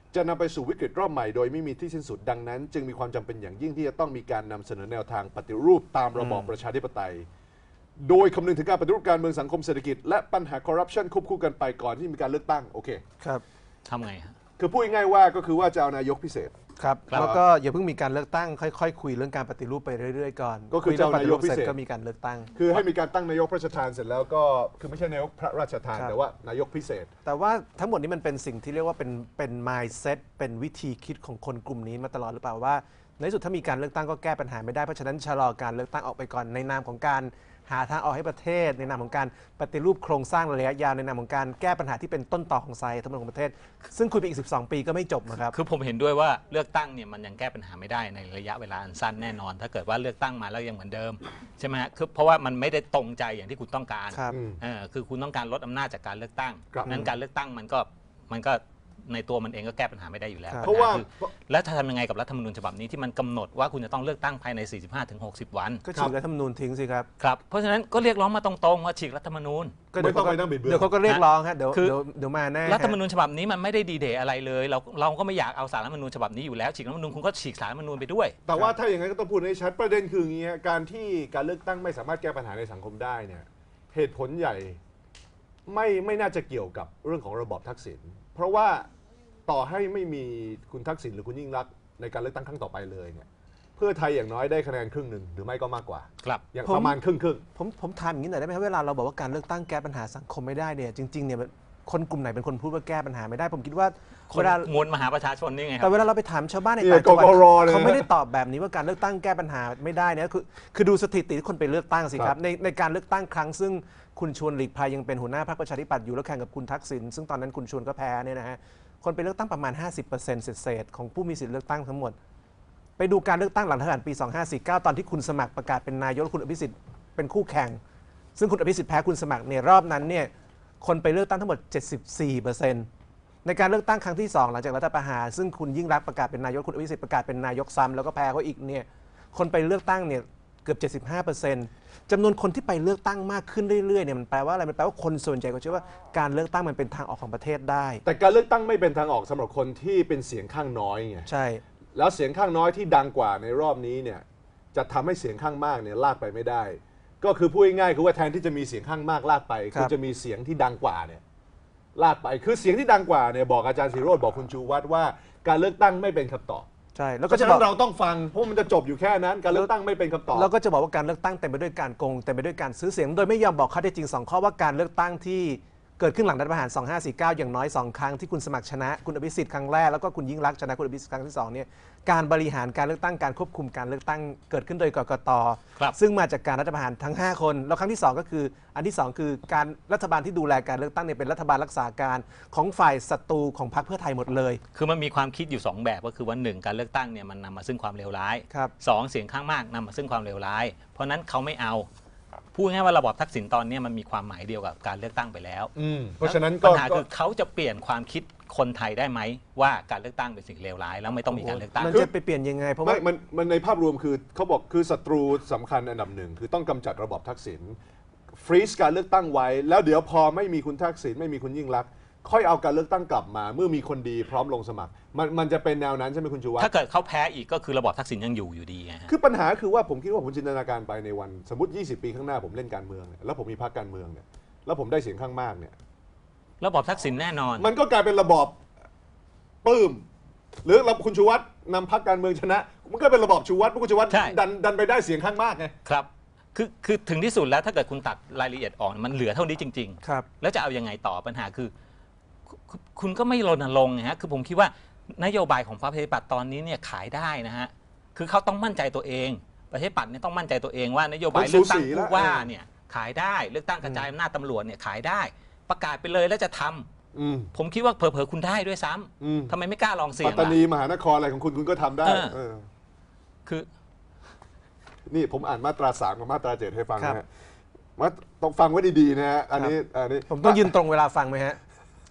จะนำไปสู่วิกฤตรอบใหม่โดยไม่มีที่สิ้นสุดดังนั้นจึงมีความจำเป็นอย่างยิ่งที่จะต้องมีการนำเสนอแนวทางปฏิรูปตามระบอบประชาธิปไตยโดยคำนึงถึงการปฏิรูปการเมืองสังคมเศรษฐกิจและปัญหาคอร์รัปชันควบคู่กันไปก่อนที่มีการเลือกตั้งโอเคครับทำไงฮะคือพูดง่ายๆว่าก็คือว่าจะเอานายกพิเศษครับแล้วก็อย่าเพิ่งมีการเลือกตั้งค่อยๆคุยเรื่องการปฏิรูปไปเรื่อยๆก่อนก็คือจะเอานายกพิเศษก็มีการเลือกตั้งคือให้มีการตั้งนายกพระราชทานเสร็จแล้วก็คือไม่ใช่นายกพระราชทานแต่ว่านายกพิเศษแต่ว่าทั้งหมดนี้มันเป็นสิ่งที่เรียกว่าเป็นเป็น mindset เป็นวิธีคิดของคนกลุ่มนี้มาตลอดหรือเปล่าว่าในที่สุดถ้ามีการเลือกตั้งก็แก้ปัญหาไม่ได้เพราะฉะนั้นชะลอการเลือกตั้งออกไปก่อนในนามของการหาทางออกให้ประเทศในนามของการปฏิรูปโครงสร้างระยะยาวในนามของการแก้ปัญหาที่เป็นต้นต่อของไซต์ทั้งหมดของประเทศซึ่งคุยไปอีกสิบสองปีก็ไม่จบนะครับคือผมเห็นด้วยว่าเลือกตั้งเนี่ยมันยังแก้ปัญหาไม่ได้ในระยะเวลาอันสั้นแน่นอนถ้าเกิดว่าเลือกตั้งมาแล้วยังเหมือนเดิมใช่ไหมฮะคือเพราะว่ามันไม่ได้ตรงใจอย่างที่คุณต้องการเออคือคุณต้องการลดอำนาจจากการเลือกตั้งนั้นการเลือกตั้งมันก็มันก็ในตัวมันเองก็แก้ปัญหาไม่ได้อยู่แล้วเพราะว่าแล้วจะทำยังไงกับรัฐธรรมนูญฉบับนี้ที่มันกำหนดว่าคุณจะต้องเลือกตั้งภายใน สี่สิบห้าถึงหกสิบ วันก็ฉีกรัฐธรรมนูญทิ้งสิครับครับเพราะฉะนั้นก็เรียกร้องมาตรงๆว่าฉีกรัฐธรรมนูญก็เดี๋ยวเขาก็เดี๋ยวเขาก็เรียกร้องฮะเดี๋ยวเดี๋ยวมาแน่รัฐธรรมนูญฉบับนี้มันไม่ได้ดีเดย์อะไรเลยเราเราก็ไม่อยากเอาสารรัฐธรรมนูญฉบับนี้อยู่แล้วฉีกรัฐธรรมนูญคุณก็ฉีกสารรัฐธรรมนูญไปด้วยแต่ว่าถ้าอย่างนั้นก็ต้องพูดให้ชัดประเด็นคืออย่างนี้การที่การเลือกตั้งไม่สามารถแก้ปัญหาในสังคมได้เนี่ยเหตุผลใหญ่ไม่ไม่น่าจะเกี่ยวกับเรื่องของระบอบทักษิณเพราะว่าต่อให้ไม่มีคุณทักษิณหรือคุณยิ่งรักษณ์ในการเลือกตั้งครั้งต่อไปเลยเนี่ยเพื่อไทยอย่างน้อยได้คะแนนครึ่งหนึ่งหรือไม่ก็มากกว่าครับอย่างประมาณครึ่งครึ่งผมผมถามอย่างนี้หน่อยได้ไหมครับเวลาเราบอกว่าการเลือกตั้งแก้ปัญหาสังคมไม่ได้เนี่ยจริงๆเนี่ยคนกลุ่มไหนเป็นคนพูดว่าแก้ปัญหาไม่ได้ผมคิดว่าเวลามวลมหาประชาชนนี่ไงครับแต่เวลาเราไปถามชาวบ้านในต่างจังหวัดเขาไม่ได้ตอบแบบนี้ว่าการเลือกตั้งแก้ปัญหาไม่ได้เนี่ยคือคือดูสถิติที่คนไปเลือกตั้งสิครับในในการเลือกตั้งครั้งซึ่งคุณชวนหลีกภัยยังเป็นหัวหน้าพรรคประชาธิปัตย์อยู่แล้วแข่งกับคุณทักษิณซึ่งตอนนั้นคุณชวนก็แพ้เนี่ยนะฮะคนไปเลือกตั้งประมาณ ห้าสิบเปอร์เซ็นต์ เศษๆของผู้มีสิทธิเลือกตั้งทั้งหมดไปดูการเลือกตั้งหลังรัฐประหารปีสองห้าสี่เก้าตอนที่คุณสมัครประกาศเป็นนายกคุณอภิสิทธิ์เป็นคู่แข่งซึ่งคุณอภิสิทธิ์แพ้คุณสมัครเนี่ยรอบนั้นเนี่ยคนไปเลือกตั้งทั้งหมด เจ็ดสิบสี่เปอร์เซ็นต์ ในการเลือกตั้งครั้งที่สองหลังจากรัฐประหารซึ่งคุณยิ่งรักษณ์ประกาศเป็นนายกคุณอภิสิทธิ์ประกาศเป็นนายกซ้ำแล้วก็แพ้เขาอีกเนี่ยคนไปเลือกตั้งเนี่ยเกือบ เจ็ดสิบห้าเปอร์เซ็นต์ จำนวนคนที่ไปเลือกตั้งมากขึ้นเรื่อยๆเนี่ยมันแปลว่าอะไรมันแปลว่าคนส่วนใหญ่ก็เชื่อว่าการเลือกตั้งมันเป็นทางออกของประเทศได้แต่การเลือกตั้งไม่เป็นทางออกสำหรับคนที่เป็นเสียงข้างน้อยไงใช่แล้วเสียงข้างน้อยที่ดังกว่าในรอบนี้เนี่ยจะทำให้เสียงข้างมากเนี่ยลากไปไม่ได้ก็คือพูดง่ายๆคือว่าแทนที่จะมีเสียงข้างมากลากไปคือจะมีเสียงที่ดังกว่าเนี่ยลากไปคือเสียงที่ดังกว่าเนี่ยบอกอาจารย์ศิโรจน์บอกคุณชูวัฒน์ว่าการเลือกตั้งไม่เป็นคำตอบใช่แล้วก็ฉะนั้นเราต้องฟังเพราะมันจะจบอยู่แค่นั้นการเลือกตั้งไม่เป็นคำตอบแล้วก็จะบอกว่าการเลือกตั้งเต็มไปด้วยการโกงเต็มไปด้วยการซื้อเสียงโดยไม่ยอมบอกข้อเท็จจริงสองข้อว่าการเลือกตั้งที่เกิดขึ้นหลังรัฐประหารสองห้าสี่เก้าอย่างน้อยสองครั้งที่คุณสมัครชนะคุณอภิสิทธิ์ครั้งแรกแล้วก็คุณยิ่งรักษณ์ชนะคุณอภิสิทธิ์ครั้งที่สองเนี่ยการบริหารการเลือกตั้งการควบคุมการเลือกตั้งเกิดขึ้นโดยกกต.ซึ่งมาจากการรัฐประหารทั้งห้าคนแล้วครั้งที่สองก็คืออันที่สองคือการรัฐบาลที่ดูแลการเลือกตั้งเนี่ยเป็นรัฐบาลรักษาการของฝ่ายศัตรูของพรรคเพื่อไทยหมดเลยคือมันมีความคิดอยู่สองแบบก็คือว่าหนึ่งการเลือกตั้งเนี่ยมันนำมาซึ่งความเลวร้ายสองเสียงข้างมากนำมาซึ่งความเลวร้ายเพราะนั้นเขาไม่เอาพูดง่ายว่าระบอบทักษิณตอนนี้มันมีความหมายเดียวกับการเลือกตั้งไปแล้วเพราะฉะนั้นปัญหาคือเขาจะเปลี่ยนความคิดคนไทยได้ไหมว่าการเลือกตั้งเป็นสิ่งเลวร้ายแล้วไม่ต้องมีการเลือกตั้งมันจะไปเปลี่ยนยังไงเพราะว่ามันมันในภาพรวมคือเขาบอกคือศัตรูสำคัญอันดับหนึ่งคือต้องกำจัดระบอบทักษิณฟรีซการเลือกตั้งไว้แล้วเดี๋ยวพอไม่มีคุณทักษิณไม่มีคุณยิ่งรักษณ์ค่อยเอาการเลือกตั้งกลับมาเมื่อมีคนดีพร้อมลงสมัครมันมันจะเป็นแนวนั้นใช่ไหมคุณชูวัฒน์ถ้าเกิดเขาแพ้อีกก็คือระบอบทักษิณยังอยู่อยู่ดีไงคือปัญหาคือว่าผมคิดว่าผมจินตนาการไปในวันสมมติยี่สิบปีข้างหน้าผมเล่นการเมืองเนี่ยแล้วผมมีพรรคการเมืองเนี่ยแล้วผมได้เสียงข้างมากเนี่ยระบอบทักษิณแน่นอนมันก็กลายเป็นระบอบปื้มหรือคุณชูวัฒน์นำพรรคการเมืองชนะมันก็เป็นระบอบชูวัฒน์คุณชูวัฒน์ดันดันไปได้เสียงข้างมากไงครับคือคือถึงที่สุดแล้วถ้าเกิดคุณตัดรายละเอียดออกมันเหลือเท่านี้จริงๆครับแล้วจะเอายังไงต่อปัญหาคือคุณก็ไม่รณรงค์นะฮะคือผมคิดว่านโยบายของพรรคประชาธิปัตย์ตอนนี้เนี่ยขายได้นะฮะคือเขาต้องมั่นใจตัวเองประชาธิปัตย์เนี่ยต้องมั่นใจตัวเองว่านโยบายเลือกตั้งผู้ว่าเนี่ยขายได้เลือกตั้งกระจายอำนาจตำรวจเนี่ยขายได้ประกาศไปเลยแล้วจะทำผมคิดว่าเผลอๆคุณได้ด้วยซ้ำทำไมไม่กล้าลองเสี่ยงปัตตานีมหานครอะไรของคุณคุณก็ทำได้คือนี่ผมอ่านมาตราสามกับมาตราเจ็ดให้ฟังนะฮะมาต้องฟังไว้ดีๆนะฮะอันนี้อันนี้ผมต้องยืนตรงเวลาฟังไหมฮะ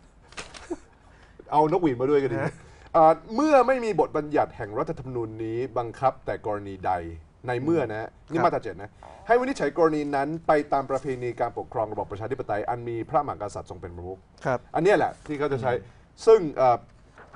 เอานกหวีดมาด้วยก็ดีเมื่อไม่มีบทบัญญัติแห่งรัฐธรรมนูญนี้บังคับแต่กรณีใดในเมื่อนะนี่มาตราเจ็ดนะให้วินิจฉัยกรณีนั้นไปตามประเพณีการปกครองระบอบประชาธิปไตยอันมีพระมหากษัตริย์ทรงเป็นประมุขอันนี้แหละที่เขาจะใช้ซึ่ง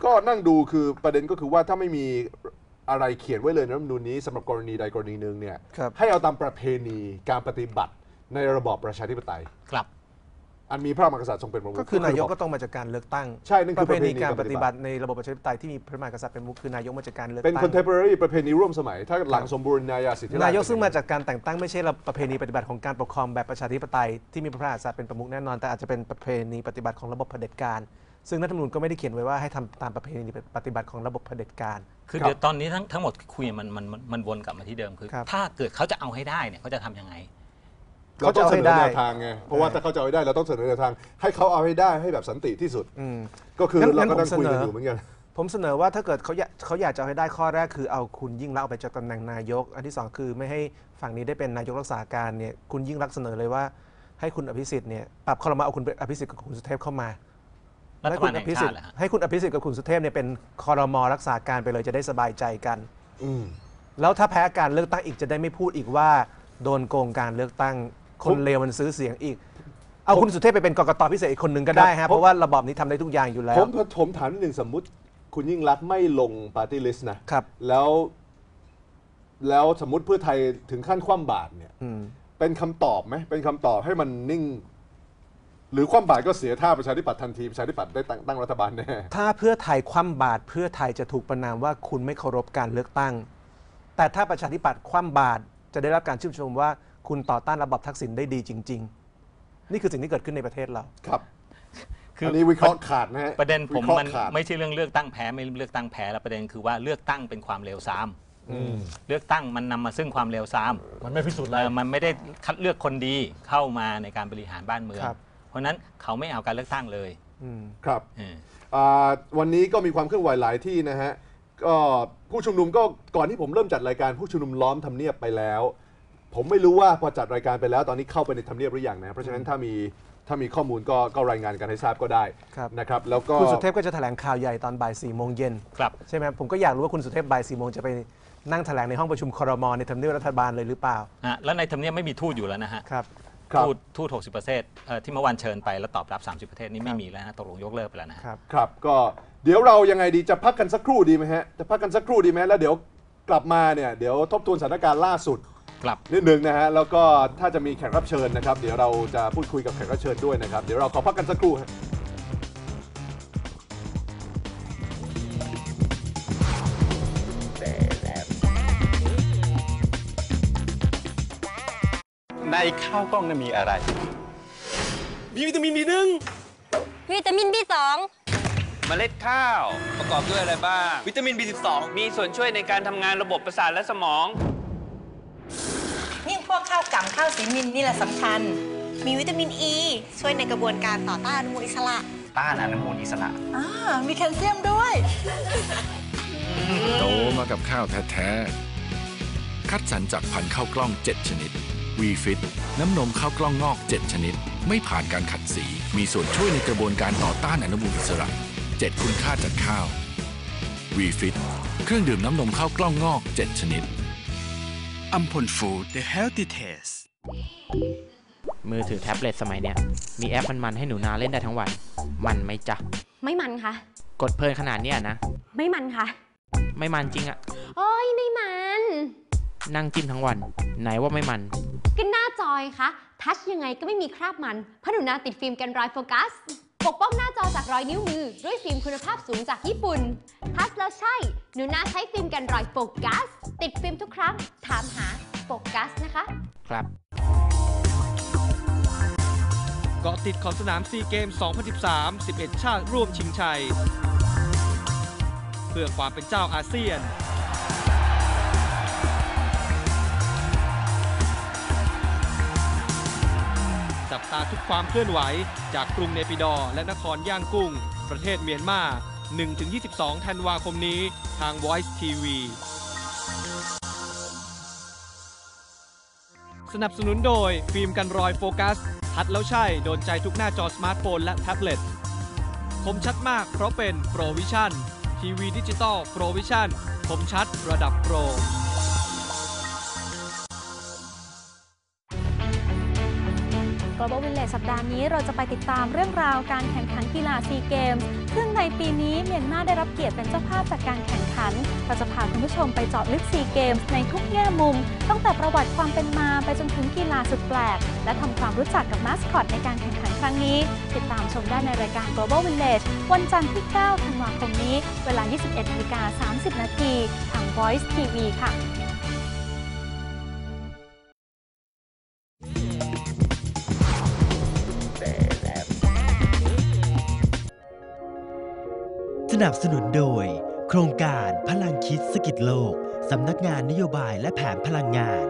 ก็นั่งดูคือประเด็นก็คือว่าถ้าไม่มีอะไรเขียนไว้เลยในรัฐธรรมนูญนี้สำหรับกรณีใดกรณีหนึ่งเนี่ยให้เอาตามประเพณีการปฏิบัติในระบอบประชาธิปไตยครับอันมีพระมหากษัตริย์ทรงเป็นประมุขก็คือนายกก็ต้องมาจากการเลือกตั้งใช่นั่นคือประเพณีการปฏิบัติในระบบประชาธิปไตยที่มีพระมหากษัตริย์เป็นประมุขคือนายกมาจากการเลือกตั้งเป็น contemporary ประเพณีร่วมสมัยถ้าหลังสมบูรณาญาสิทธิราชย์นายกซึ่งมาจากการแต่งตั้งไม่ใช่ประเพณีปฏิบัติของการปกครองแบบประชาธิปไตยที่มีพระมหากษัตริย์เป็นประมุขแน่นอนแต่อาจจะเป็นประเพณีปฏิบัติของระบบเผด็จการซึ่งรัฐธรรมนูญก็ไม่ได้เขียนไว้ว่าให้ทำตามประเพณีปฏิบัติของระบบเผด็จการคือเดี๋ยวตอนนี้ทั้งทั้งหมดคุยมันมันมันวนกลับมาที่เดิมคือถ้าเกิดเขาจะเอาให้ได้เนี่ยเขาจะทำยังไงเราต้องเสนอแนวทางไงเพราะว่าถ้าเขาจะเอาให้ได้เราต้องเสนอแนวทางให้เขาเอาให้ได้ให้แบบสันติที่สุดก็คือเราก็ต้องคุยกันอยู่เหมือนกันผมเสนอว่าถ้าเกิดเขาอยากเขาอยากจะให้ได้ข้อแรกคือเอาคุณยิ่งรักษณ์ออกไปจากตำแหน่งนายกอันที่สองคือไม่ให้ฝั่งนี้ได้เป็นนายกรักษาการเนี่ยคุณยิ่งรักษณ์เสนอเลยว่าให้คุณอภิสิทธิ์เนี่ยปรับครม.เอาคุณอภิสิทธิ์กับคุณสุเทพเข้ามาให้คุณอภิสิทธิ์ให้คุณอภิสิทธิ์กับคุณสุเทพเนี่ยเป็นครม.รักษาการไปเลยจะได้สบายใจกันแล้วถ้าแพ้การเลือกตั้งอีกจะได้ไม่พูดอีกว่าโดนโกงการเลือกตั้งคนเลวมันซื้อเสียงอีกเอาคุณสุเทพไปเป็นกกต.พิเศษอีกคนหนึ่งก็ได้ฮะเพราะว่าระบอบนี้ทำได้ทุกอย่างอยู่แล้วผมผมถามนิดหนึ่งสมมุติคุณยิ่งรักษณ์ไม่ลงปาร์ตี้ลิสต์นะครับแล้วแล้วสมมุติเพื่อไทยถึงขั้นคว่ำบาตรเนี่ยเป็นคำตอบไหมเป็นคำตอบให้มันนิ่งหรือคว่ำบาตรก็เสียท่าประชาธิปัตย์ทันทีประชาธิปัตย์ได้ตั้งรัฐบาลแน่ถ้าเพื่อไทยคว่ำบาตรเพื่อไทยจะถูกประณามว่าคุณไม่เคารพการเลือกตั้งแต่ถ้าประชาธิปัตย์คว่ำบาตรจะได้รับการชื่นชมว่าคุณต่อต้านระบอบทักษิณได้ดีจริงๆนี่คือสิ่งที่เกิดขึ้นในประเทศเราครับคืออันนี้วิเคราะห์ขาดนะฮะประเด็นผมมันไม่ใช่เรื่องเลือกตั้งแพ้ไม่เลือกตั้งแพ้แล้วประเด็นคือว่าเลือกตั้งเป็นความเลวทรามเลือกตั้งมันนำมาซึ่งความเลวทรามมันไม่พิสูจน์เลยมันไม่ได้คัดเลือกคนดีเข้ามาในการบริหารบ้านเมืองเพราะนั้นเขาไม่เอาการเลือกตั้งเลยครับวันนี้ก็มีความเคลื่อนไหวหลายที่นะฮะก็ผู้ชุมนุมก็ก่อนที่ผมเริ่มจัดรายการผู้ชุมนุมล้อมทำเนียบไปแล้วผมไม่รู้ว่าพอจัดรายการไปแล้วตอนนี้เข้าไปในทำเนียบหรือยังนะเพราะฉะนั้นถ้ามีถ้ามีข้อมูลก็ก็รายงานกันให้ทราบก็ได้นะครับแล้วก็คุณสุเทพก็จะแถลงข่าวใหญ่ตอนบ่ายสี่โมงเย็นใช่ไหมผมก็อยากรู้ว่าคุณสุเทพบ่ายสี่โมงจะไปนั่งแถลงในห้องประชุมครม.ในทำเนียบรัฐบาลเลยหรือเปล่าแล้วในทำเนียบไม่มีทูตอยู่แล้วนะฮะทูตทูตหกสิบประเทศที่เมื่อวานเชิญไปแล้วตอบรับสามสิบประเทศนี้ไม่มีแล้วนะตกลงยกเลิกไปแล้วนะครับครับก็เดี๋ยวเรายังไงดีจะพักกันสักครู่ดีไหมฮะจะพักกันสักครู่ดีไหมแล้วเดี๋ยวกลับมาเนี่ยเดี๋ยวทบทวนสถานการณ์ล่าสุดนิดนึงนะฮะแล้วก็ถ้าจะมีแขกรับเชิญนะครับเดี๋ยวเราจะพูดคุยกับแขกรับเชิญด้วยนะครับเดี๋ยวเราขอพักกันสักครู่ในข้าวกล้องนั้นมีอะไรมีวิตามิน บี หนึ่งวิตามิน บี สองเมล็ดข้าวประกอบด้วยอะไรบ้างวิตามิน บี สิบสองมีส่วนช่วยในการทำงานระบบประสาทและสมองนี่พวกข้าวกล่ำข้าวสีมินนี่แหละสำคัญมีวิตามินอ e, ีช่วยในกระบวนการต่อต้านอนุมูลอิสระต้านอนุมูลอิสระอ่ามีแคลเซียมด้วยโตมากับข้าวแท้ๆคัดสรรจากพันธุ์ข้าวกล้องเจ็ดชนิดวีฟิตน้ำนมข้าวกล้องงอกเจ็ดชนิดไม่ผ่านการขัดสีมีส่วนช่วยในกระบวนการต่อต้านอนุมูลอิสระเจ็ดคุณค่าจากข้าววีฟิตเครื่องดื่มน้ำนมข้าวกล้องงอกเจ็ดชนิดอัมพลฟู้ด The Healthy Taste มือถือแท็บเล็ตสมัยเนี้ยมีแอปมันๆให้หนูนาเล่นได้ทั้งวันมันไหมจ๊ะไม่มันค่ะกดเพลินขนาดเนี้ยนะไม่มันค่ะไม่มันจริงอะโอ้ยไม่มันนั่งจิ้มทั้งวันไหนว่าไม่มันก็หน้าจอยคะทัชยังไงก็ไม่มีคราบมันเพราะหนูนาติดฟิล์มกันรอยโฟกัสปกป้องหน้าจอจากรอยนิ้วมือด้วยฟิล์มคุณภาพสูงจากญี่ปุ่นทัชแล้วใช่หนูนาใช้ฟิล์มกันรอยโฟกัสติดฟิล์มทุกครั้งถามหาโฟกัสนะคะครับเกาะติดขอบสนามซีเกมสองพันสิบสาม สิบเอ็ด ชาติร่วมชิงชัยเพื่อความเป็นเจ้าอาเซียนจับตาทุกความเคลื่อนไหวจากกรุงเนปิดอร์และนครย่างกุ้งประเทศเมียนมา หนึ่งถึงยี่สิบสอง ธันวาคมนี้ทาง Voice ที วี สนับสนุนโดยฟิล์มกันรอยโฟกัสทัดแล้วใช่โดนใจทุกหน้าจอสมาร์ทโฟนและแท็บเล็ตคมชัดมากเพราะเป็นโปรวิชั่นทีวีดิจิตอลโปรวิชั่นคมชัดระดับโปรก Global Village สัปดาห์นี้เราจะไปติดตามเรื่องราวการแข่งขันกีฬาซีเกมส์ซึ่งในปีนี้เมียนมาได้รับเกียรติเป็นเจ้าภาพจากการแข่งขันเราจะพาคุณผู้ชมไปเจาะลึกซีเกมส์ในทุกแง่มุมตั้งแต่ประวัติความเป็นมาไปจนถึงกีฬาสุดแปลกและทำความรู้จักกับมาสคอตในการแข่งขันครั้งนี้ติดตามชมได้ในรายการ Global Village วันจันทร์ที่ เก้า ธันวาคมนี้เวลา ยี่สิบเอ็ดนาฬิกาสามสิบนาทีทาง Voice ที วี ค่ะสนับสนุนโดยโครงการพลังคิดสกิจโลกสำนักงานนโยบายและแผนพลังงาน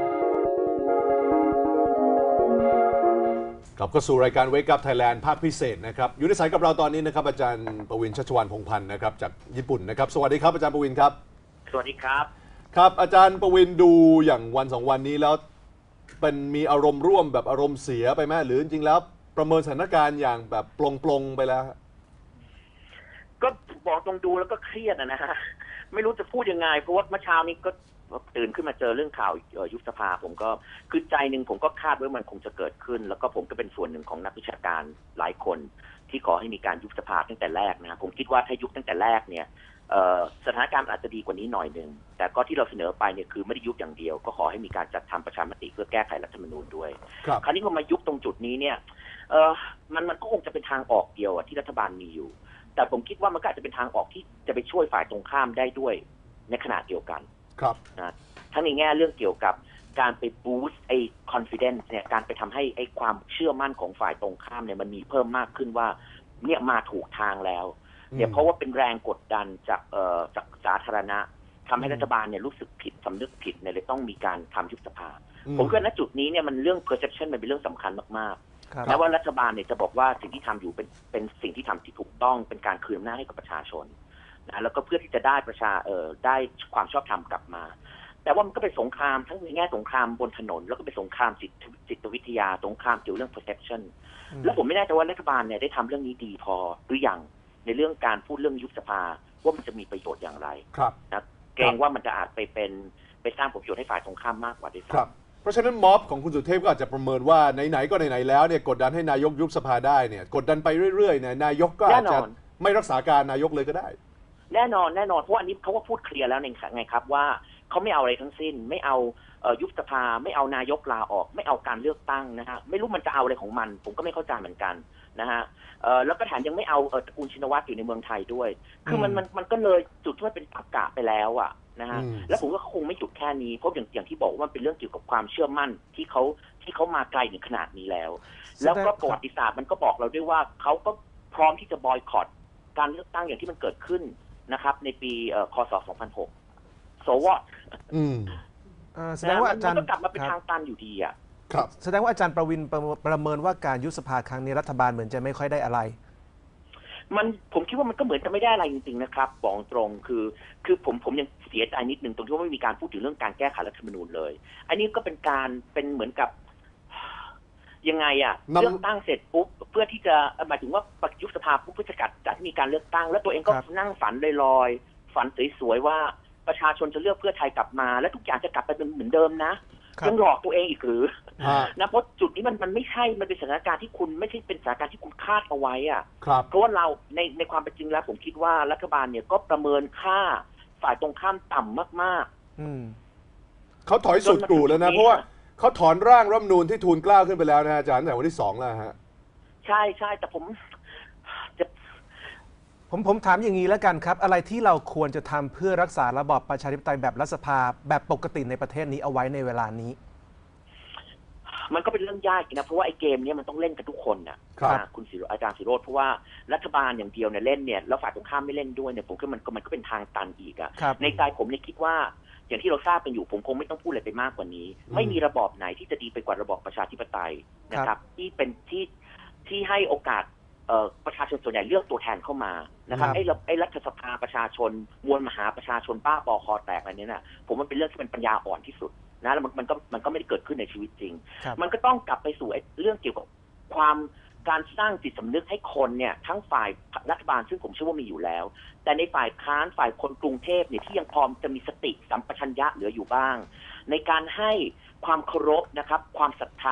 กลับเข้าสู่รายการ Wake Up Thailand ภาคพิเศษนะครับอยู่ในสายกับเราตอนนี้นะครับอาจารย์ประวินชัชวาลพงษ์พันธ์นะครับจากญี่ปุ่นนะครับสวัสดีครับอาจารย์ประวินครับสวัสดีครับครับอาจารย์ประวินดูอย่างวันสองวันนี้แล้วเป็นมีอารมณ์ร่วมแบบอารมณ์เสียไปไหมหรือจริงๆแล้วประเมินสถานการณ์อย่างแบบปลงๆไปแล้วก็บอกตรงดูแล้วก็เครียดนะฮะไม่รู้จะพูดยังไงเพราะว่าเมื่อเช้านี้ก็ตื่นขึ้นมาเจอเรื่องข่าวยุบสภาผมก็คือใจหนึ่งผมก็คาดว่ามันคงจะเกิดขึ้นแล้วก็ผมก็เป็นส่วนหนึ่งของนักวิชาการหลายคนที่ขอให้มีการยุบสภาตั้งแต่แรกนะผมคิดว่าถ้ายุบตั้งแต่แรกเนี่ยสถานการณ์อาจจะดีกว่านี้หน่อยหนึ่งแต่ก็ที่เราเสนอไปเนี่ยคือไม่ได้ยุบอย่างเดียวก็ขอให้มีการจัดทำประชามติเพื่อแก้ไขรัฐธรรมนูญด้วยคราวนี้พอมายุบตรงจุดนี้เนี่ยมันมันก็คงจะเป็นทางออกเดียวที่รัฐบาลมีอยู่แต่ผมคิดว่ามันก็อาจจะเป็นทางออกที่จะไปช่วยฝ่ายตรงข้ามได้ด้วยในขณะเดียวกันครับนะทั้งในแง่เรื่องเกี่ยวกับการไปบูสต์ไอ้ confidence เนี่ยการไปทำให้ไอ้ความเชื่อมั่นของฝ่ายตรงข้ามเนี่ยมันมีเพิ่มมากขึ้นว่าเนี่ยมาถูกทางแล้วเนี่ยเพราะว่าเป็นแรงกดดันจากเอ่อจากสาธารณะทำให้รัฐบาลเนี่ยรู้สึกผิดสำนึกผิดเนี่ยเลยต้องมีการทำยุบสภาผมคิดว่าณจุดนี้เนี่ยมันเรื่อง perception มันเป็นเรื่องสำคัญมากๆแม้ว่ารัฐบาลเนี่ยจะบอกว่าสิ่งที่ทำอยู่เป็นเป็นสิ่งที่ทำที่ถูกต้องเป็นการคืนอำนาจให้กับประชาชนนะแล้วก็เพื่อที่จะได้ประชาเอ่อได้ความชอบธรรมกลับมาแต่ว่ามันก็เป็นสงครามทั้งในแง่สงครามบนถนนแล้วก็เป็นสงครามจิตจิตวิทยาสงครามเกี่ยวเรื่อง perception แล้วผมไม่แน่ใจว่ารัฐบาลเนี่ยได้ทำเรื่องนี้ดีพอหรือยังในเรื่องการพูดเรื่องยุบสภาว่ามันจะมีประโยชน์อย่างไรนะเกรงว่ามันจะอาจไปเป็นไปสร้างผลประโยชน์ให้ฝ่ายตรงข้ามมากกว่าด้วยซ้ำเพราะฉะนั้นม็อบของคุณสุเทพก็อาจจะประเมินว่าไหนๆก็ไหนๆแล้วเนี่ยกดดันให้นายกยุบสภาได้เนี่ยกดดันไปเรื่อยๆเนี่ยนายกก็อาจจะไม่รักษาการนายกเลยก็ได้แน่นอนแน่นอนเพราะอันนี้เขาก็พูดเคลียร์แล้วไงครับว่าเขาไม่เอาอะไรทั้งสิ้นไม่เอายุบสภาไม่เอานายกลาออกไม่เอาการเลือกตั้งนะฮะไม่รู้มันจะเอาอะไรของมันผมก็ไม่เข้าใจเหมือนกันนะฮะแล้วก็แถมยังไม่เอาตระกูลชินวัตรอยู่ในเมืองไทยด้วยคือมันมันมันก็เลยจุดที่มันเป็นตักกะไปแล้วอ่ะนะฮะแล้วผมก็คงไม่หยุดแค่นี้เพราะอย่างอย่างที่บอกว่ามันเป็นเรื่องเกี่ยวกับความเชื่อมั่นที่เขาที่เขามาไกลถึงขนาดนี้แล้วแล้วก็ประวัติศาสตร์มันก็บอกเราด้วยว่าเขาก็พร้อมที่จะบอยคอตการเลือกตั้งอย่างที่มันเกิดขึ้นนะครับในปีคศสองพันหกโซวอตแสดงว่าอาจารย์ก็กลับมาเป็นทางตันอยู่ดีอ่ะครับแสดงว่าอาจารย์ประวินประเมินว่าการยุบสภาครั้งนี้รัฐบาลเหมือนจะไม่ค่อยได้อะไรมันผมคิดว่ามันก็เหมือนจะไม่ได้อะไรจริงๆนะครับบอกตรงคือคือผมผมยังเสียใจนิดนึงตรงที่ว่าไม่มีการพูดถึงเรื่องการแก้ไขรัฐธรรมนูญเลยอันนี้ก็เป็นการเป็นเหมือนกับยังไงอ่ะเลือกตั้งเสร็จปุ๊บเพื่อที่จะหมายถึงว่ายุบสภาปุ๊บเพื่อจะจัดมีการเลือกตั้งแล้วตัวเองก็นั่งฝันลอยๆฝันสวยๆว่าประชาชนจะเลือกเพื่อไทยกลับมาและทุกอย่างจะกลับไปเป็นเหมือนเดิมนะยังหลอกตัวเองอีกหรือนะเพราะจุดนี้มันมันไม่ใช่มันเป็นสถานการณ์ที่คุณไม่ใช่เป็นสถานการณ์ที่คุณคาดเอาไว้อ่ะเพราะว่าเราในในความเป็นจริงแล้วผมคิดว่ารัฐบาลเนี่ยก็ประเมินค่าฝ่ายตรงข้ามต่ำมากๆเขาถอยสุดกรูแล้วนะเพราะว่าเขาถอนร่างรัฐธรรมนูญที่ทูลเกล้าขึ้นไปแล้วนะอาจารย์แต่วันที่สองแล้วฮะใช่ใช่แต่ผมจะผมผมถามอย่างนี้แล้วกันครับอะไรที่เราควรจะทำเพื่อรักษาระบอบประชาธิปไตยแบบรัฐสภาแบบปกติในประเทศนี้เอาไว้ในเวลานี้มันก็เป็นเรื่องยากนะเพราะว่าไอ้เกมนี้มันต้องเล่นกันทุกคนนะคุณศิโรอาจารย์ศิโรจน์เพราะว่ารัฐบาลอย่างเดียวเนี่ยเล่นเนี่ยแล้วฝ่ายตรงข้ามไม่เล่นด้วยเนี่ยผมคิดมันก็มันก็เป็นทางตันอีกอะในใจผมเนี่ยคิดว่าอย่างที่เราทราบกันอยู่ผมคงไม่ต้องพูดอะไรไปมากกว่านี้ไม่มีระบอบไหนที่จะดีไปกว่าระบอบประชาธิปไตยนะครับที่เป็นที่ที่ให้โอกาสประชาชนส่วนใหญ่เลือกตัวแทนเข้ามานะครับไอ้ไอ้รัฐสภาประชาชนมวลมหาประชาชนบ้าบอคอแตกอะไรนี้นะผมมันเป็นเรื่องที่เป็นปัญญาอ่อนที่สุดนะแล้วมันมันก็มันก็ไม่ได้เกิดขึ้นในชีวิตจริงมันก็ต้องกลับไปสู่เรื่องเกี่ยวกับความการสร้างจิตสำนึกให้คนเนี่ยทั้งฝ่ายรัฐบาลซึ่งผมเชื่อว่ามีอยู่แล้วแต่ในฝ่ายค้านฝ่ายคนกรุงเทพเนี่ยที่ยังพอจะมีสติสัมปชัญญะเหลืออยู่บ้างในการให้ความเคารพนะครับความศรัทธา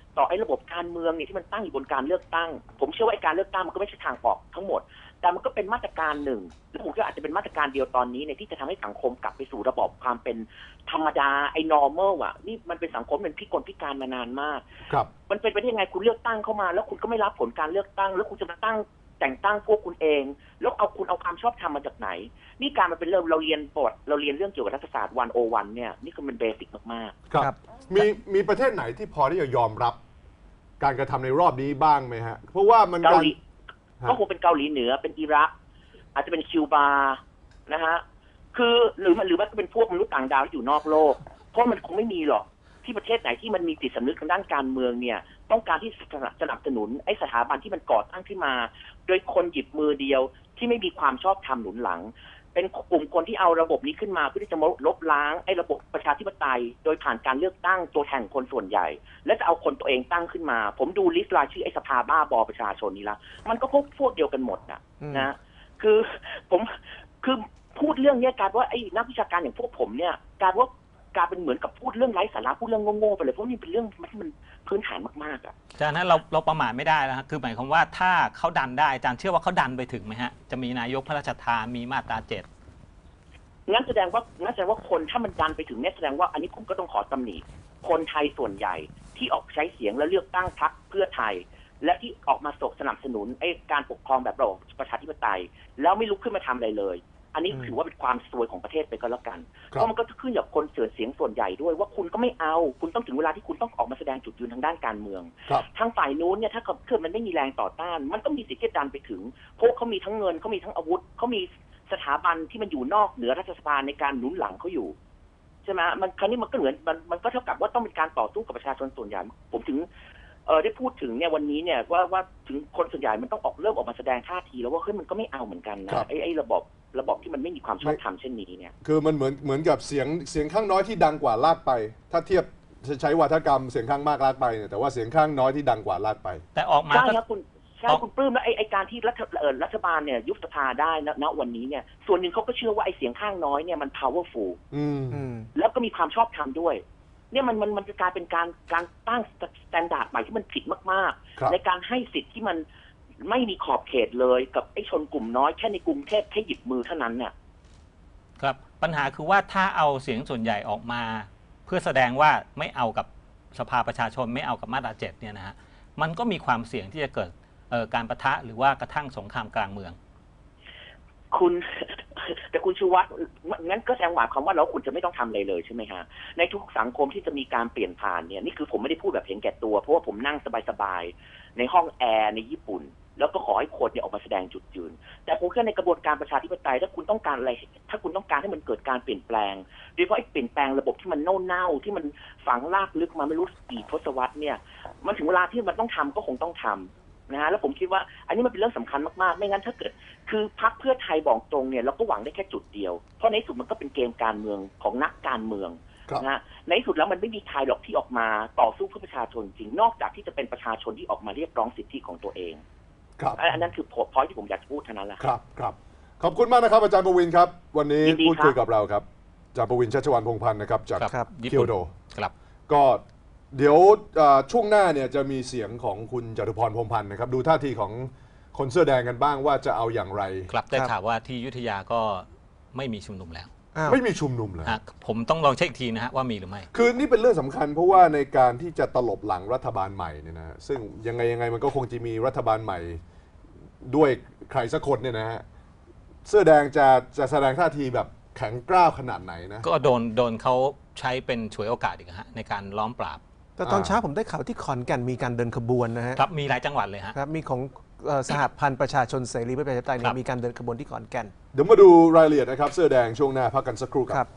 ต่อไอ้ระบบการเมืองเนี่ยที่มันตั้งอยู่บนการเลือกตั้งผมเชื่อว่าไอ้การเลือกตั้งมันก็ไม่ใช่ทางออกทั้งหมดแต่มันก็เป็นมาตรการหนึ่งและผมก็อาจจะเป็นมาตรการเดียวตอนนี้เนี่ยที่จะทำให้สังคมกลับไปสู่ระบบความเป็นธรรมดาไอ้ normal อ่ะนี่มันเป็นสังคมเป็นพิกลพิการมานานมากครับมันเป็นไปได้ยังไงคุณเลือกตั้งเข้ามาแล้วคุณก็ไม่รับผลการเลือกตั้งแล้วคุณจะมาตั้งแต่งตั้งพวกคุณเองแล้วเอาคุณเอาความชอบธรรมมาจากไหนนี่การมันเป็นเรื่องเราเรียนบทเราเรียนเรื่องเกี่ยวกับรัฐศาสตร์วันโอวันเนี่ยนี่คือมันเบสิกมากๆครับมีมีประเทศไหนที่พอที่จะยอมรับการกระทำในรอบนี้บ้างไหมฮะเพราะว่ามันเกาหลีก็คงเป็นเกาหลีเหนือเป็นอิรักอาจจะเป็นคิวบานะฮะคือหรือหรือว่าจะเป็นพวกมนุษย์ต่างดาวที่อยู่นอกโลกเพราะมันคงไม่มีหรอกที่ประเทศไหนที่มันมีจิตสำนึกทางด้านการเมืองเนี่ยต้องการที่สนับสนุนไอ้สถาบันที่มันก่อตั้งขึ้นมาโดยคนหยิบมือเดียวที่ไม่มีความชอบธรรมหนุนหลังเป็นกลุ่มคนที่เอาระบบนี้ขึ้นมาเพื่อที่จะลบล้างไอ้ระบบประชาธิปไตยโดยผ่านการเลือกตั้งตัวแทนคนส่วนใหญ่และจะเอาคนตัวเองตั้งขึ้นมาผมดูลิสต์รายชื่อไอ้สภาบ้าบอประชาชนนี้ละมันก็พวกพวกเดียวกันหมดนะนะคือผมคือพูดเรื่องนี้การว่าไอ้นักวิชาการอย่างพวกผมเนี่ยการว่าการเป็นเหมือนกับพูดเรื่องไร้สาระพูดเรื่องโง่ๆไปเลยเพราะนี่เป็นเรื่องที่มันพื้นฐานมากๆอ่ะอาจารย์นั้นเราเราประมาทไม่ได้แล้วคือหมายความว่าถ้าเขาดันได้อาจารย์เชื่อว่าเขาดันไปถึงไหมฮะจะมีนายกพระราชทานมีมาตราเจ็ดงั้นแสดงว่างั้นแสดงว่าคนถ้ามันดันไปถึงเนี่ยแสดงว่าอันนี้ผมก็ต้องขอตำหนิคนไทยส่วนใหญ่ที่ออกใช้เสียงและเลือกตั้งพรรคเพื่อไทยและที่ออกมาสนับสนุนไอ้การปกครองแบบระบอบประชาธิปไตยแล้วไม่ลุกขึ้นมาทำอะไรเลยอันนี้ถือว่าเป็นความซวยของประเทศไปก็แล้วกันเพราะมันก็ขึ้นกับคนเสือเสียงส่วนใหญ่ด้วยว่าคุณก็ไม่เอาคุณต้องถึงเวลาที่คุณต้องออกมาแสดงจุดยืนทางด้านการเมืองทางฝ่ายนู้นเนี่ยถ้าเกิดมันไม่มีแรงต่อต้านมันก็มีสิทธิ์ที่จะดันไปถึงเพราะเขามีทั้งเงินเขามีทั้งอาวุธเขามีสถาบันที่มันอยู่นอกเหนือรัฐสภาในการหนุนหลังเขาอยู่ใช่ไหมมันครั้งนี้มันก็เหมือนมันมันก็เท่ากับว่าต้องเป็นการต่อสู้กับประชาชนส่วนใหญ่ผมถึงเออได้พูดถึงเนี่ยวันนี้เนี่ยว่าว่าถึงคนส่วนใหญ่มันต้องออกเริ่มออกมาแสดงท่าทีแล้วว่าเฮ้ยมันก็ไม่เอาเหมือนกันนะไอ้ไอ้ระบบระบบที่มันไม่มีความชอบธรรมเช่นนี้เนี่ยคือมันเหมือนเหมือนกับเสียงเสียงข้างน้อยที่ดังกว่าลากไปถ้าเทียบใช้วาทกรรมเสียงข้างมากลากไปเนี่ยแต่ว่าเสียงข้างน้อยที่ดังกว่าลากไปแต่ออกมาใช่ครับคุณใช่คุณปลื้มแล้วไอ้ไอ้การที่รัฐเอ่อรัฐบาลเนี่ยยุบสภาได้ณณวันนี้เนี่ยส่วนหนึ่งเขาก็เชื่อว่าไอ้เสียงข้างน้อยเนี่ยมัน powerful แล้วก็มีความชอบธรรมด้วยเนี่ยมันมันมันจะกลายเป็นการการตั้งสแตนดาร์ดใหม่ที่มันผิดมากๆในการให้สิทธิ์ที่มันไม่มีขอบเขตเลยกับไอ้ชนกลุ่มน้อยแค่ในกรุงเทพแค่หยิบมือเท่านั้นเนี่ยครับปัญหาคือว่าถ้าเอาเสียงส่วนใหญ่ออกมาเพื่อแสดงว่าไม่เอากับสภาประชาชนไม่เอากับมาตราเจ็ดเนี่ยนะฮะมันก็มีความเสี่ยงที่จะเกิดการปะทะหรือว่ากระทั่งสงครามกลางเมืองคุณแต่คุณชูวัฒน์งั้นก็แสดงหมายความว่าเราคุณจะไม่ต้องทำอะไรเลยใช่ไหมฮะในทุกสังคมที่จะมีการเปลี่ยนผ่านเนี่ยนี่คือผมไม่ได้พูดแบบเห็นแก่ตัวเพราะว่าผมนั่งสบายๆในห้องแอร์ในญี่ปุ่นแล้วก็ขอให้คนเนี่ยออกมาแสดงจุดยืนแต่ผมแค่ในกระบวนการประชาธิปไตยถ้าคุณต้องการอะไรถ้าคุณต้องการให้มันเกิดการเปลี่ยนแปลงโดยเฉพาะไอ้เปลี่ยนแปลงระบบที่มันเน่าๆที่มันฝังรากลึกมาไม่รู้กี่ทศวรรษเนี่ยมันถึงเวลาที่มันต้องทำก็คงต้องทำนะฮะแล้วผมคิดว่าอันนี้มันเป็นเรื่องสำคัญมากๆไม่งั้นถ้าเกิดคือพรรคเพื่อไทยบอกตรงเนี่ยเราก็หวังได้แค่จุดเดียวเพราะในสุดมันก็เป็นเกมการเมืองของนักการเมืองนะฮะในสุดแล้วมันไม่มีใครหรอกที่ออกมาต่อสู้เพื่อประชาชนจริงนอกจากที่จะเป็นประชาชนที่ออกมาเรียกร้องสิทธิของตัวเองอันนั้นคือพอยที่ผมอยากจะพูดเท่านั้นแหละครับครับขอบคุณมากนะครับอาจารย์ประวินครับวันนี้พูดคุยกับเราครับอาจารย์ประวินชัชวาลพงษ์พันธ์นะครับจากเคียวโดครับก็เดี๋ยวช่วงหน้าเนี่ยจะมีเสียงของคุณจตุพรพรหมพันธ์นะครับดูท่าทีของคนเสื้อแดงกันบ้างว่าจะเอาอย่างไรครับได้ข่าวว่าที่อยุธยาก็ไม่มีชุมนุมแล้วไม่มีชุมนุมเลยผมต้องลองเช็คอีกทีนะฮะว่ามีหรือไม่คือนี่เป็นเรื่องสำคัญเพราะว่าในการที่จะตลบหลังรัฐบาลใหม่เนี่ยนะซึ่งยังไงยังไงมันก็คงจะมีรัฐบาลใหม่ด้วยใครสักคนเนี่ยนะฮะเสื้อแดงจะจะแสดงท่าทีแบบแข็งกร้าวขนาดไหนนะก็โดนโดนเขาใช้เป็นฉวยโอกาสอีกฮะในการล้อมปราบแต่ตอนเช้าผมได้ข่าวที่ขอนแก่นมีการเดินขบวนนะฮะครับมีหลายจังหวัดเลยฮะครับมีของสหพันธ์ประชาชนเสรีเพื่อประชาธิปไตยเนี่ยมีการเดินขบวนที่ขอนแก่นเดี๋ยวมาดูรายละเอียดนะครับเสื้อแดงช่วงหน้าพักกันสักครู่ครับ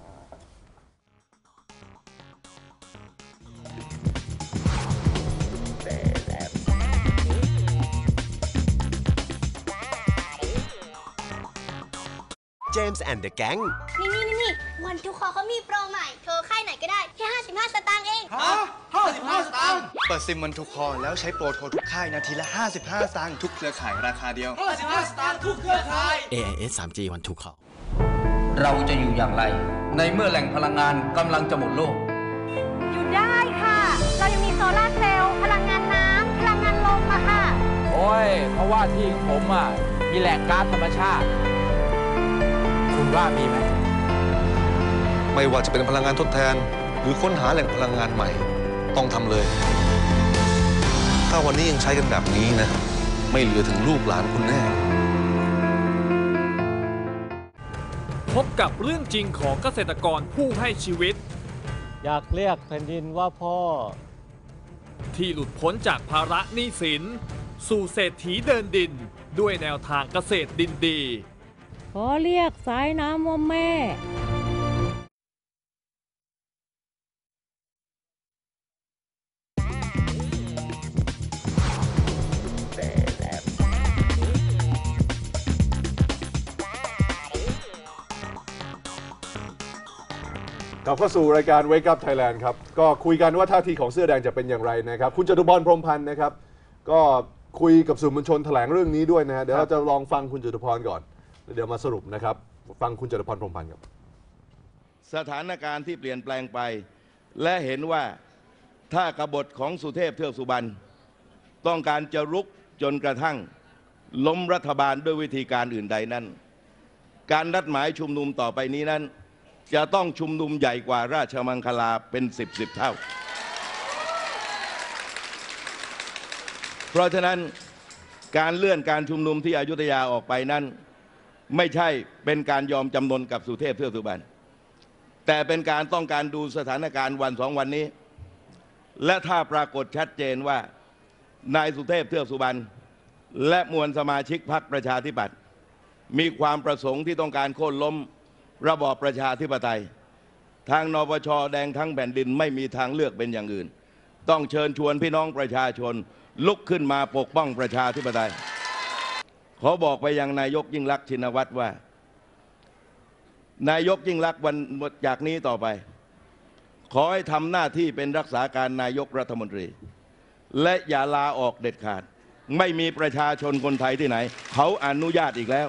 James and the Gang นี่นี่นี่วันทุกคอเขามีโปรใหม่โทรค่ายไหนก็ได้แค่ห้าสิบห้าสตางค์เองฮะห้าสิบห้าสตางค์เปิดซิมวันทุกคอแล้วใช้โปรโทรทุกค่ายนาทีละห้าสิบห้าสตางค์ทุกเครือข่ายราคาเดียวห้าสิบห้าสตางค์ทุกเครือข่ายเอ ไอ เอส ทรีจี วันทุกคอเราจะอยู่อย่างไรในเมื่อแหล่งพลังงานกำลังจะหมดโลกอยู่ได้ค่ะเรายังมีโซลาร์เซลล์พลังงานน้ำพลังงานลมอะค่ะโอ้ย เพราะว่าที่ผมอ่ะมีแหล่งก๊าซธรรมชาติ คุณว่ามีไหมไม่ว่าจะเป็นพลังงานทดแทน หรือค้นหาแหล่งพลังงานใหม่ ต้องทำเลย ถ้าวันนี้ยังใช้กันแบบนี้นะ ไม่เหลือถึงลูกหลานคุณแน่พบกับเรื่องจริงของเกษตรกรผู้ให้ชีวิตอยากเรียกแผ่นดินว่าพ่อที่หลุดพ้นจากภาระหนี้สิน สู่เศรษฐีเดินดิน ด้วยแนวทางเกษตรดินดีขอเรียกสายน้ำว่าแม่กลับเข้าสู่รายการ Wake Up Thailand ครับก็คุยกันว่าท่าทีของเสื้อแดงจะเป็นอย่างไรนะครับคุณจตุพร พรหมพันธ์นะครับก็คุยกับสื่อมวลชนแถลงเรื่องนี้ด้วยนะฮะเดี๋ยวเราจะลองฟังคุณจตุพรก่อนเดี๋ยวมาสรุปนะครับฟังคุณจตุพร พรหมพันธ์ครับสถานการณ์ที่เปลี่ยนแปลงไปและเห็นว่าถ้ากบฏของสุเทพเทือกสุบรรณต้องการจะรุกจนกระทั่งล้มรัฐบาลด้วยวิธีการอื่นใดนั้นการนัดหมายชุมนุมต่อไปนี้นั้นจะต้องชุมนุมใหญ่กว่าราชมังคลาเป็นสิบสิบเท่าเพราะฉะนั้นการเลื่อนการชุมนุมที่อยุธยาออกไปนั้นไม่ใช่เป็นการยอมจำนนกับสุเทพเทือกสุบรรณแต่เป็นการต้องการดูสถานการณ์วันสองวันนี้และถ้าปรากฏชัดเจนว่านายสุเทพเทือกสุบรรณและมวลสมาชิกพรรคประชาธิปัตย์มีความประสงค์ที่ต้องการโค่นล้มระบอบประชาธิปไตยทางนปช.แดงทั้งแผ่นดินไม่มีทางเลือกเป็นอย่างอื่นต้องเชิญชวนพี่น้องประชาชนลุกขึ้นมาปกป้องประชาธิปไตยขอบอกไปยังนายกยิ่งลักษณ์ชินวัตรว่านายกยิ่งลักษณ์วันจากนี้ต่อไปขอให้ทำหน้าที่เป็นรักษาการนายกรัฐมนตรีและอย่าลาออกเด็ดขาดไม่มีประชาชนคนไทยที่ไหนเขาอนุญาตอีกแล้ว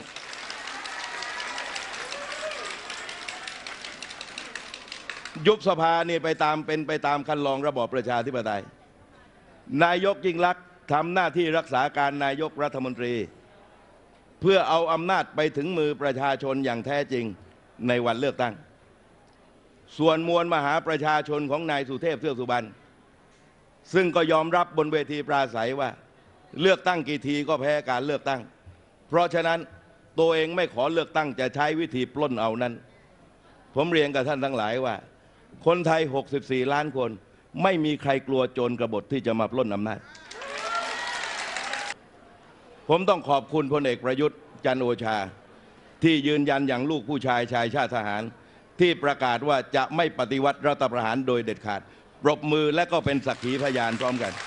ยุบสภานี่ไปตามเป็นไปตามคันลองระบอบประชาธิปไตยนายกยิ่งลักษณ์ทำหน้าที่รักษาการนายกรัฐมนตรีเพื่อเอาอำนาจไปถึงมือประชาชนอย่างแท้จริงในวันเลือกตั้งส่วนมวลมหาประชาชนของนายสุเทพเทือกสุบรรณซึ่งก็ยอมรับบนเวทีปราศัยว่าเลือกตั้งกี่ทีก็แพ้การเลือกตั้งเพราะฉะนั้นตัวเองไม่ขอเลือกตั้งจะใช้วิธีปล้นเอานั้นผมเรียนกับท่านทั้งหลายว่าคนไทยหกสิบสี่ล้านคนไม่มีใครกลัวโจรกบฏที่จะมาปล้นอำนาจผมต้องขอบคุณพลเอกประยุทธ์จันทร์โอชาที่ยืนยันอย่างลูกผู้ชายชายชาติทหารที่ประกาศว่าจะไม่ปฏิวัติรัฐประหารโดยเด็ดขาดปรบมือและก็เป็นสักขีพยานพร้อมกัน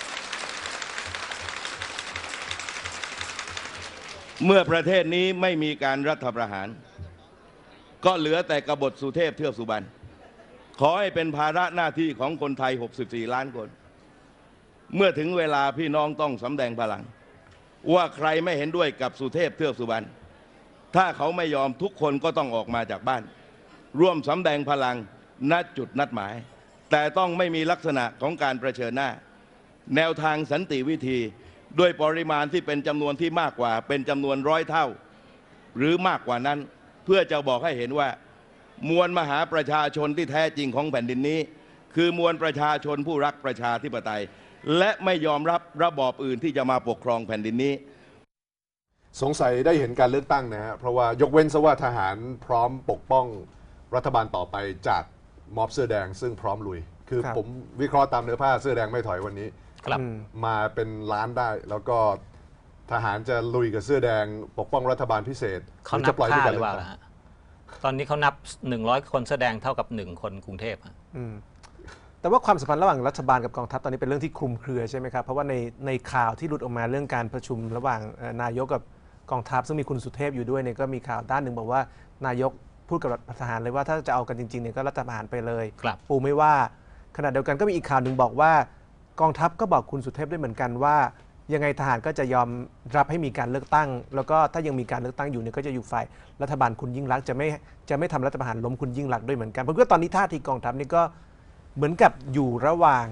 เมื่อประเทศนี้ไม่มีการรัฐประหารก็เหลือแต่กบฏสุเทพเทือกสุบรรณขอให้เป็นภาระหน้าที่ของคนไทยหกสิบสี่ล้านคนเมื่อถึงเวลาพี่น้องต้องสำแดงพลังว่าใครไม่เห็นด้วยกับสุเทพเทือกสุบรรณถ้าเขาไม่ยอมทุกคนก็ต้องออกมาจากบ้านร่วมสำแดงพลังณจุดนัดหมายแต่ต้องไม่มีลักษณะของการเผชิญหน้าแนวทางสันติวิธีด้วยปริมาณที่เป็นจำนวนที่มากกว่าเป็นจำนวนร้อยเท่าหรือมากกว่านั้นเพื่อจะบอกให้เห็นว่ามวลมหาประชาชนที่แท้จริงของแผ่นดินนี้คือมวลประชาชนผู้รักประชาธิปไตยและไม่ยอมรับระบอบอื่นที่จะมาปกครองแผ่นดินนี้สงสัยได้เห็นการเลือกตั้งนะฮะเพราะว่ายกเว้นซะว่าทหารพร้อมปกป้องรัฐบาลต่อไปจากม็อบเสื้อแดงซึ่งพร้อมลุยคือผมวิเคราะห์ตามเนื้อผ้าเสื้อแดงไม่ถอยวันนี้มาเป็นล้านได้แล้วก็ทหารจะลุยกับเสื้อแดงปกป้องรัฐบาลพิเศษเขานับค่าหรือเปล่าฮะตอนนี้เขานับหนึ่งร้อยคนแสดงเท่ากับหนึ่งคนกรุงเทพแต่ว่าความสัมพันธ์ระหว่างรัฐบาลกับกองทัพตอนนี้เป็นเรื่องที่คลุมเครือใช่ไหมครับเพราะว่าในในข่าวที่หลุดออกมาเรื่องการประชุมระหว่างนายกกับกองทัพซึ่งมีคุณสุเทพอยู่ด้วยเนี่ยก็มีข่าวด้านหนึ่งบอกว่านายกพูดกับทหารเลยว่าถ้าจะเอากันจริงๆเนี่ยก็รัฐประหารไปเลยปูไม่ว่าขณะเดียวกันก็มีอีกข่าวหนึ่งบอกว่ากองทัพก็บอกคุณสุเทพด้วยเหมือนกันว่ายังไงทหารก็จะยอมรับให้มีการเลือกตั้งแล้วก็ถ้ายังมีการเลือกตั้งอยู่เนี่ยก็จะอยู่ฝ่ายรัฐบาลคุณยิ่งลักษณ์จะไม่จะไม่ทำรัฐประหารล้มคุณยิ่งลักษณ์ด้วยเหมือนกันเพราะว่าตอนนี้ท่าทีกองทัพนี่ก็เหมือนกับอยู่ระหว่าง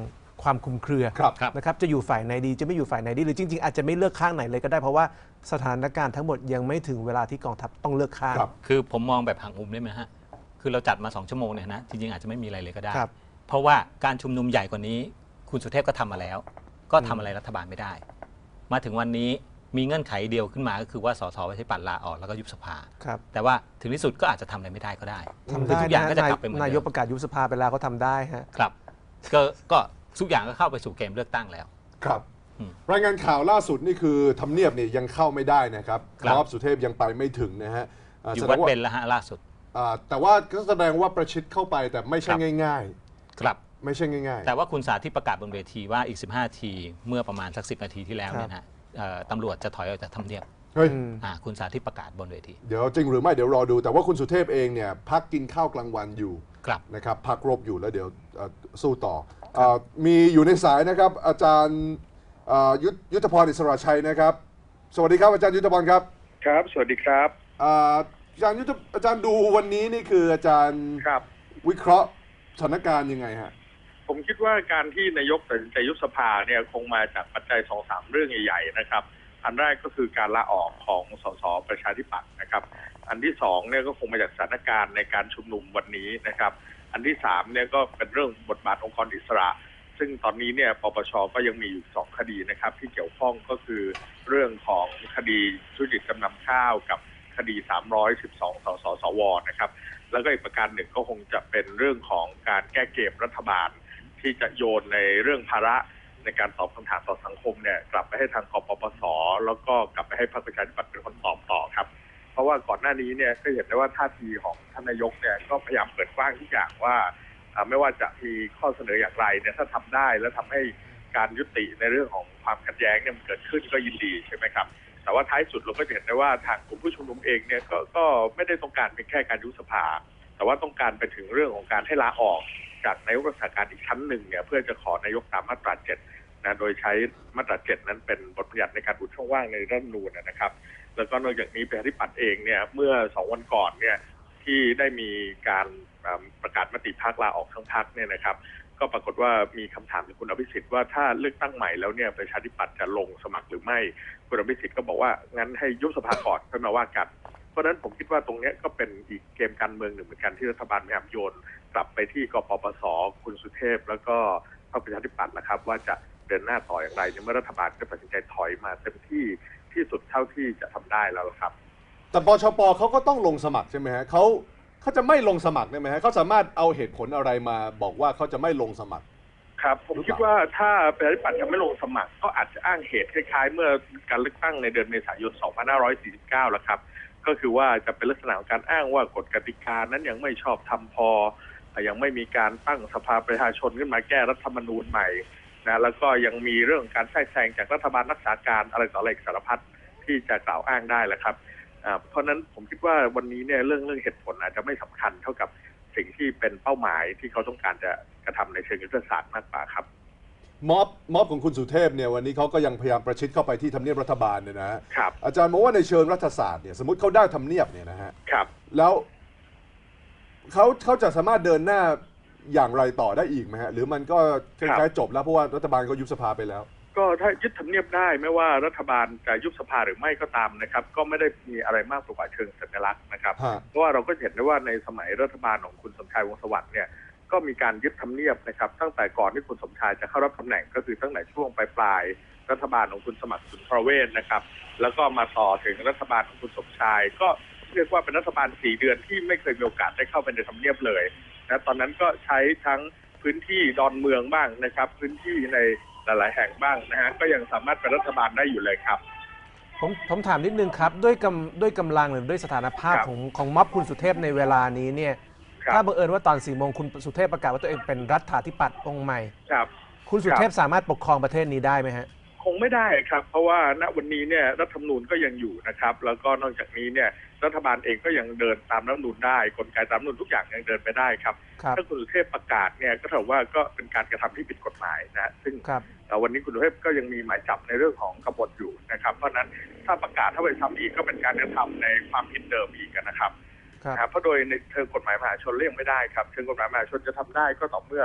ความคลุมเครือนะครับจะอยู่ฝ่ายไหนดีจะไม่อยู่ฝ่ายไหนดีหรือจริงๆอาจจะไม่เลือกข้างไหนเลยก็ได้เพราะว่าสถานการณ์ทั้งหมดยังไม่ถึงเวลาที่กองทัพต้องเลือกข้างคือผมมองแบบหักมุมได้ไหมฮะคือเราจัดมาสองชั่วโมงเนี่ยนะจริงๆอาจจะไม่มีอะไรเลยก็ได้เพราะว่าการชุมนุมใหญ่กว่านี้คุณสุเทพก็ทำมาแล้วก็ทำอะไรรัฐบาลไม่ได้มาถึงวันนี้มีเงื่อนไขเดียวขึ้นมาก็คือว่าสสประชาธิปัตย์ลาออกแล้วก็ยุบสภาแต่ว่าถึงที่สุดก็อาจจะทำอะไรไม่ได้ก็ได้ทำได้ทุกอย่างก็จะกลับไปเหมือนเดิมนายกประกาศยุบสภาไปแล้วเขาทำได้ฮะครับก็ก็ทุกอย่างก็เข้าไปสู่เกมเลือกตั้งแล้วครับรายงานข่าวล่าสุดนี่คือทำเนียบเนี่ยยังเข้าไม่ได้นะครับม็อบสุเทพยังไปไม่ถึงนะฮะอยู่วัดเป็นแล้วฮะล่าสุดแต่ว่าก็แสดงว่าประชิดเข้าไปแต่ไม่ใช่ง่ายๆครับไม่ใช่ง่ายๆแต่ว่าคุณสาธิตประกาศบนเวทีว่าอีกสิบห้านาทีเมื่อประมาณสักสิบนาทีที่แล้วเนี่ยนะตำรวจจะถอยออกจากทำเนียบเฮ้ยคุณสาธิตประกาศบนเวทีเดี๋ยวจริงหรือไม่เดี๋ยวรอดูแต่ว่าคุณสุเทพเองเนี่ยพักกินข้าวกลางวันอยู่นะครับพักรบอยู่แล้วเดี๋ยวสู้ต่อมีอยู่ในสายนะครับอาจารย์ยุทธพรอิสระชัยนะครับสวัสดีครับอาจารย์ยุทธพรครับครับสวัสดีครับอาจารย์ยุทธอาจารย์ดูวันนี้นี่คืออาจารย์วิเคราะห์สถานการณ์ยังไงฮะผมคิดว่าการที่นายกตัดสินใจยุบสภาเนี่ยคงมาจากปัจจัยสองสามเรื่องใหญ่ๆนะครับอันแรกก็คือการลาออกของสสประชาธิปัตย์นะครับอันที่สองเนี่ยก็คงมาจากสถานการณ์ในการชุมนุมวันนี้นะครับอันที่สามเนี่ยก็เป็นเรื่องบทบาทองค์กรอิสระซึ่งตอนนี้เนี่ยปปชก็ยังมีอยู่สองคดีนะครับที่เกี่ยวข้องก็คือเรื่องของคดีทุจริตจำนำข้าวกับคดีสามร้อยสิบสองสสสวนะครับแล้วก็อีกประการหนึ่งก็คงจะเป็นเรื่องของการแก้เกมรัฐบาลที่จะโยนในเรื่องภาระในการตอบคำถามต่อสังคมเนี่ยกลับไปให้ทางกปปสแล้วก็กลับไปให้พรรคประชาธิปัตย์เป็นคนตอบต่อครับเพราะว่าก่อนหน้านี้เนี่ยก็เห็นได้ว่าท่าทีของท่านนายกเนี่ยก็พยายามเปิดกว้างทุกอย่างว่าไม่ว่าจะมีข้อเสนออย่างไรเนี่ยถ้าทำได้แล้วทำให้การยุติในเรื่องของความขัดแย้งเนี่ยมันเกิดขึ้นก็ยินดีใช่ไหมครับแต่ว่าท้ายสุดเราก็เห็นได้ว่าทางกลุ่มผู้ชุมนุมเองเนี่ยก็ก็ไม่ได้ต้องการเป็นแค่การยุบสภาแต่ว่าต้องการไปถึงเรื่องของการให้ลาออกจากนายกรักษาการอีกชั้นหนึ่งเนี่ยเพื่อจะขอนายกตามมาตราเจ็ดนะโดยใช้มาตราเจ็ดนั้นเป็นบทบัญญัติในการอุดช่องว่างในรัฐธรรมนูญนะครับแล้วก็นอกจากนี้ประชาธิปัตย์เองเนี่ยเมื่อสองวันก่อนเนี่ยที่ได้มีการประกาศมติพรรคลาออกทั้งพรรคเนี่ยนะครับก็ปรากฏว่ามีคำถามจากคุณอภิสิทธิ์ว่าถ้าเลือกตั้งใหม่แล้วเนี่ยประชาธิปัตย์จะลงสมัครหรือไม่คุณอภิสิทธิ์ก็บอกว่างั้นให้ยุบสภาก่อนค่อยมาว่ากันเพราะฉะนั้นผมคิดว่าตรงนี้ก็เป็นอีกเกมการเมืองหนึ่งเหมือนกันที่รัฐบาลพยายามโยนกลับไปที่กปปสคุณสุเทพแล้วก็พรรคประชาธิปัตย์นะครับว่าจะเดินหน้าต่ออย่างไรเมื่อรัฐบาลก็ตัดสินใจถอยมาเต็มที่ที่สุดเท่าที่จะทำได้แล้วครับแต่ปชปเขาก็ต้องลงสมัครใช่ไหมฮะเขาเขาจะไม่ลงสมัครได้ไหมฮะเขาสามารถเอาเหตุผลอะไรมาบอกว่าเขาจะไม่ลงสมัครครับผมคิดว่าถ้าประชาธิปัตย์จะไม่ลงสมัครก็อาจจะอ้างเหตุคล้ายๆเมื่อการเลือกตั้งในเดือนเมษายนสองพันห้าร้อยสี่สิบเก้าแล้วครับก็คือว่าจะเป็นลักษณะของการอ้างว่ากฎกติกานั้นยังไม่ชอบธรรมพอยังไม่มีการตั้งสภาประชาชนขึ้นมาแก้รัฐธรรมนูญใหม่นะแล้วก็ยังมีเรื่องการแทรกแซงจากรัฐบาลรักษาการอะไรต่ออะไรสารพัดที่จะกล่าวอ้างได้แหละครับเพราะนั้นผมคิดว่าวันนี้เนี่ยเรื่องเรื่องเหตุผลอาจจะไม่สำคัญเท่ากับสิ่งที่เป็นเป้าหมายที่เขาต้องการจะกระทำในเชิงยุทธศาสตร์มากกว่าครับม็อบม็อบของคุณสุเทพเนี่ยวันนี้เขาก็ยังพยายามประชิดเข้าไปที่ทำเนียบรัฐบาลเนี่ยนะครับอาจารย์มองว่าในเชิงรัฐศาสตร์เนี่ยสมมติเขาได้ทำเนียบเนี่ยนะฮะครับแล้วเขาเขาจะสามารถเดินหน้าอย่างไรต่อได้อีกไหมฮะหรือมันก็คล้ายๆจบแล้วเพราะว่ารัฐบาลเขายุบสภาไปแล้วก็ถ้ายึดทำเนียบได้ไม่ว่ารัฐบาลจะยุบสภาหรือไม่ก็ตามนะครับก็ไม่ได้มีอะไรมากกว่าเชิงสัญลักษณ์นะครับเพราะว่าเราก็เห็นได้ว่าในสมัยรัฐบาลของคุณสมชายวงศ์สวัสดิ์เนี่ยก็มีการยึดทำเนียบนะครับตั้งแต่ก่อนที่คุณสมชายจะเข้ารับตำแหน่งก็คือตั้งแต่ช่วงปลายปลายรัฐบาลของคุณสมัครสุนทรเวชนะครับแล้วก็มาต่อถึงรัฐบาลของคุณสมชายก็เรียกว่าเป็นรัฐบาลสี่เดือนที่ไม่เคยมีโอกาสได้เข้าไปในทำเนียบเลยนะตอนนั้นก็ใช้ทั้งพื้นที่ดอนเมืองบ้างนะครับพื้นที่ในหลายๆแห่งบ้างนะฮะก็ยังสามารถเป็นรัฐบาลได้อยู่เลยครับผมผมถามนิดนึงครับด้วยกำด้วยกำลังหรือด้วยสถานภาพของของม็อบคุณสุเทพในเวลานี้เนี่ยถ้าบังเอิญว่าตอนสี่โมงคุณสุเทพประกาศว่าตัวเองเป็นรัฐาธิปัตย์องค์ใหม่ครับคุณสุเทพสามารถปกครองประเทศนี้ได้ไหมฮะคงไม่ได้ครับเพราะว่าณวันนี้เนี่ยรัฐธรรมนูญก็ยังอยู่นะครับแล้วก็นอกจากนี้เนี่ยรัฐบาลเองก็ยังเดินตามรัฐธรรมนูญได้กลไกตามรัฐธรรมนูญทุกอย่างยังเดินไปได้ครับถ้าคุณสุเทพประกาศเนี่ยก็ถือว่าก็เป็นการกระทำที่ผิดกฎหมายนะซึ่งวันนี้คุณสุเทพก็ยังมีหมายจับในเรื่องของกบฏอยู่นะครับเพราะนั้นถ้าประกาศถ้าไปทำอีกก็เป็นการกระทำในความผิดเดิมอีกนะครับเพราะโดยในเชิงกฎหมายมหาชนเลี่ยงไม่ได้ครับเชิงกฎหมายมหาชนจะทำได้ก็ต่อเมื่อ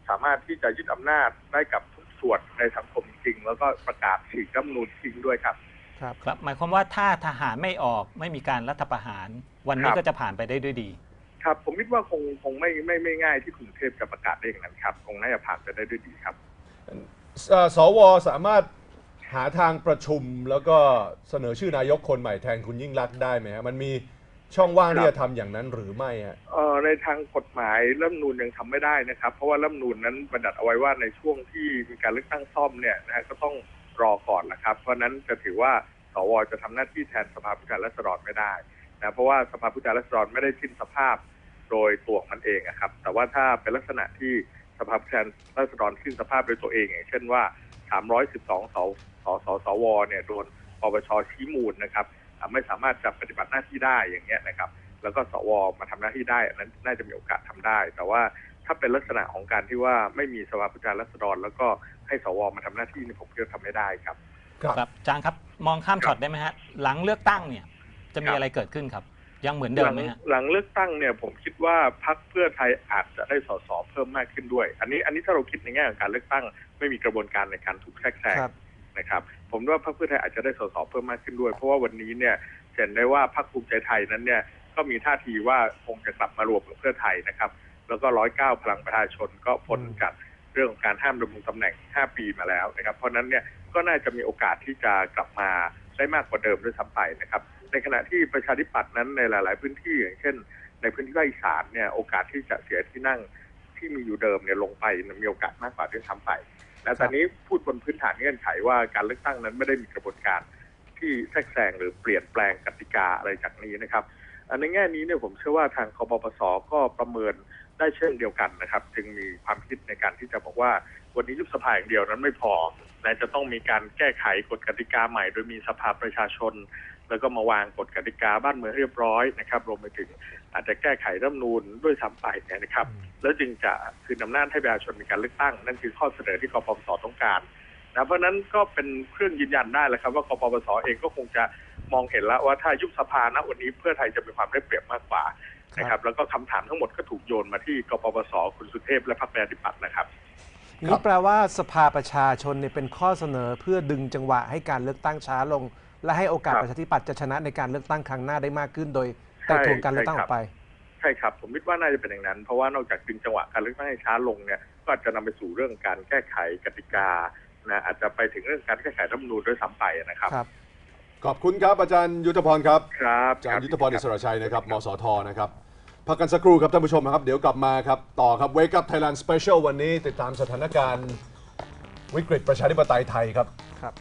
สามารถที่จะยึดอำนาจได้กับทุกส่วนในสังคมจริงแล้วก็ประกาศฉีกรัฐธรรมนูญทิ้งด้วยครับครับครับหมายความว่าถ้าทหารไม่ออกไม่มีการรัฐประหารวันนี้ก็จะผ่านไปได้ด้วยดีครับผมคิดว่าคงคงไม่ไม่ไม่ง่ายที่กรุงเทพจะประกาศได้อย่างนั้นครับคงน่าจะผ่านไปได้ด้วยดีครับสวสามารถหาทางประชุมแล้วก็เสนอชื่อนายกคนใหม่แทนคุณยิ่งลักษณ์ได้ไหมฮะมันมีช่องว่างที่จะทำอย่างนั้นหรือไม่ฮะเอ่อในทางกฎหมายรัฐธรรมนูญยังทำไม่ได้นะครับเพราะว่ารัฐธรรมนูญนั้นบัญญัติเอาไว้ว่าในช่วงที่มีการเลือกตั้งซ่อมเนี่ยนะฮะก็ต้องรอก่อนนะครับเพราะนั้นจะถือว่าสวจะทำหน้าที่แทนสภาผู้แทนราษฎรไม่ได้นะเพราะว่าสภาผู้แทนราษฎรไม่ได้สิ้นสภาพโดยตัวมันเองครับแต่ว่าถ้าเป็นลักษณะที่สภาผู้แทนราษฎรสิ้นสภาพโดยตัวเองอย่างเช่นว่าสามร้อยสิบสองสสสสวเนี่ยโดนปปชชี้มูลนะครับไม่สามารถจะปฏิบัติหน้าที่ได้อย่างเงี้ยนะครับแล้วก็สวมาทำหน้าที่ได้นั้นน่าจะมีโอกาสทำได้แต่ว่าถ้าเป็นลักษณะของการที่ว่าไม่มีสภาผู้แทนราษฎรแล้วก็ให้สวมาทำหน้าที่นี่ผมคิดว่าทำไม่ได้ครับครับอาจารย์ครับมองข้ามช็อตได้ไหมฮะหลังเลือกตั้งเนี่ยจะมีอะไรเกิดขึ้นครับยังเหมือนเดิมไหมฮะหลังเลือกตั้งเนี่ยผมคิดว่าพรรคเพื่อไทยอาจจะได้สสเพิ่มมากขึ้นด้วยอันนี้อันนี้ถ้าเราคิดในแง่ของการเลือกตั้งไม่มีกระบวนการในการถูกแทรกแซงนะครับผมว่าพรรคเพื่อไทยอาจจะได้สสเพิ่มมากขึ้นด้วยเพราะว่าวันนี้เนี่ยเห็นได้ว่าพรรคภูมิใจไทยนั้นเนี่ยก็มีท่าทีว่าคงจะกลับมารวมกับเพื่อไทยนะครับแล้วก็ร้อยเก้าพลังประชาชนก็พ้นจากเรื่องของการห้ามดำรงตำแหน่งห้าปีมาแล้วนะครับเพราะนั้นเนี่ยก็น่าจะมีโอกาสที่จะกลับมาได้มากกว่าเดิมด้วยซ้ำไปนะครับในขณะที่ประชาธิปัตย์นั้นในหลายๆพื้นที่อย่างเช่นในพื้นที่ภาคอีสานเนี่ยโอกาสที่จะเสียที่นั่งที่มีอยู่เดิมเนี่ยลงไปมีโอกาสมากกว่าด้วยซ้ำไปและตอนนี้พูดบนพื้นฐานเงื่อนไขว่าการเลือกตั้งนั้นไม่ได้มีกระบวนการที่แทรกแซงหรือเปลี่ยนแปลงกติกาอะไรจากนี้นะครับในแง่นี้เนี่ยผมเชื่อว่าทางคปปสก็ประเมินได้เช่นเดียวกันนะครับจึงมีความคิดในการที่จะบอกว่าวันนี้ยุบสภาอย่างเดียวนั้นไม่พอและจะต้องมีการแก้ไขกฎกติกาใหม่โดยมีสภาประชาชนแล้วก็มาวางกฎกติกาบ้านเมืองเรียบร้อยนะครับรวมไปถึงอาจจะแก้ไขรัฐธรรมนูญด้วยซ้ำไปนะครับแล้วจึงจะคืนอำนาจให้ประชาชนมีการเลือกตั้งนั่นคือข้อเสนอที่กปปสต้องการนะเพราะนั้นก็เป็นเครื่องยืนยันได้แล้วครับว่ากปปสเองก็คงจะมองเห็นแล้วว่าถ้ายุบสภาณวันนี้เพื่อไทยจะมีความได้เปรียบมากกว่านะครับแล้วก็คำถามทั้งหมดก็ถูกโยนมาที่กปปสคุณสุเทพและพรรคประชาธิปัตย์นะครับนี่แปลว่าสภาประชาชนเนี่ยเป็นข้อเสนอเพื่อดึงจังหวะให้การเลือกตั้งช้าลงและให้โอกาสประชาธิปัตย์จะชนะในการเลือกตั้งครั้งหน้าได้มากขึ้นโดยไต่ถวงการเลือกตั้งออกไปใช่ครับผมคิดว่าน่าจะเป็นอย่างนั้นเพราะว่านอกจากดึงจังหวะการเลือกตั้งให้ช้าลงเนี่ยก็จะนำไปสู่เรื่องการแก้ไขกติกานะอาจจะไปถึงเรื่องการแก้ไขรัฐธรรมนูญด้วยซ้ำไปนะครับขอบคุณครับอาจารย์ยุทธพรครับครับอาจารย์ยุทธพรอิสระชัยนะครับมสทนะครับพักกันสักครู่ครับท่านผู้ชมครับเดี๋ยวกลับมาครับต่อครับ Wake Up Thailand Special วันนี้ติดตามสถานการณ์วิกฤตประชาธิปไตยไทยครับครับ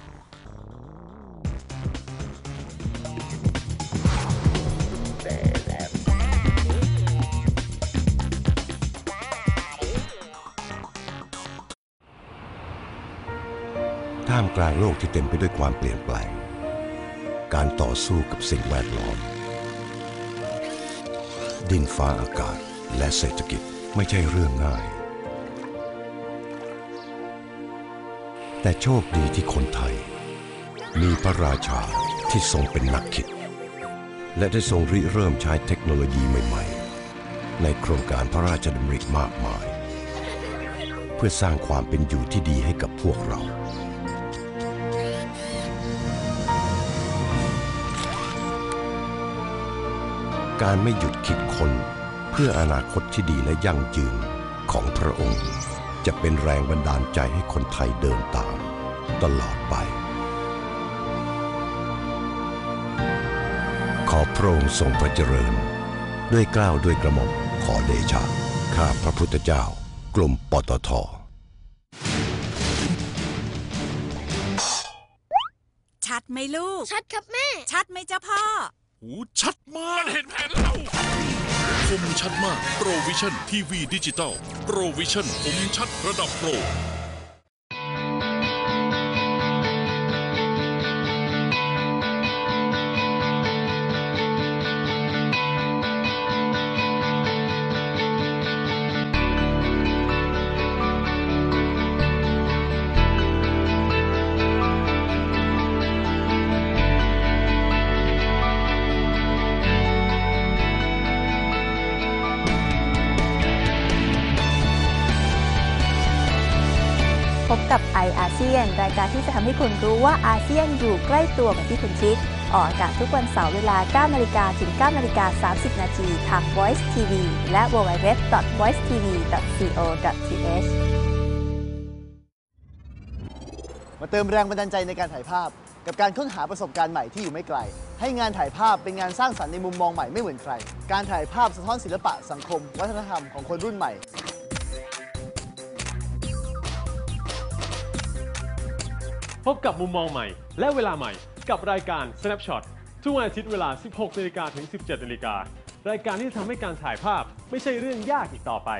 ท่ามกลางโลกที่เต็มไปด้วยความเปลี่ยนแปลงการต่อสู้กับสิ่งแวดล้อมดินฟ้าอากาศและเศรษฐกิจไม่ใช่เรื่องง่ายแต่โชคดีที่คนไทยมีพระราชาที่ทรงเป็นนักคิดและได้ทรงริเริ่มใช้เทคโนโลยีใหม่ๆในโครงการพระราชดำริมากมายเพื่อสร้างความเป็นอยู่ที่ดีให้กับพวกเราการไม่หยุดคิดค้นเพื่ออนาคตที่ดีและยั่งยืนของพระองค์จะเป็นแรงบันดาลใจให้คนไทยเดินตามตลอดไปขอพระองค์ทรงพระเจริญด้วยเกล้าด้วยกระหม่อมขอเดชะข้าพระพุทธเจ้ากรมปตท. ชัดไหมลูกชัดครับแม่ชัดไหมจ้าพ่อหูชัดมากมันเห็นแผนแล้วคมชัดมากโปรวิชั่นทีวีดิจิตอลโปรวิชั่นคมชัดระดับโปรพบกับไออาเซียนรายการที่จะทำให้คุณรู้ว่าอาเซียนอยู่ใกล้ตัวเหมือนที่คุณคิดออกอากาศทุกวันเสาร์เวลา เก้านาฬิกา ถึง เก้านาฬิกาสามสิบ นาทีทาง Voice ที วี และ ดับเบิลยู ดับเบิลยู ดับเบิลยู ดอท voice t v ดอท co ดอท t h มาเติมแรงบันดาลใจในการถ่ายภาพกับการค้นหาประสบการณ์ใหม่ที่อยู่ไม่ไกลให้งานถ่ายภาพเป็นงานสร้างสรรค์ในมุมมองใหม่ไม่เหมือนใครการถ่ายภาพสะท้อนศิลปะสังคมวัฒนธรรมของคนรุ่นใหม่พบกับมุมมองใหม่และเวลาใหม่กับรายการ Snapshot ทุกวันอาทิตย์เวลา สิบหกนาฬิกา ถึง สิบเจ็ดนาฬิกา รายการที่จะทำให้การถ่ายภาพไม่ใช่เรื่องยากอีกต่อไป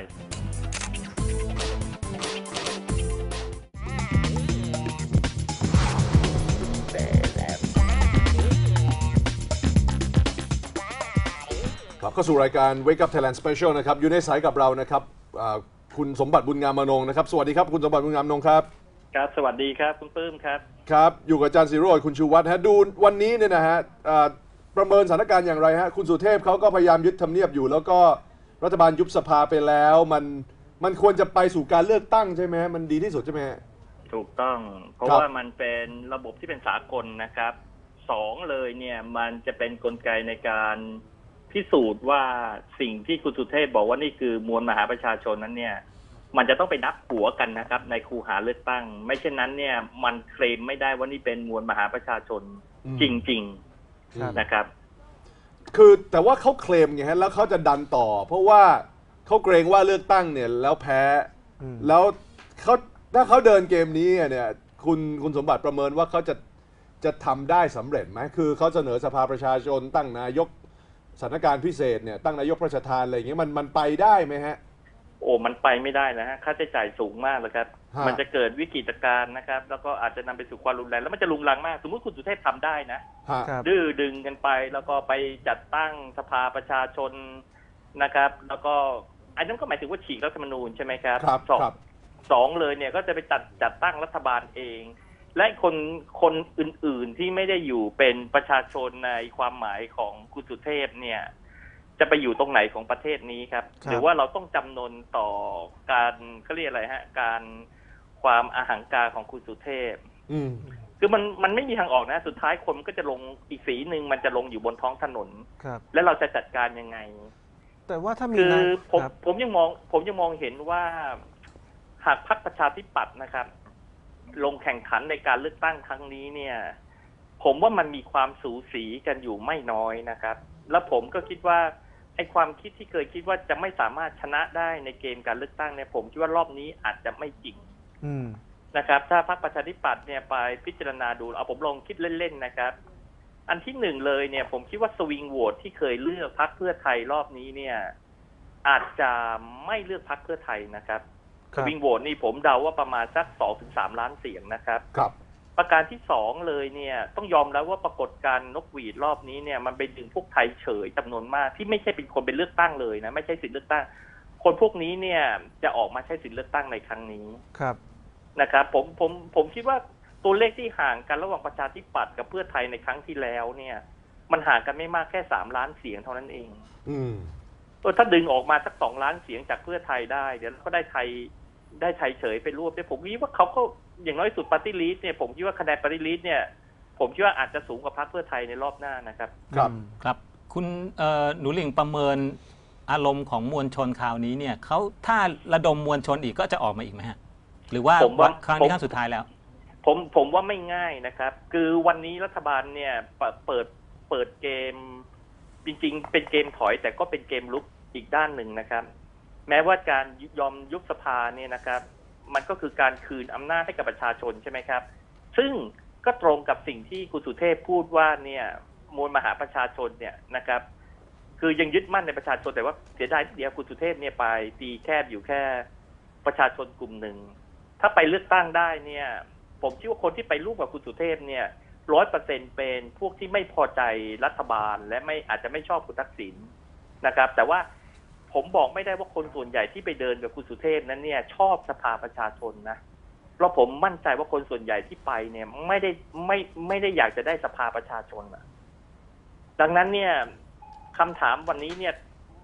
ครับเข้าสู่รายการ Wake Up Thailand Special นะครับอยู่ในสายกับเรานะครับคุณสมบัติบุญงามอนงนะครับสวัสดีครับคุณสมบัติบุญงามอนงครับครับสวัสดีครับคุณปื้มครับครับอยู่กับอาจารย์ศิโรจน์คุณชูวัฒน์ฮะดูวันนี้เนี่ยนะฮะประเมินสถานการณ์อย่างไรฮะคุณสุเทพเขาก็พยายามยึดทำเนียบอยู่แล้วก็รัฐบาลยุบสภาไปแล้วมันมันควรจะไปสู่การเลือกตั้งใช่ไหมมันดีที่สุดใช่ไหมถูกต้องเพราะว่ามันเป็นระบบที่เป็นสากลนะครับสองเลยเนี่ยมันจะเป็นกลไกในการพิสูจน์ว่าสิ่งที่คุณสุเทพบอกว่านี่คือมวลมหาประชาชนนั้นเนี่ยมันจะต้องไปนับหัวกันนะครับในคูหาเลือกตั้งไม่เช่นนั้นเนี่ยมันเคลมไม่ได้ว่านี่เป็นมวลมหาประชาชนจริงๆนะครับคือแต่ว่าเขาเคลมไงฮะแล้วเขาจะดันต่อเพราะว่าเขาเกรงว่าเลือกตั้งเนี่ยแล้วแพ้แล้วเขาถ้าเขาเดินเกมนี้เนี่ยคุณคุณสมบัติประเมินว่าเขาจะจะทำได้สำเร็จไหมคือเขาเสนอสภาประชาชนตั้งนายกสถานการณ์พิเศษเนี่ยตั้งนายกประชาทานอะไรอย่างเงี้ยมันมันไปได้ไหมฮะโอ้มันไปไม่ได้นะฮะค่าใช้จ่ายสูงมากเลยครับมันจะเกิดวิกฤตการณ์นะครับแล้วก็อาจจะนำไปสู่ความรุนแรงแล้วมันจะลุงลังมากสมมติคุณสุเทพทำได้นะดื้อดึงกันไปแล้วก็ไปจัดตั้งสภาประชาชนนะครับแล้วก็อันนั้นก็หมายถึงว่าฉีกรัฐธรรมนูญใช่ไหมครับสองสองเลยเนี่ยก็จะไปจัดจัดตั้งรัฐบาลเองและคนคนอื่นๆที่ไม่ได้อยู่เป็นประชาชนในความหมายของคุณสุเทพเนี่ยจะไปอยู่ตรงไหนของประเทศนี้ครับหรือว่าเราต้องจำนนต่อการเขาเรียกอะไรฮะการความอาหังการของคุณสุเทพคือมันมันไม่มีทางออกนะสุดท้ายคนก็จะลงอีกสีหนึ่งมันจะลงอยู่บนท้องถนนและเราจะจัดการยังไงแต่ว่าถ้ามีคือผมผมยังมองผมยังมองเห็นว่าหากพรรคประชาธิปัตย์นะครับลงแข่งขันในการเลือกตั้งครั้งนี้เนี่ยผมว่ามันมีความสูสีกันอยู่ไม่น้อยนะครับแล้วผมก็คิดว่าไอ้ความคิดที่เคยคิดว่าจะไม่สามารถชนะได้ในเกมการเลือกตั้งเนี่ยผมคิดว่ารอบนี้อาจจะไม่จริงนะครับถ้าพรรคประชาธิปัตย์เนี่ยไปพิจารณาดูเอาผมลองคิดเล่นๆนะครับอันที่หนึ่งเลยเนี่ยผมคิดว่าสวิงโหวตที่เคยเลือกพรรคเพื่อไทยรอบนี้เนี่ยอาจจะไม่เลือกพรรคเพื่อไทยนะครับสวิงโหวตนี่ผมเดาว่าประมาณสัก สองถึงสาม ล้านเสียงนะครับครับประการที่สองเลยเนี่ยต้องยอมแล้วว่าปรากฏการณ์นกหวีดรอบนี้เนี่ยมันไปดึงพวกไทยเฉยจำนวนมากที่ไม่ใช่เป็นคนเป็นเลือกตั้งเลยนะไม่ใช่สิทธิเลือกตั้งคนพวกนี้เนี่ยจะออกมาใช้สิทธิเลือกตั้งในครั้งนี้ครับนะครับผมผมผมคิดว่าตัวเลขที่ห่างกันระหว่างประชาธิปัตย์กับเพื่อไทยในครั้งที่แล้วเนี่ยมันห่างกันไม่มากแค่สามล้านเสียงเท่านั้นเองอืมเออถ้าดึงออกมาสักสองล้านเสียงจากเพื่อไทยได้เดี๋ยวก็ได้ไทยได้ไทยเฉยไปรวบได้ผมคิดว่าเขาก็อย่างน้อยสุดปาร์ตี้ลิสต์เนี่ยผมคิดว่าคะแนนปาร์ตี้ลิสต์เนี่ยผมคิดว่าอาจจะสูงกว่าพรรคเพื่อไทยในรอบหน้านะครับครับครับคุณหนูหลิงประเมินอารมณ์ของมวลชนคราวนี้เนี่ยเขาถ้าระดมมวลชนอีกก็จะออกมาอีกไหมฮะหรือว่าครั้งนี้ครั้งสุดท้ายแล้วผมผมว่าไม่ง่ายนะครับคือวันนี้รัฐบาลเนี่ยเปิดเปิดเกมจริงๆเป็นเกมถอยแต่ก็เป็นเกมลุกอีกด้านหนึ่งนะครับแม้ว่าการยอมยุบสภาเนี่ยนะครับมันก็คือการคืนอำนาจให้กับประชาชนใช่ไหมครับซึ่งก็ตรงกับสิ่งที่คุณสุเทพพูดว่าเนี่ยมวลมหาประชาชนเนี่ยนะครับคือยังยึดมั่นในประชาชนแต่ว่าเสียดายเดียวคุณสุเทพเนี่ยไปตีแคบอยู่แค่ประชาชนกลุ่มหนึ่งถ้าไปเลือกตั้งได้เนี่ยผมคิดว่าคนที่ไปร่วมกับคุณสุเทพเนี่ยร้อยเปอร์เซ็นต์เป็นพวกที่ไม่พอใจรัฐบาลและไม่อาจจะไม่ชอบคุณทักษิณนะครับแต่ว่าผมบอกไม่ได้ว่าคนส่วนใหญ่ที่ไปเดินกับคุณสุเทพนั้นเนี่ยชอบสภาประชาชนนะเพราะผมมั่นใจว่าคนส่วนใหญ่ที่ไปเนี่ยไม่ได้ไม่ไม่ได้อยากจะได้สภาประชาชนนะดังนั้นเนี่ยคำถามวันนี้เนี่ย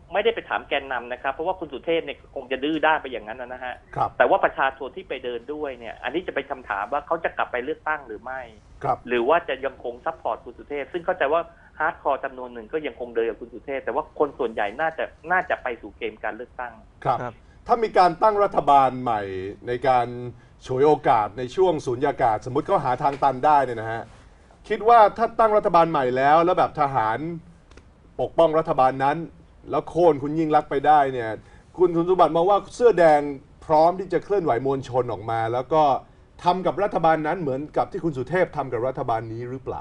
ไม่ได้ไปถามแกนนำนะครับเพราะว่าคุณสุเทพเนี่ยคงจะดื้อด้านไปอย่างนั้นนะฮะครับแต่ว่าประชาชนที่ไปเดินด้วยเนี่ยอันนี้จะเป็นคำถามว่าเขาจะกลับไปเลือกตั้งหรือไม่ครับหรือว่าจะยังคงซัพพอร์ตคุณสุเทพซึ่งเข้าใจว่าฮาร์ดคอร์จำนวนหนึ่งก็ยังคงเดินกับคุณสุเทพแต่ว่าคนส่วนใหญ่น่าจะน่าจะไปสู่เกมการเลือกตั้งครับถ้ามีการตั้งรัฐบาลใหม่ในการฉวยโอกาสในช่วงสูญญากาศสมมติเขาหาทางตันได้เนี่ยนะฮะคิดว่าถ้าตั้งรัฐบาลใหม่แล้วแล้วแบบทหารปกป้องรัฐบาลนั้นแล้วโค่นคุณยิ่งลักษณ์ไปได้เนี่ยคุณสุนทรสมบัติมองว่าเสื้อแดงพร้อมที่จะเคลื่อนไหวมวลชนออกมา แล้วก็ทำกับรัฐบาลนั้นเหมือนกับที่คุณสุเทพทำกับรัฐบาลนี้หรือเปล่า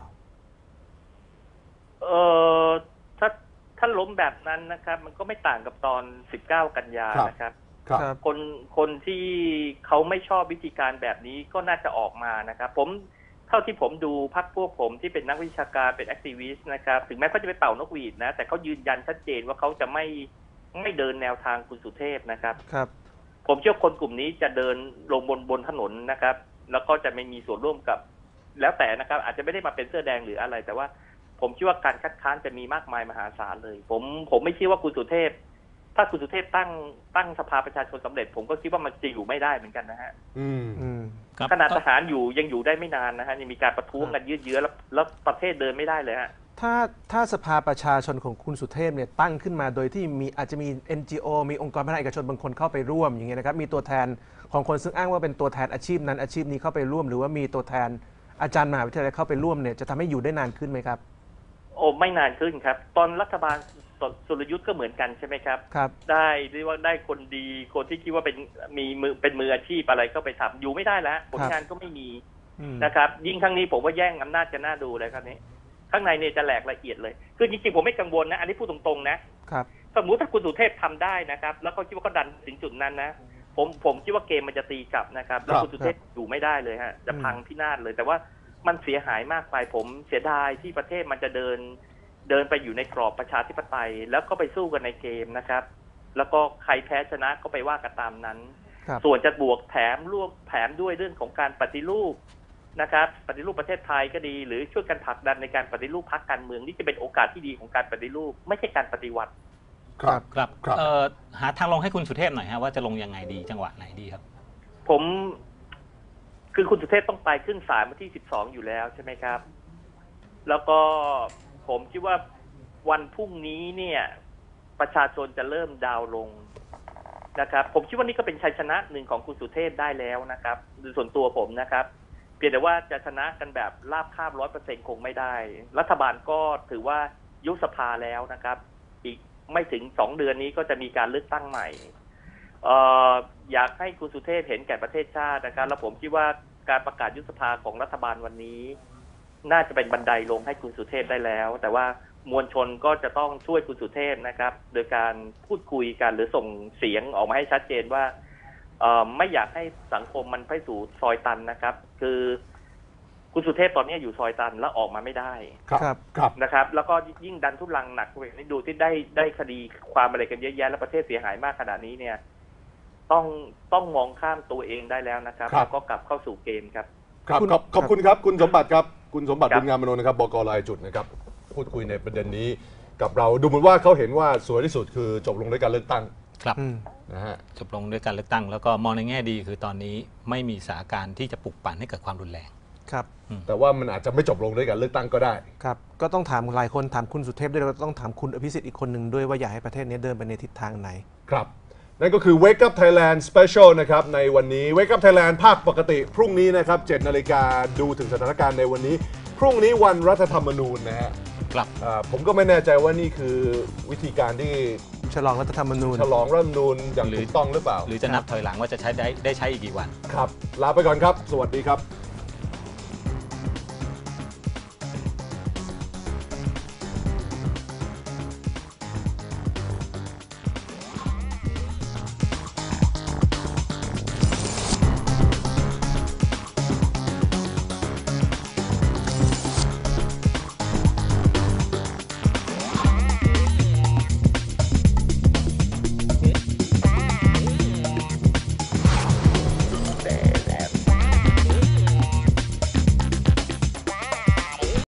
เออถ้าถ้าล้มแบบนั้นนะครับมันก็ไม่ต่างกับตอนสิบเก้ากันยานะครับคนคนที่เขาไม่ชอบวิธีการแบบนี้ก็น่าจะออกมานะครับผมเท่าที่ผมดูพรรคพวกผมที่เป็นนักวิชาการเป็นแอคทิวิสต์นะครับถึงแม้เขาจะไปเป่านกหวีดนะแต่เขายืนยันชัดเจนว่าเขาจะไม่ไม่เดินแนวทางคุณสุเทพนะครับครับผมเชื่อคนกลุ่มนี้จะเดินลงบนบนถนนนะครับแล้วก็จะไม่มีส่วนร่วมกับแล้วแต่นะครับอาจจะไม่ได้มาเป็นเสื้อแดงหรืออะไรแต่ว่าผมคิดว่าการคัดค้านจะมีมากมายมหาศาลเลยผมผมไม่คิดว่าคุณสุเทพถ้าคุณสุเทพตั้งตั้งสภาประชาชนสำเร็จผมก็คิดว่ามันจะอยู่ไม่ได้เหมือนกันนะฮะขนาดทหารอยู่ยังอยู่ได้ไม่นานนะฮะยังมีการประท้วงกันยืดเยื้อแล้วแล้วประเทศเดินไม่ได้เลยฮะถ้าถ้าสภาประชาชนของคุณสุเทพเนี่ยตั้งขึ้นมาโดยที่มีอาจจะมี เอ็น จี โอ มีองค์กรภาคเอกชนบางคนเข้าไปร่วมอย่างเงี้ยนะครับมีตัวแทนของคนซึ่งอ้างว่าเป็นตัวแทนอาชีพนั้นอาชีพนี้เข้าไปร่วมหรือว่ามีตัวแทนอาจารย์มหาวิทยาลัยเข้าไปร่วมเนี่ยจะทำให้อยู่ได้นานขึ้นไหมครับโอ้ไม่นานขึ้นครับตอนรัฐบาลสุรยุทธ์ก็เหมือนกันใช่ไหมครับครับได้เรียกว่าได้คนดีคนที่คิดว่าเป็นมีมือเป็นมืออาชีพอะไรก็ไปทำอยู่ไม่ได้แล้วผลงานก็ไม่มีนะครับยิ่งครั้งนี้ผมว่าแย่งอำนาจจะน่าดูเลยครับนี้ข้างในเนี่ยจะแหลกละเอียดเลยคือจริงๆผมไม่กังวลนะอันนี้พูดตรงๆนะครับสมมุติถ้าคุณสุเทพทำได้นะครับแล้วเขาคิดว่าเขาดันถึงจุดนั้นนะผมผมคิดว่าเกมมันจะตีกลับนะครับแล้วคุณสุเทพอยู่ไม่ได้เลยฮะจะพังพินาศเลยแต่ว่ามันเสียหายมากไปผมเสียดายที่ประเทศมันจะเดินเดินไปอยู่ในกรอบประชาธิปไตยแล้วก็ไปสู้กันในเกมนะครับแล้วก็ใครแพ้ชนะก็ไปว่ากันตามนั้นส่วนจะบวกแถมลวกแถมด้วยเรื่องของการปฏิรูปนะครับปฏิรูปประเทศไทยก็ดีหรือช่วยกันผลักดันในการปฏิรูปพรรคการเมืองนี่จะเป็นโอกาสที่ดีของการปฏิรูปไม่ใช่การปฏิวัติครับครับเอ่อหาทางลงให้คุณสุเทพหน่อยฮะว่าจะลงยังไงดีจังหวะไหนดีครับผมคือคุณสุเทพต้องไปขึ้นศาลวันที่สิบสองอยู่แล้วใช่ไหมครับแล้วก็ผมคิดว่าวันพรุ่งนี้เนี่ยประชาชนจะเริ่มดาวลงนะครับผมคิดว่านี่ก็เป็นชัยชนะหนึ่งของคุณสุเทพได้แล้วนะครับโดยส่วนตัวผมนะครับเพียงแต่ว่าจะชนะกันแบบราบคาบร้อยเปอร์เซ็นต์คงไม่ได้รัฐบาลก็ถือว่ายุบสภาแล้วนะครับอีกไม่ถึงสองเดือนนี้ก็จะมีการเลือกตั้งใหม่เอ่ออยากให้คุณสุเทพเห็นแก่ประเทศชาตินะครับแล้วผมคิดว่าการประกาศยุบสภาของรัฐบาลวันนี้น่าจะเป็นบันไดลงให้คุณสุเทพได้แล้วแต่ว่ามวลชนก็จะต้องช่วยคุณสุเทพนะครับโดยการพูดคุยกันหรือส่งเสียงออกมาให้ชัดเจนว่าเอ่อไม่อยากให้สังคมมันไปสู่ซอยตันนะครับคือคุณสุเทพตอนนี้อยู่ซอยตันแล้วออกมาไม่ได้ครับครับนะครับแล้วก็ยิ่งดันทุลังหนักไปนี่ดูที่ได้ได้คดีความอะไรกันเยอะแยะแล้วประเทศเสียหายมากขนาดนี้เนี่ยต้องต้องมองข้ามตัวเองได้แล้วนะครับแล้วก็กลับเข้าสู่เกมครับครับขอบคุณครับคุณสมบัติครับคุณสมบัติบุญงามมโนนะครับบก.รายจุดนะครับพูดคุยในประเด็นนี้กับเราดูเหมือนว่าเขาเห็นว่าสวยที่สุดคือจบลงด้วยการเลือกตั้งครับนะฮะจบลงด้วยการเลือกตั้งแล้วก็มองในแง่ดีคือตอนนี้ไม่มีสถานการณ์ที่จะปลุกปั่นให้เกิดความรุนแรงครับแต่ว่ามันอาจจะไม่จบลงด้วยการเลือกตั้งก็ได้ครับก็ต้องถามหลายคนถามคุณสุเทพด้วยแล้วก็ต้องถามคุณอภิสิทธิ์อีกคนหนึ่งด้วยว่าอยากให้ประเทศนี้เดินไปในทิศทางไหนครับนั่นก็คือ Wake Up Thailand Special นะครับในวันนี้ Wake Up Thailand ภาคปกติพรุ่งนี้นะครับเจ็ดนาฬิกาดูถึงสถานการณ์ในวันนี้พรุ่งนี้วันรัฐธรรมนูญนะฮะครับผมก็ไม่แน่ใจว่านี่คือวิธีการที่ฉลองรัฐธรรมนูญฉลองรัฐธรรมนูญอย่างถูกต้องหรือเปล่าหรือจะนับถอยหลังว่าจะใช้ได้ได้ใช้อีกกี่วันครับลาไปก่อนครับสวัสดีครับ